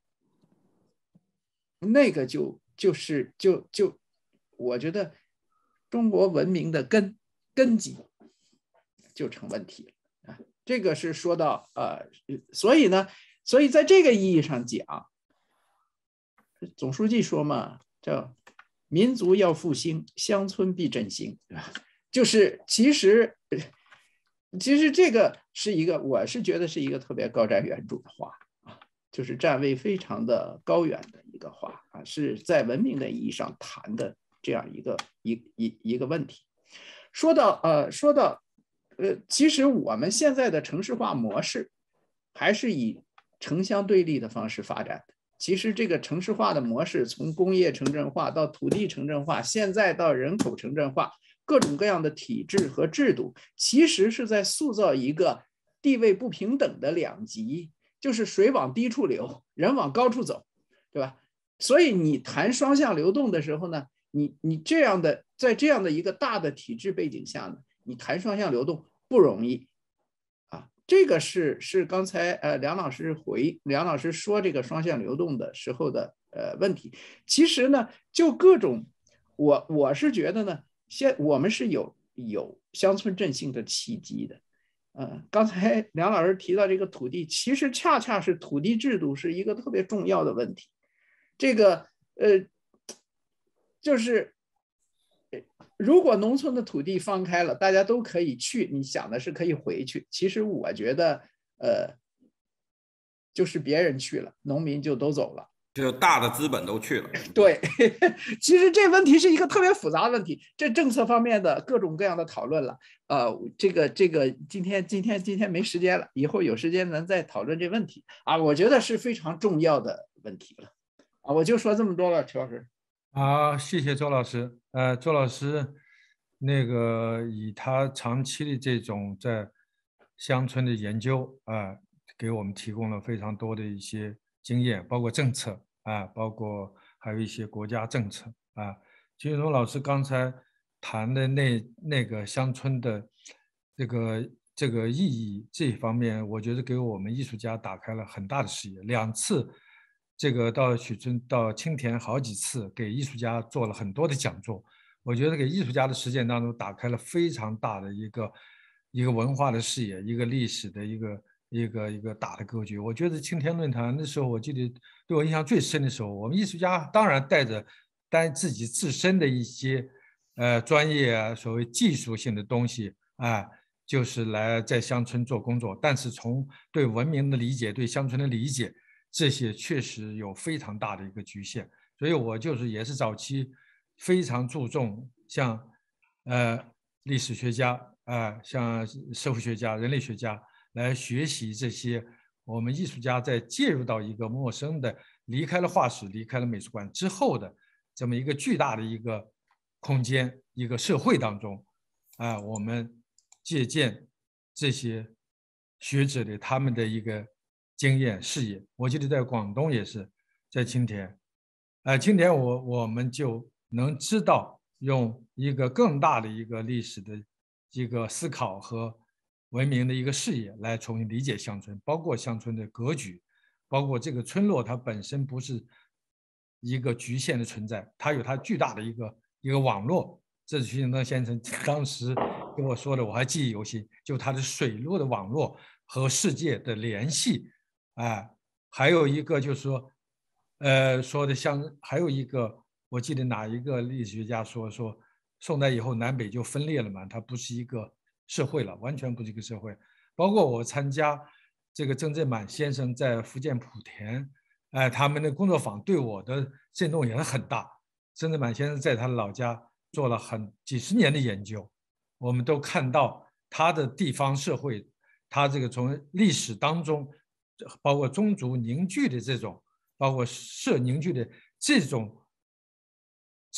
那个就就是就就我觉得中国文明的根根基就成问题了啊。这个是说到呃，所以呢，所以在这个意义上讲，总书记说嘛，叫民族要复兴，乡村必振兴，对吧？就是其实，其实这个是一个，我是觉得是一个特别高瞻远瞩的话啊，就是站位非常的高远的一个话啊，是在文明的意义上谈的这样一个一一一个问题。说到呃，说到呃，其实我们现在的城市化模式还是以城乡对立的方式发展的。其实这个城市化的模式，从工业城镇化到土地城镇化，现在到人口城镇化，各种各样的体制和制度，其实是在塑造一个地位不平等的两极，就是水往低处流，人往高处走，对吧？所以你谈双向流动的时候呢，你你这样的在这样的一个大的体制背景下呢，你谈双向流动不容易。这个是是刚才呃梁老师回梁老师说这个双向流动的时候的呃问题，其实呢就各种我我是觉得呢，现我们是有有乡村振兴的契机的，呃刚才梁老师提到这个土地，其实恰恰是土地制度是一个特别重要的问题，这个呃就是。如果农村的土地放开了，大家都可以去，你想的是可以回去。其实我觉得，呃，就是别人去了，农民就都走了， 就大的资本都去了。 对，其实这问题是一个特别复杂的问题，这政策方面的各种各样的讨论了。呃，这个这个今天今天今天没时间了，以后有时间咱再讨论这问题啊。我觉得是非常重要的问题了啊。我就说这么多了，邱老师。 好，谢谢周老师。呃，周老师，那个以他长期的这种在乡村的研究啊，给我们提供了非常多的一些经验，包括政策啊，包括还有一些国家政策啊。金荣老师刚才谈的那那个乡村的这个这个意义这一方面，我觉得给我们艺术家打开了很大的视野。两次。这个到许村到青田好几次，给艺术家做了很多的讲座，我觉得给艺术家的实践当中打开了非常大的一个一个文化的视野，一个历史的一个一个一个大的格局。我觉得青田论坛的时候，我记得对我印象最深的时候，我们艺术家当然带着带自己自身的一些呃专业啊，所谓技术性的东西啊，就是来在乡村做工作，但是从对文明的理解，对乡村的理解。这些确实有非常大的一个局限，所以我就是也是早期非常注重像呃历史学家啊、呃，像社会学家、人类学家来学习这些我们艺术家在介入到一个陌生的、离开了画室、离开了美术馆之后的这么一个巨大的一个空间、一个社会当中啊、呃，我们借鉴这些学者的他们的一个。经验视野，我记得在广东也是，在青田，呃，青田我我们就能知道用一个更大的一个历史的一个思考和文明的一个视野来重新理解乡村，包括乡村的格局，包括这个村落它本身不是一个局限的存在，它有它巨大的一个一个网络。这是徐景登先生当时跟我说的，我还记忆犹新，就它的水路的网络和世界的联系。哎，还有一个就是说，呃，说的像还有一个，我记得哪一个历史学家说说，宋代以后南北就分裂了嘛，它不是一个社会了，完全不是一个社会。包括我参加这个曾振满先生在福建莆田，哎，他们的工作坊对我的震动也是很大。曾振满先生在他的老家做了很几十年的研究，我们都看到他的地方社会，他这个从历史当中。包括宗族凝聚的这种，包括社凝聚的这种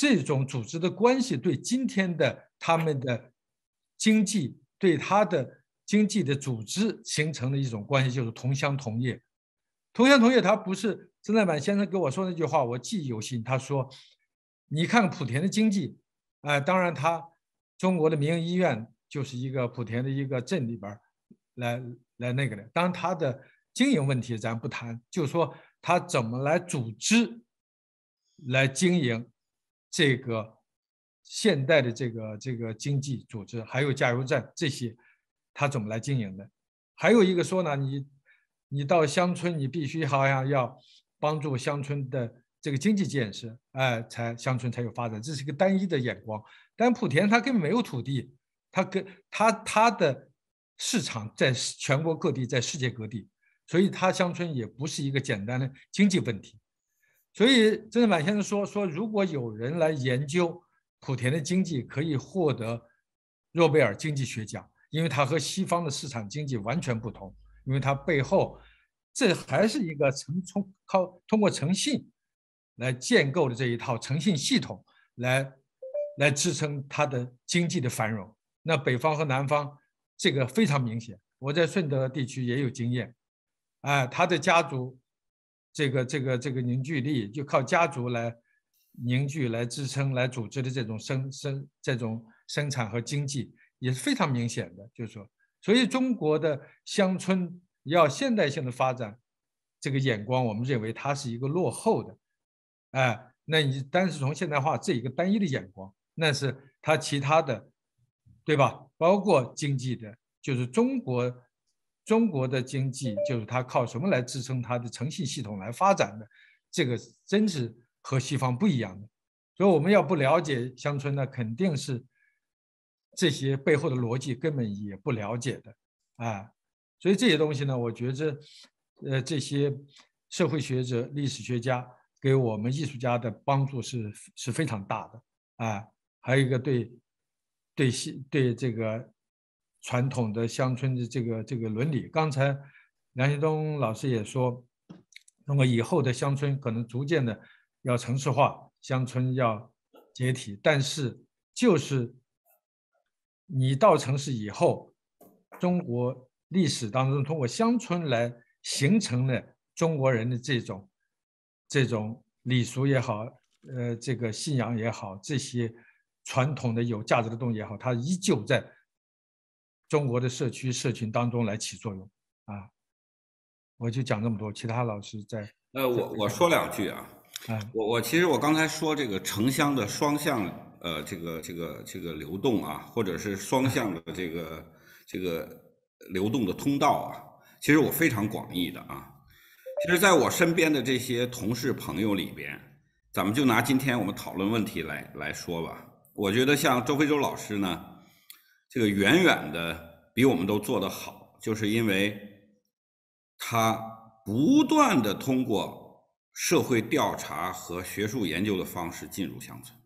这种组织的关系对今天的他们的经济，对他的经济的组织形成的一种关系，就是同乡同业。同乡同业，他不是曾乃满先生跟我说那句话，我记忆犹新。他说：“你看莆田的经济，哎、呃，当然他中国的民营医院就是一个莆田的一个镇里边来来那个的。当然他的经营问题咱不谈，就是说他怎么来组织、来经营这个现代的这个这个经济组织，还有加油站这些，他怎么来经营的？还有一个说呢，你。”你到乡村，你必须好像要帮助乡村的这个经济建设，哎，才乡村才有发展。这是一个单一的眼光。但莆田它根本没有土地，它跟它它的市场在全国各地，在世界各地，所以它乡村也不是一个简单的经济问题。所以曾乃满先生说说，如果有人来研究莆田的经济，可以获得诺贝尔经济学奖，因为它和西方的市场经济完全不同。因为它背后，这还是一个诚从靠通过诚信来建构的这一套诚信系统来来支撑它的经济的繁荣。那北方和南方这个非常明显，我在顺德地区也有经验，哎，他的家族这个这个这个凝聚力就靠家族来凝聚、来支撑、来组织的这种生生这种生产和经济也是非常明显的，就是说。所以中国的乡村要现代性的发展，这个眼光我们认为它是一个落后的，哎，那你单是从现代化这一个单一的眼光，那是它其他的，对吧？包括经济的，就是中国中国的经济，就是它靠什么来支撑它的诚信系统来发展的，这个真是和西方不一样的。所以我们要不了解乡村呢，肯定是。这些背后的逻辑根本也不了解的，啊，所以这些东西呢，我觉着，呃，这些社会学者、历史学家给我们艺术家的帮助是是非常大的，啊，还有一个对对对这个传统的乡村的这个这个伦理，刚才梁旭东老师也说，那么以后的乡村可能逐渐的要城市化，乡村要解体，但是就是你到城市以后，中国历史当中通过乡村来形成了中国人的这种这种礼俗也好，呃，这个信仰也好，这些传统的有价值的东西也好，它依旧在中国的社区社群当中来起作用啊。我就讲这么多，其他老师在。 呃，我我说两句啊。 啊， 我我其实我刚才说这个城乡的双向呃这个这个这个流动啊，或者是双向的这个这个流动的通道啊，其实我非常广义的啊。其实在我身边的这些同事朋友里边，咱们就拿今天我们讨论问题来来说吧。我觉得像周飞舟老师呢，这个远远的比我们都做得好，就是因为他不断的通过社会调查和学术研究的方式进入乡村。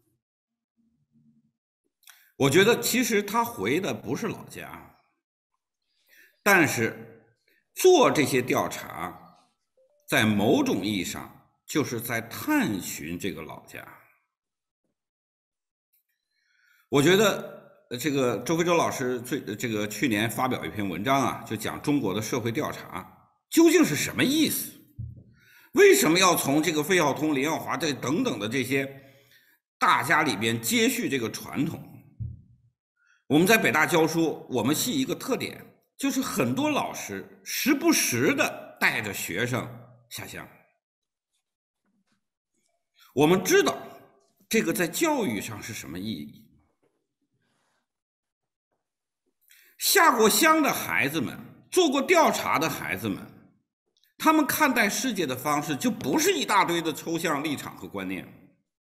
我觉得其实他回的不是老家，但是做这些调查，在某种意义上就是在探寻这个老家。我觉得这个周飞舟老师最这个去年发表一篇文章啊，就讲中国的社会调查究竟是什么意思。为什么要从这个费孝通、林耀华这等等的这些大家里边接续这个传统？我们在北大教书，我们系一个特点，就是很多老师时不时的带着学生下乡。我们知道这个在教育上是什么意义。下过乡的孩子们，做过调查的孩子们，他们看待世界的方式就不是一大堆的抽象立场和观念，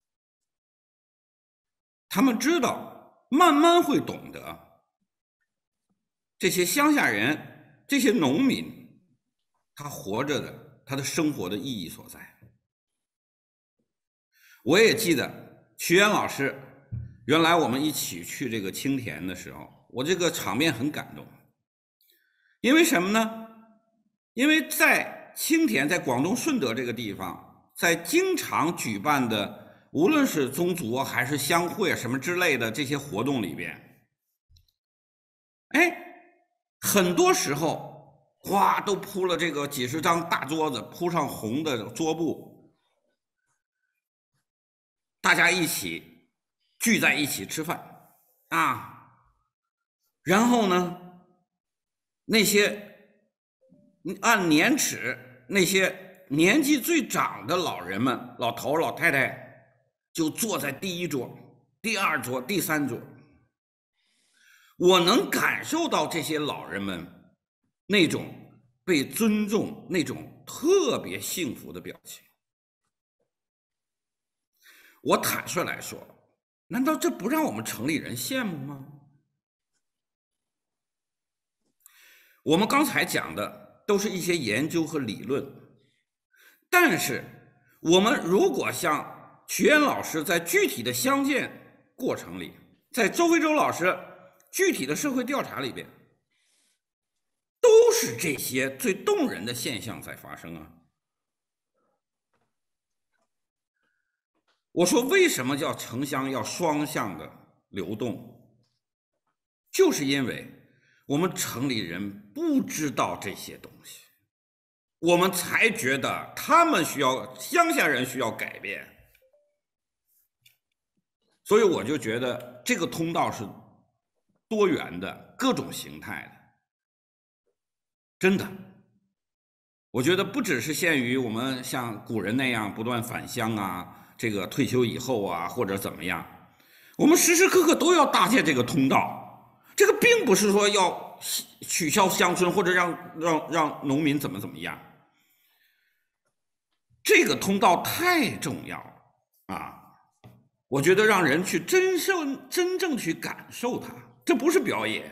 他们知道，慢慢会懂得，这些乡下人，这些农民，他活着的，他的生活的意义所在。我也记得曲原老师，原来我们一起去这个青田的时候，我这个场面很感动，因为什么呢？因为在青田，在广东顺德这个地方，在经常举办的无论是宗族还是乡会什么之类的这些活动里边，哎，很多时候哗都铺了这个几十张大桌子，铺上红的桌布，大家一起聚在一起吃饭啊，然后呢，那些按年齿，那些年纪最长的老人们，老头老太太就坐在第一桌、第二桌、第三桌。我能感受到这些老人们那种被尊重、那种特别幸福的表情。我坦率来说，难道这不让我们城里人羡慕吗？我们刚才讲的都是一些研究和理论，但是我们如果像曲燕老师在具体的相见过程里，在周飞舟老师具体的社会调查里边，都是这些最动人的现象在发生啊。我说为什么叫城乡要双向的流动，就是因为我们城里人不知道这些东西，我们才觉得他们需要，乡下人需要改变。所以我就觉得这个通道是多元的，各种形态的，真的。我觉得不只是限于我们像古人那样不断返乡啊，这个退休以后啊，或者怎么样，我们时时刻刻都要搭建这个通道。这个并不是说要取消乡村或者让让让农民怎么怎么样，这个通道太重要了啊！我觉得让人去真正真正去感受它，这不是表演。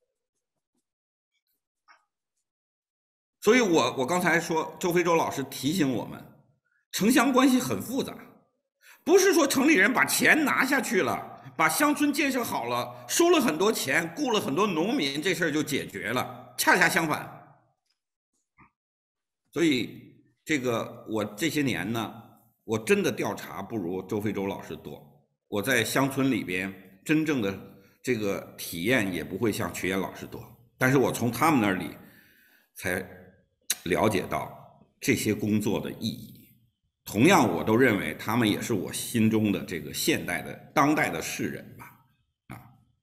所以我我刚才说，周飞舟老师提醒我们，城乡关系很复杂，不是说城里人把钱拿下去了，把乡村建设好了，收了很多钱，雇了很多农民，这事儿就解决了。恰恰相反。所以这个我这些年呢，我真的调查不如周飞舟老师多。我在乡村里边真正的这个体验也不会像曲燕老师多，但是我从他们那里才了解到这些工作的意义。同样，我都认为他们也是我心中的这个现代的当代的士人吧。啊，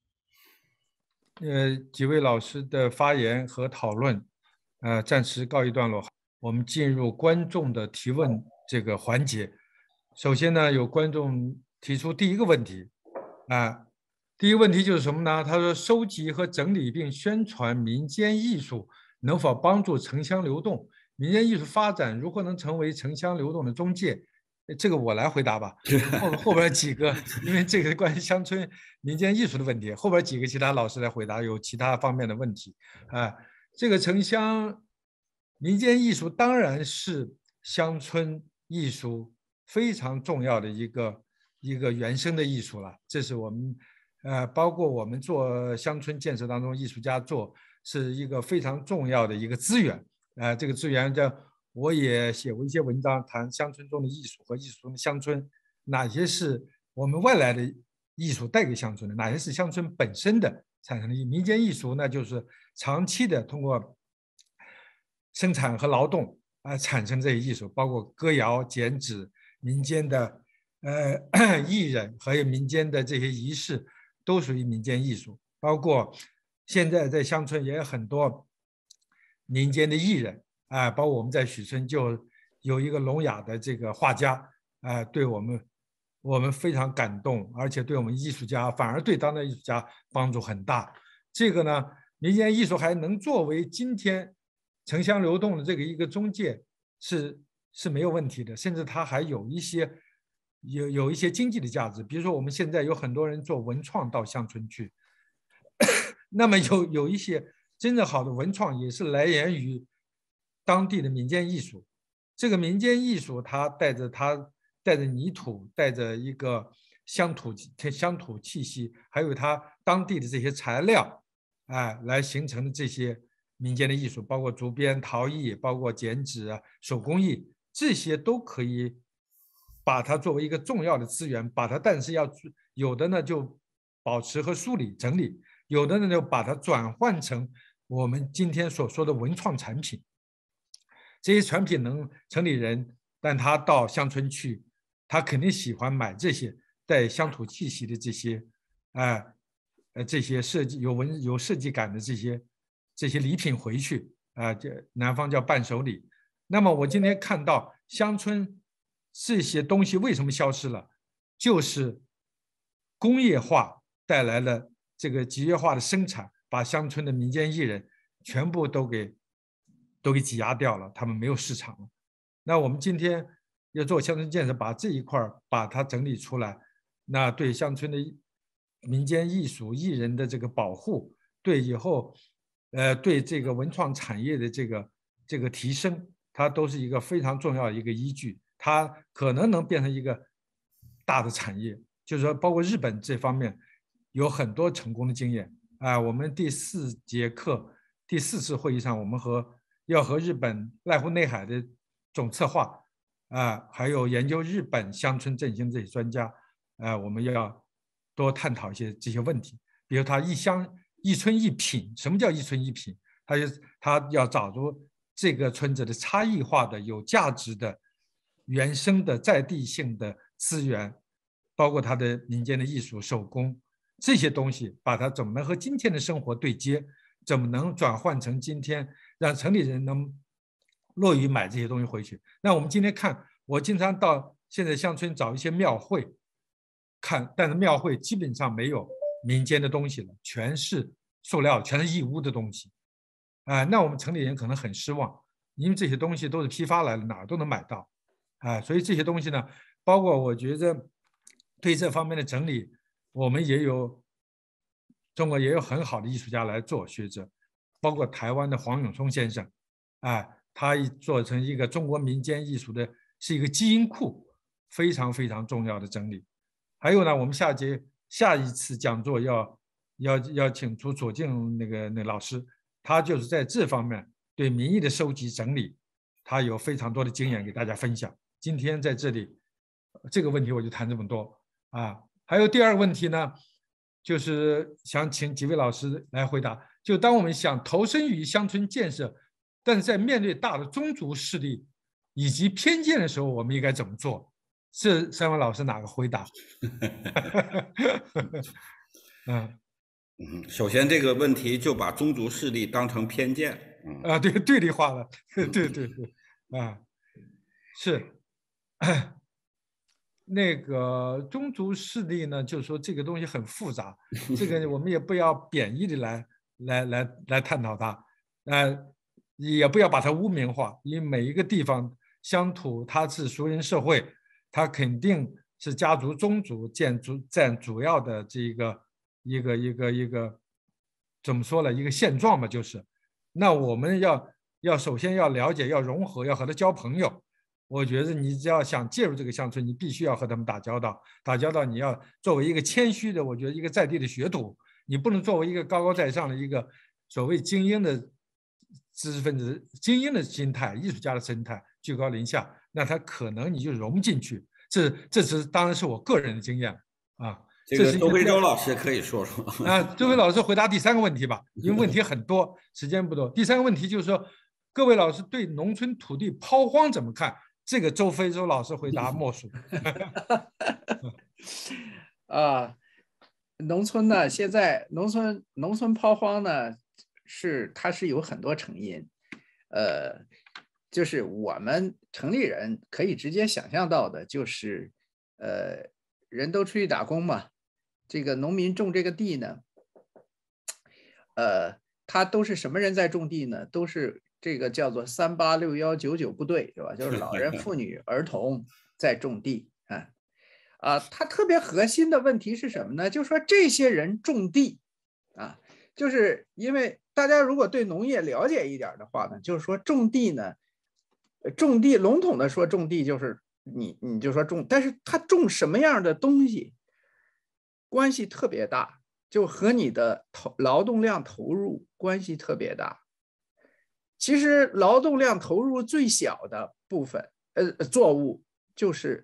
呃，几位老师的发言和讨论，呃，暂时告一段落。我们进入观众的提问这个环节。首先呢，有观众提出第一个问题，啊，第一个问题就是什么呢？他说，收集和整理并宣传民间艺术能否帮助城乡流动？民间艺术发展如何能成为城乡流动的中介？这个我来回答吧。后后边几个，因为这个关于乡村民间艺术的问题，后边几个其他老师来回答有其他方面的问题。啊，这个城乡民间艺术当然是乡村艺术非常重要的一个一个原生的艺术了。这是我们呃，包括我们做乡村建设当中，艺术家做是一个非常重要的一个资源。呃，这个资源叫我也写过一些文章，谈乡村中的艺术和艺术中的乡村，哪些是我们外来的艺术带给乡村的，哪些是乡村本身的产生的民间艺术，那就是长期的通过生产和劳动啊、呃、产生这些艺术，包括歌谣、剪纸、民间的呃艺人还有民间的这些仪式，都属于民间艺术。包括现在在乡村也有很多民间的艺人啊、呃，包括我们在许村就有一个聋哑的这个画家啊、呃，对我们我们非常感动，而且对我们艺术家反而对当代艺术家帮助很大。这个呢，民间艺术还能作为今天城乡流动的这个一个中介是是没有问题的，甚至它还有一些有有一些经济的价值。比如说我们现在有很多人做文创到乡村去，那么有有一些真正好的文创也是来源于当地的民间艺术。这个民间艺术它带着它带着泥土，带着一个乡土乡土气息，还有它当地的这些材料，哎，来形成的这些民间的艺术，包括竹编、陶艺，包括剪纸啊、手工艺，这些都可以把它作为一个重要的资源，把它，但是要有的呢就保持和梳理整理，有的呢就把它转换成我们今天所说的文创产品。这些产品能城里人，但他到乡村去，他肯定喜欢买这些带乡土气息的这些，啊，呃，这些设计有文有设计感的这些这些礼品回去啊，这南方叫伴手礼。那么我今天看到乡村这些东西为什么消失了，就是工业化带来了这个集约化的生产，把乡村的民间艺人全部都给都给挤压掉了，他们没有市场了。那我们今天要做乡村建设，把这一块把它整理出来，那对乡村的民间艺术艺人的这个保护，对以后呃对这个文创产业的这个这个提升，它都是一个非常重要的一个依据。它可能能变成一个大的产业，就是说包括日本这方面有很多成功的经验啊。我们第四节课第四次会议上，我们和要和日本濑户内海的总策划啊，还有研究日本乡村振兴这些专家啊，我们要多探讨一些这些问题。比如他一乡一村一品，什么叫一村一品？他就他要找出这个村子的差异化的、有价值的、原生的、在地性的资源，包括他的民间的艺术、手工这些东西，把它怎么能和今天的生活对接，怎么能转换成今天让城里人能乐于买这些东西回去。那我们今天看，我经常到现在乡村找一些庙会看，但是庙会基本上没有民间的东西了，全是塑料，全是义乌的东西啊、呃。那我们城里人可能很失望，因为这些东西都是批发来的，哪儿都能买到啊、呃。所以这些东西呢，包括我觉得对这方面的整理，我们也有中国也有很好的艺术家来做学者，包括台湾的黄永松先生啊、呃，他做成一个中国民间艺术的是一个基因库，非常非常重要的整理。还有呢，我们下节下一次讲座要要要请出左敬那个那个老师，他就是在这方面对民意的收集整理，他有非常多的经验给大家分享。今天在这里这个问题我就谈这么多啊。还有第二个问题呢，就是想请几位老师来回答。就当我们想投身于乡村建设，但是在面对大的宗族势力以及偏见的时候，我们应该怎么做？是三位老师哪个回答？ 嗯嗯，首先这个问题就把宗族势力当成偏见， 嗯、啊，对，对立化了，对对对，啊，是。那个宗族势力呢，就是说这个东西很复杂，这个我们也不要贬义的来来来来探讨它，呃，也不要把它污名化，因为每一个地方乡土它是熟人社会，它肯定是家族宗族占主占主要的这个一个一个一个怎么说呢？一个现状嘛，就是。那我们要要首先要了解，要融合，要和他交朋友。我觉得你只要想介入这个乡村，你必须要和他们打交道。打交道，你要作为一个谦虚的，我觉得一个在地的学徒，你不能作为一个高高在上的一个所谓精英的知识分子、精英的心态、艺术家的心态，居高临下，那他可能你就融不进去。这这是当然是我个人的经验啊。 这个周辉洲老师可以说说啊。周辉老师回答第三个问题吧，因为问题很多，时间不多。第三个问题就是说，各位老师对农村土地抛荒怎么看？这个周飞舟老师回答莫属。 啊，农村呢，现在农村农村抛荒呢，是它是有很多成因，呃，就是我们城里人可以直接想象到的，就是呃，人都出去打工嘛，这个农民种这个地呢，呃，他都是什么人在种地呢？都是这个叫做三八六幺九九部队，是吧？就是老人、妇女、儿童在种地啊。啊，它特别核心的问题是什么呢？就是说这些人种地啊，就是因为大家如果对农业了解一点的话呢，就是说种地呢，种地笼统的说种地就是你你就说种，但是他种什么样的东西，关系特别大，就和你的投劳动量投入关系特别大。其实劳动量投入最小的部分，呃，作物就是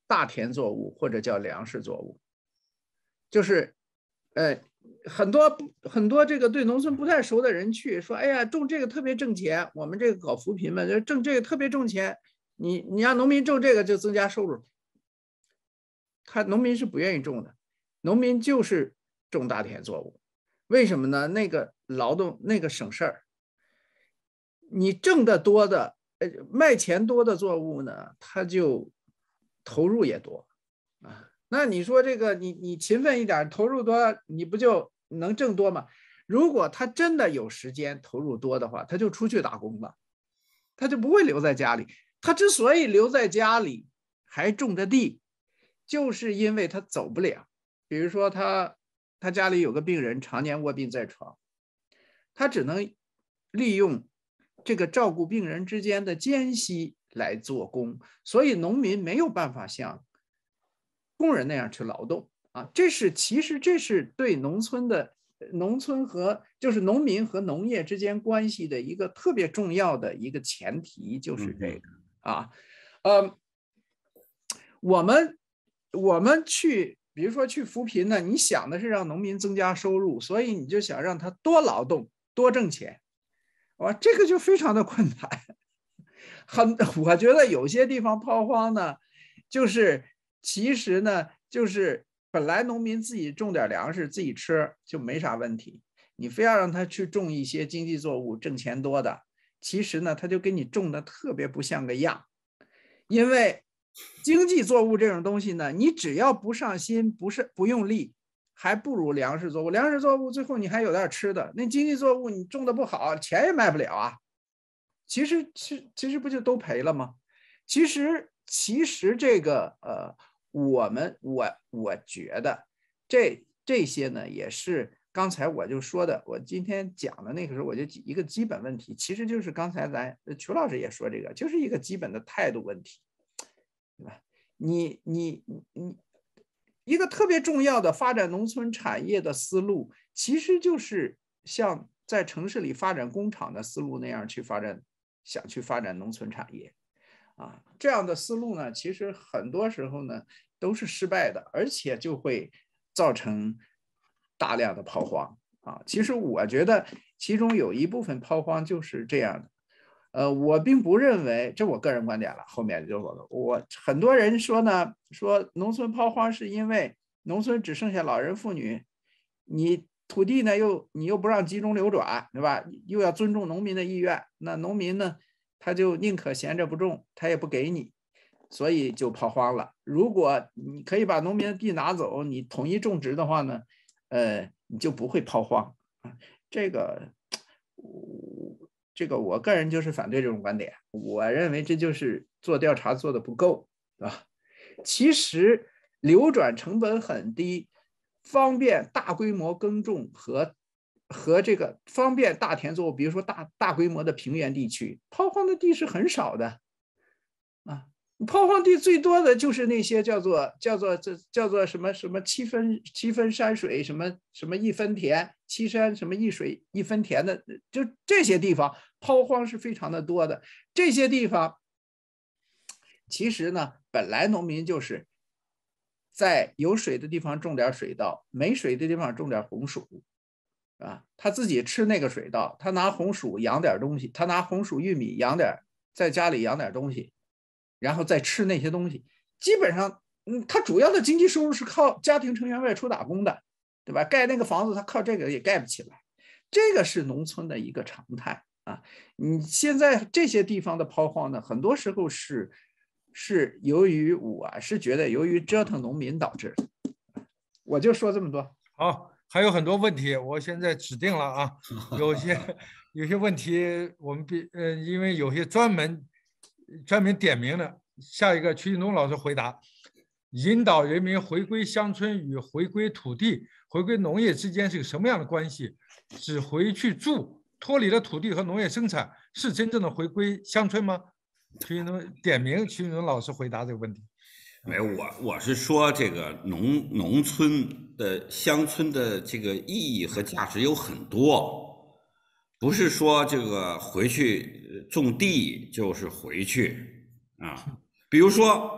大田作物或者叫粮食作物，就是呃很多很多这个对农村不太熟的人去说，哎呀，种这个特别挣钱，我们这个搞扶贫嘛，就种这个特别挣钱，你你让农民种这个就增加收入，他农民是不愿意种的，农民就是种大田作物，为什么呢？那个劳动那个省事儿，你挣得多的，呃，卖钱多的作物呢，它就投入也多啊。那你说这个你你勤奋一点，投入多，你不就能挣多吗？如果他真的有时间投入多的话，他就出去打工了，他就不会留在家里。他之所以留在家里还种着地，就是因为他走不了。比如说他他家里有个病人常年卧病在床，他只能利用这个照顾病人之间的间隙来做工，所以农民没有办法像工人那样去劳动啊。这是其实这是对农村的农村和就是农民和农业之间关系的一个特别重要的一个前提，就是这个啊，呃，我们我们去。比如说去扶贫呢，你想的是让农民增加收入，所以你就想让他多劳动、多挣钱，哇，这个就非常的困难。很，我觉得有些地方抛荒呢，就是其实呢，就是本来农民自己种点粮食自己吃就没啥问题，你非要让他去种一些经济作物挣钱多的，其实呢，他就给你种的特别不像个样，因为经济作物这种东西呢，你只要不上心，不是不用力，还不如粮食作物。粮食作物最后你还有点吃的，那经济作物你种的不好，钱也卖不了啊。其实其其实不就都赔了吗？其实其实这个呃，我们我我觉得这这些呢，也是刚才我就说的，我今天讲的那个时候，我就一个基本问题，其实就是刚才咱曲老师也说这个，就是一个基本的态度问题。对吧？你你你一个特别重要的发展农村产业的思路，其实就是像在城市里发展工厂的思路那样去发展，想去发展农村产业啊，这样的思路呢，其实很多时候呢都是失败的，而且就会造成大量的抛荒啊。其实我觉得其中有一部分抛荒就是这样的。呃，我并不认为，这我个人观点了。后面就说了，我很多人说呢，说农村抛荒是因为农村只剩下老人妇女，你土地呢又你又不让集中流转，对吧？又要尊重农民的意愿，那农民呢他就宁可闲着不种，他也不给你，所以就抛荒了。如果你可以把农民的地拿走，你统一种植的话呢，呃，你就不会抛荒。这个。这个我个人就是反对这种观点，我认为这就是做调查做的不够啊。其实流转成本很低，方便大规模耕种和和这个方便大田作物，比如说大大规模的平原地区，抛荒的地是很少的啊。抛荒地最多的就是那些叫做叫做这叫做什么什么七分七分山水什么什么一分田七山什么一水一分田的，就这些地方抛荒是非常的多的。这些地方其实呢，本来农民就是在有水的地方种点水稻，没水的地方种点红薯啊，他自己吃那个水稻，他拿红薯养点东西，他拿红薯玉米养点，在家里养点东西。然后再吃那些东西，基本上，嗯，他主要的经济收入是靠家庭成员外出打工的，对吧？盖那个房子，他靠这个也盖不起来，这个是农村的一个常态啊。你现在这些地方的抛荒呢，很多时候是是由于我是觉得由于折腾农民导致的。我就说这么多。 好，还有很多问题，我现在指定了啊，有些有些问题我们比呃，因为有些专门。专门点名的，下一个曲庆东老师回答：引导人民回归乡村与回归土地、回归农业之间是个什么样的关系？只回去住，脱离了土地和农业生产，是真正的回归乡村吗？曲庆东点名，曲庆东老师回答这个问题。 没有，我我是说这个农农村的乡村的这个意义和价值有很多。不是说这个回去种地就是回去啊，比如说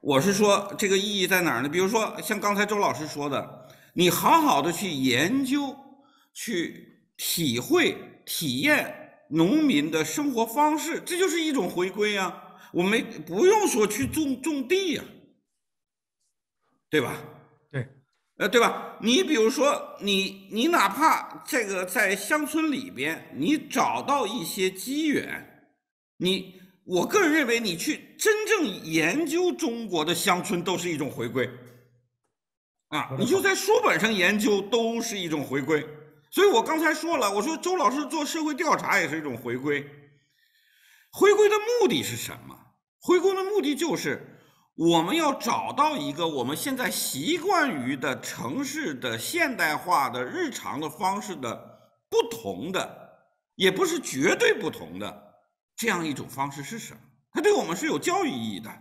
我是说这个意义在哪儿呢？比如说像刚才周老师说的，你好好的去研究、去体会、体验农民的生活方式，这就是一种回归啊。我们不用说去种种地呀、啊，对吧？ 对， 呃，对吧？你比如说，你你哪怕这个在乡村里边，你找到一些机缘，你。我个人认为，你去真正研究中国的乡村都是一种回归啊！你就在书本上研究都是一种回归。所以我刚才说了，我说周老师做社会调查也是一种回归。回归的目的是什么？回归的目的就是我们要找到一个我们现在习惯于的城市的现代化的日常的方式的不同的，也不是绝对不同的。这样一种方式是什么？它对我们是有教育意义的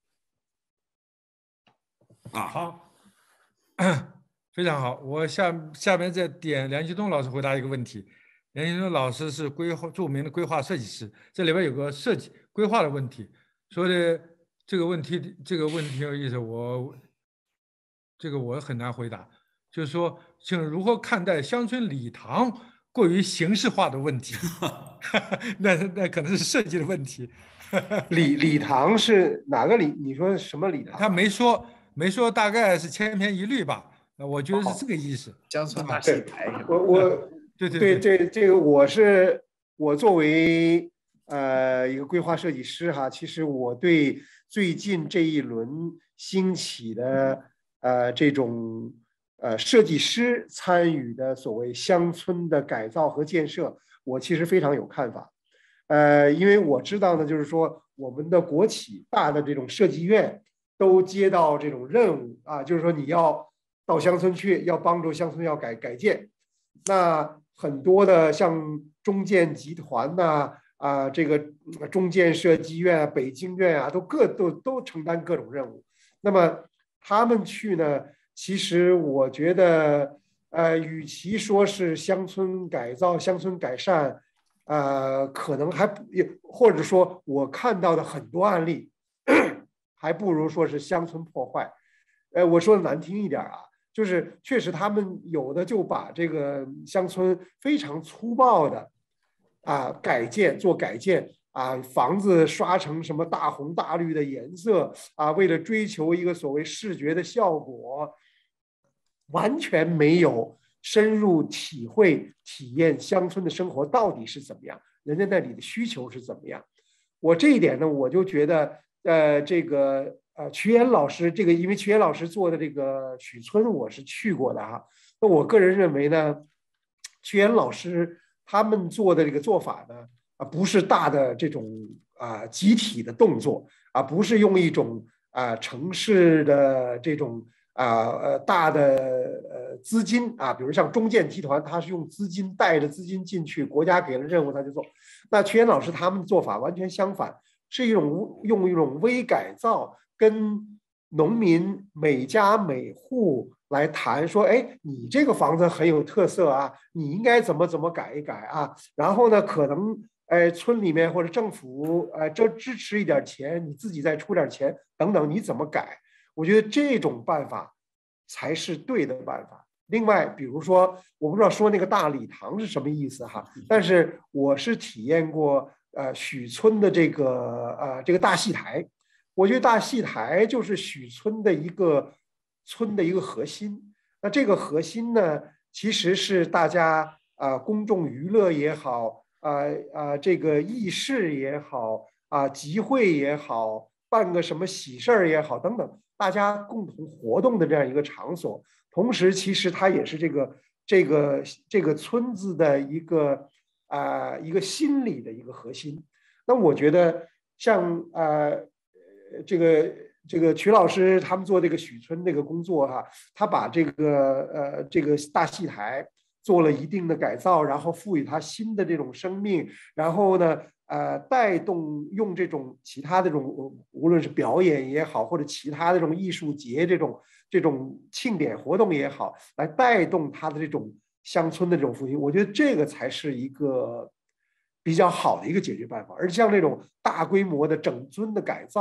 啊。 好，非常好。我下下面再点梁继东老师回答一个问题。梁继东老师是规划著名的规划设计师，这里边有个设计规划的问题，说的这个问题，这个问题有意思，我这个我很难回答。就是说，请如何看待乡村礼堂过于形式化的问题？那那可能是设计的问题。 礼礼堂是哪个礼？你说什么礼堂？ 他没说，没说，大概是千篇一律吧。我觉得是这个意思。 乡村大戏台。 我我对对对这这个我是我作为呃一个规划设计师哈，其实我对最近这一轮兴起的呃这种呃设计师参与的所谓乡村的改造和建设，我其实非常有看法。呃，因为我知道呢，就是说我们的国企大的这种设计院都接到这种任务啊，就是说你要到乡村去，要帮助乡村要改改建。那很多的像中建集团呐、啊，啊，这个中建设计院啊、北京院啊，都各都都承担各种任务。那么他们去呢，其实我觉得，呃，与其说是乡村改造、乡村改善。呃，可能还不，或者说我看到的很多案例，还不如说是乡村破坏。呃，我说的难听一点啊，就是确实他们有的就把这个乡村非常粗暴的啊改建做改建啊，房子刷成什么大红大绿的颜色啊，为了追求一个所谓视觉的效果，完全没有深入体会体验乡村的生活到底是怎么样，人家那里的需求是怎么样。我这一点呢，我就觉得，呃，这个呃，瞿岩老师这个，因为瞿岩老师做的这个许村，我是去过的哈。那我个人认为呢，瞿岩老师他们做的这个做法呢，啊，不是大的这种啊集体的动作啊，不是用一种啊城市的这种。啊呃大的呃资金啊，比如像中建集团，他是用资金带着资金进去，国家给了任务他就做。那瞿岩老师他们的做法完全相反，是一种用一种微改造，跟农民每家每户来谈说，哎，你这个房子很有特色啊，你应该怎么怎么改一改啊。然后呢，可能哎村里面或者政府哎这支持一点钱，你自己再出点钱等等，你怎么改？我觉得这种办法才是对的办法。另外，比如说，我不知道说那个大礼堂是什么意思哈，但是我是体验过呃许村的这个呃这个大戏台，我觉得大戏台就是许村的一个村的一个核心。那这个核心呢，其实是大家啊、呃、公众娱乐也好，啊、呃、啊、呃、这个议事也好啊、呃、集会也好，办个什么喜事儿也好等等。大家共同活动的这样一个场所，同时其实它也是这个这个这个村子的一个啊、呃、一个心理的一个核心。那我觉得像呃这个这个瞿老师他们做这个许村这个工作哈，他把这个呃这个大戏台做了一定的改造，然后赋予它新的这种生命，然后呢。呃，带动用这种其他的这种，无论是表演也好，或者其他的这种艺术节这种这种庆典活动也好，来带动它的这种乡村的这种复兴，我觉得这个才是一个比较好的一个解决办法。而像这种大规模的整村的改造，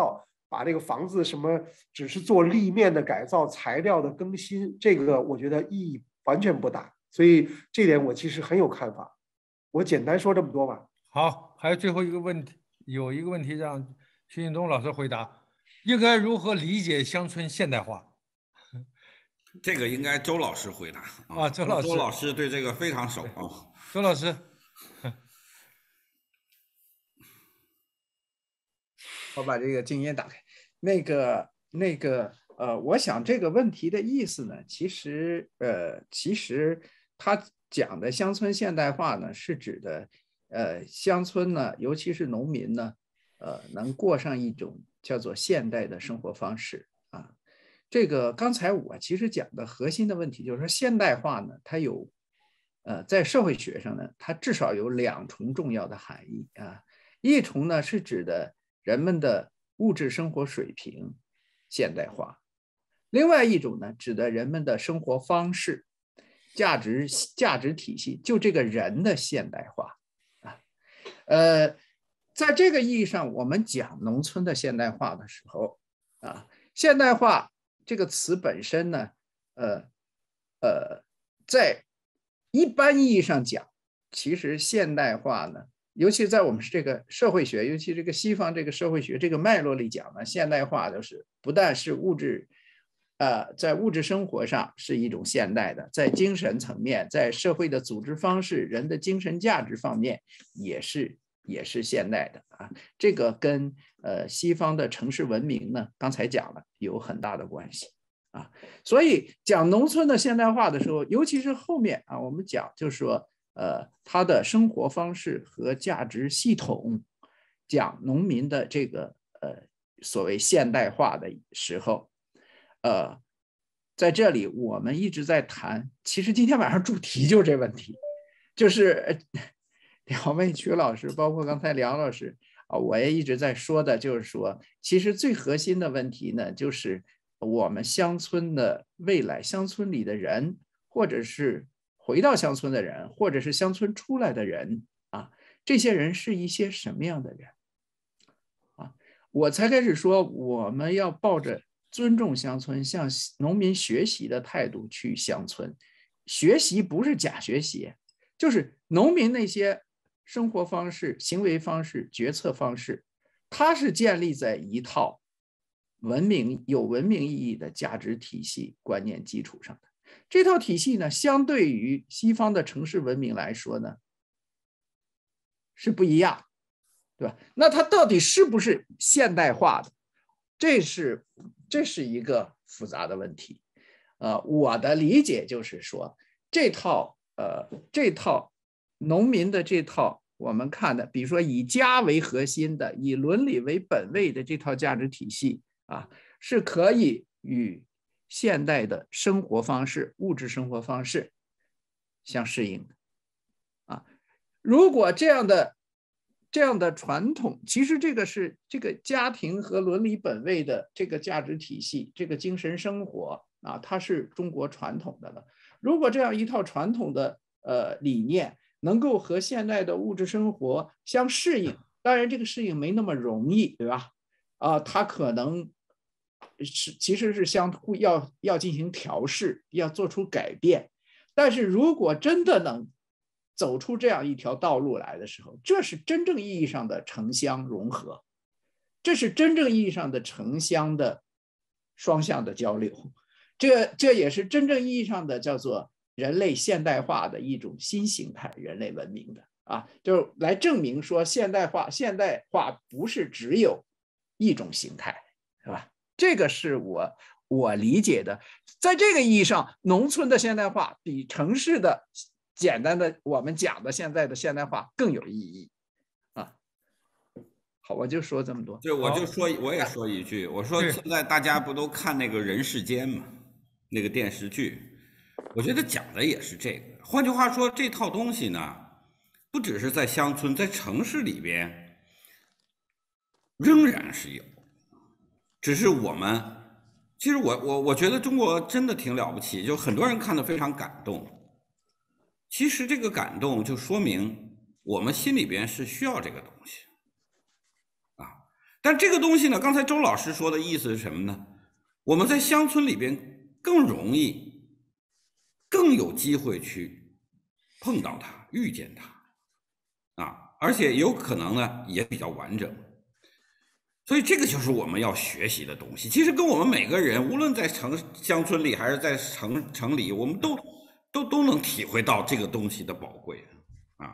把这个房子什么只是做立面的改造、材料的更新，这个我觉得意义完全不大。所以这点我其实很有看法。我简单说这么多吧。 好，还有最后一个问题，有一个问题让徐景东老师回答：应该如何理解乡村现代化？ 这个应该周老师回答啊，周老师， 周老师对这个非常熟啊。 周老师， 我把这个静音打开。那个那个呃，我想这个问题的意思呢，其实呃，其实他讲的乡村现代化呢，是指的呃乡村呢，尤其是农民呢，呃，能过上一种叫做现代的生活方式啊。这个刚才我其实讲的核心的问题就是说，现代化呢，它有，呃，在社会学上呢，它至少有两重重要的含义啊。一重呢是指的人们的物质生活水平现代化，另外一种呢指的人们的生活方式、价值价值体系，就这个人的现代化啊。呃，在这个意义上，我们讲农村的现代化的时候啊，现代化这个词本身呢，呃呃，在一般意义上讲，其实现代化呢，尤其在我们这个社会学，尤其这个西方这个社会学这个脉络里讲呢，现代化就是不但是物质，呃，在物质生活上是一种现代的，在精神层面，在社会的组织方式、人的精神价值方面也是也是现代的啊。这个跟呃西方的城市文明呢，刚才讲了有很大的关系啊。所以讲农村的现代化的时候，尤其是后面啊，我们讲就是说，呃，他的生活方式和价值系统，讲农民的这个呃所谓现代化的时候，呃，在这里我们一直在谈，其实今天晚上主题就是这问题，就是两位曲老师，包括刚才梁老师啊，我也一直在说的，就是说，其实最核心的问题呢，就是我们乡村的未来，乡村里的人，或者是回到乡村的人，或者是乡村出来的人啊，这些人是一些什么样的人啊？我才开始说，我们要抱着尊重乡村、向农民学习的态度去乡村。学习不是假学习，就是农民那些生活方式、行为方式、决策方式，它是建立在一套文明、有文明意义的价值体系、观念基础上的。这套体系呢，相对于西方的城市文明来说呢，是不一样，对吧？那它到底是不是现代化的？这是这是一个复杂的问题。呃，我的理解就是说，这套呃这套农民的这套我们看的，比如说以家为核心的、以伦理为本位的这套价值体系啊，是可以与现代的生活方式、物质生活方式相适应的啊。如果这样的这样的传统，其实这个是这个家庭和伦理本位的这个价值体系，这个精神生活啊，它是中国传统的了。如果这样一套传统的呃理念能够和现代的物质生活相适应，当然这个适应没那么容易，对吧？啊，它可能是其实是相互要要进行调试，要做出改变。但是如果真的能走出这样一条道路来的时候，这是真正意义上的城乡融合，这是真正意义上的城乡的双向的交流，这这也是真正意义上的叫做人类现代化的一种新形态人类文明的啊，就是来证明说现代化现代化不是只有一种形态，是吧？这个是我我理解的，在这个意义上，农村的现代化比城市的简单的我们讲的现在的现代化更有意义啊。好，我就说这么多。 对，我就说，我也说一句，我说现在大家不都看那个人世间嘛，那个电视剧，我觉得讲的也是这个。换句话说，这套东西呢，不只是在乡村，在城市里边仍然是有，只是我们，其实我我我觉得中国真的挺了不起，就很多人看得非常感动。其实这个感动就说明我们心里边是需要这个东西。 但这个东西呢，刚才周老师说的意思是什么呢？我们在乡村里边更容易、更有机会去碰到它、遇见它啊，而且有可能呢也比较完整。所以这个就是我们要学习的东西。其实跟我们每个人，无论在城乡村里还是在城城里，我们都都都能体会到这个东西的宝贵啊。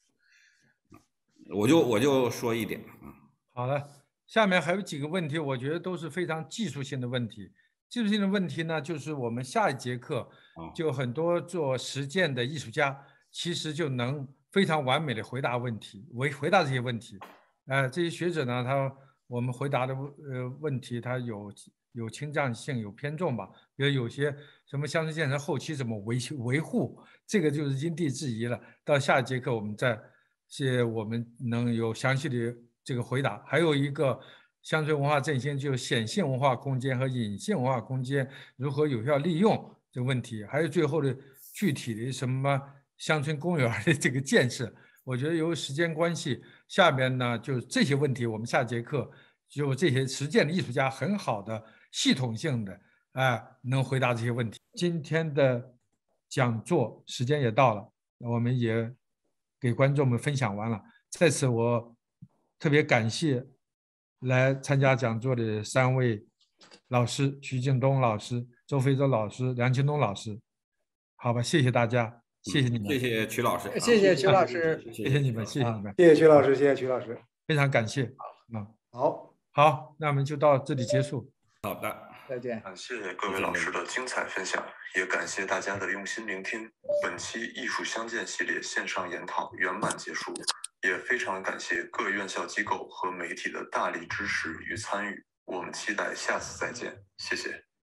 我就我就说一点啊。 好了，下面还有几个问题，我觉得都是非常技术性的问题。技术性的问题呢，就是我们下一节课就很多做实践的艺术家，其实就能非常完美的回答问题，回回答这些问题。呃，这些学者呢，他我们回答的呃问题，他有有倾向性，有偏重吧。比如有些什么乡村建设后期怎么维维护，这个就是因地制宜了。到下一节课我们再些我们能有详细的这个回答。还有一个乡村文化振兴，就是显性文化空间和隐性文化空间如何有效利用这个问题。还有最后的具体的什么乡村公园的这个建设。我觉得由于时间关系，下边呢就这些问题，我们下节课就这些实践的艺术家很好的系统性的啊、呃、能回答这些问题。今天的讲座时间也到了，我们也给观众们分享完了。在此我特别感谢来参加讲座的三位老师：徐敬东老师、周飞舟老师、梁清东老师。好吧，谢谢大家。谢谢你们， 谢谢曲老师， 谢谢曲老师， 谢谢你们，谢谢你们， 谢谢曲老师，谢谢曲老师， 非常感谢。 啊，好， 好，那我们就到这里结束。 好的， 再见。 感谢各位老师的精彩分享，也感谢大家的用心聆听。本期艺术相见系列线上研讨圆满结束，也非常感谢各院校机构和媒体的大力支持与参与。我们期待下次再见，谢谢。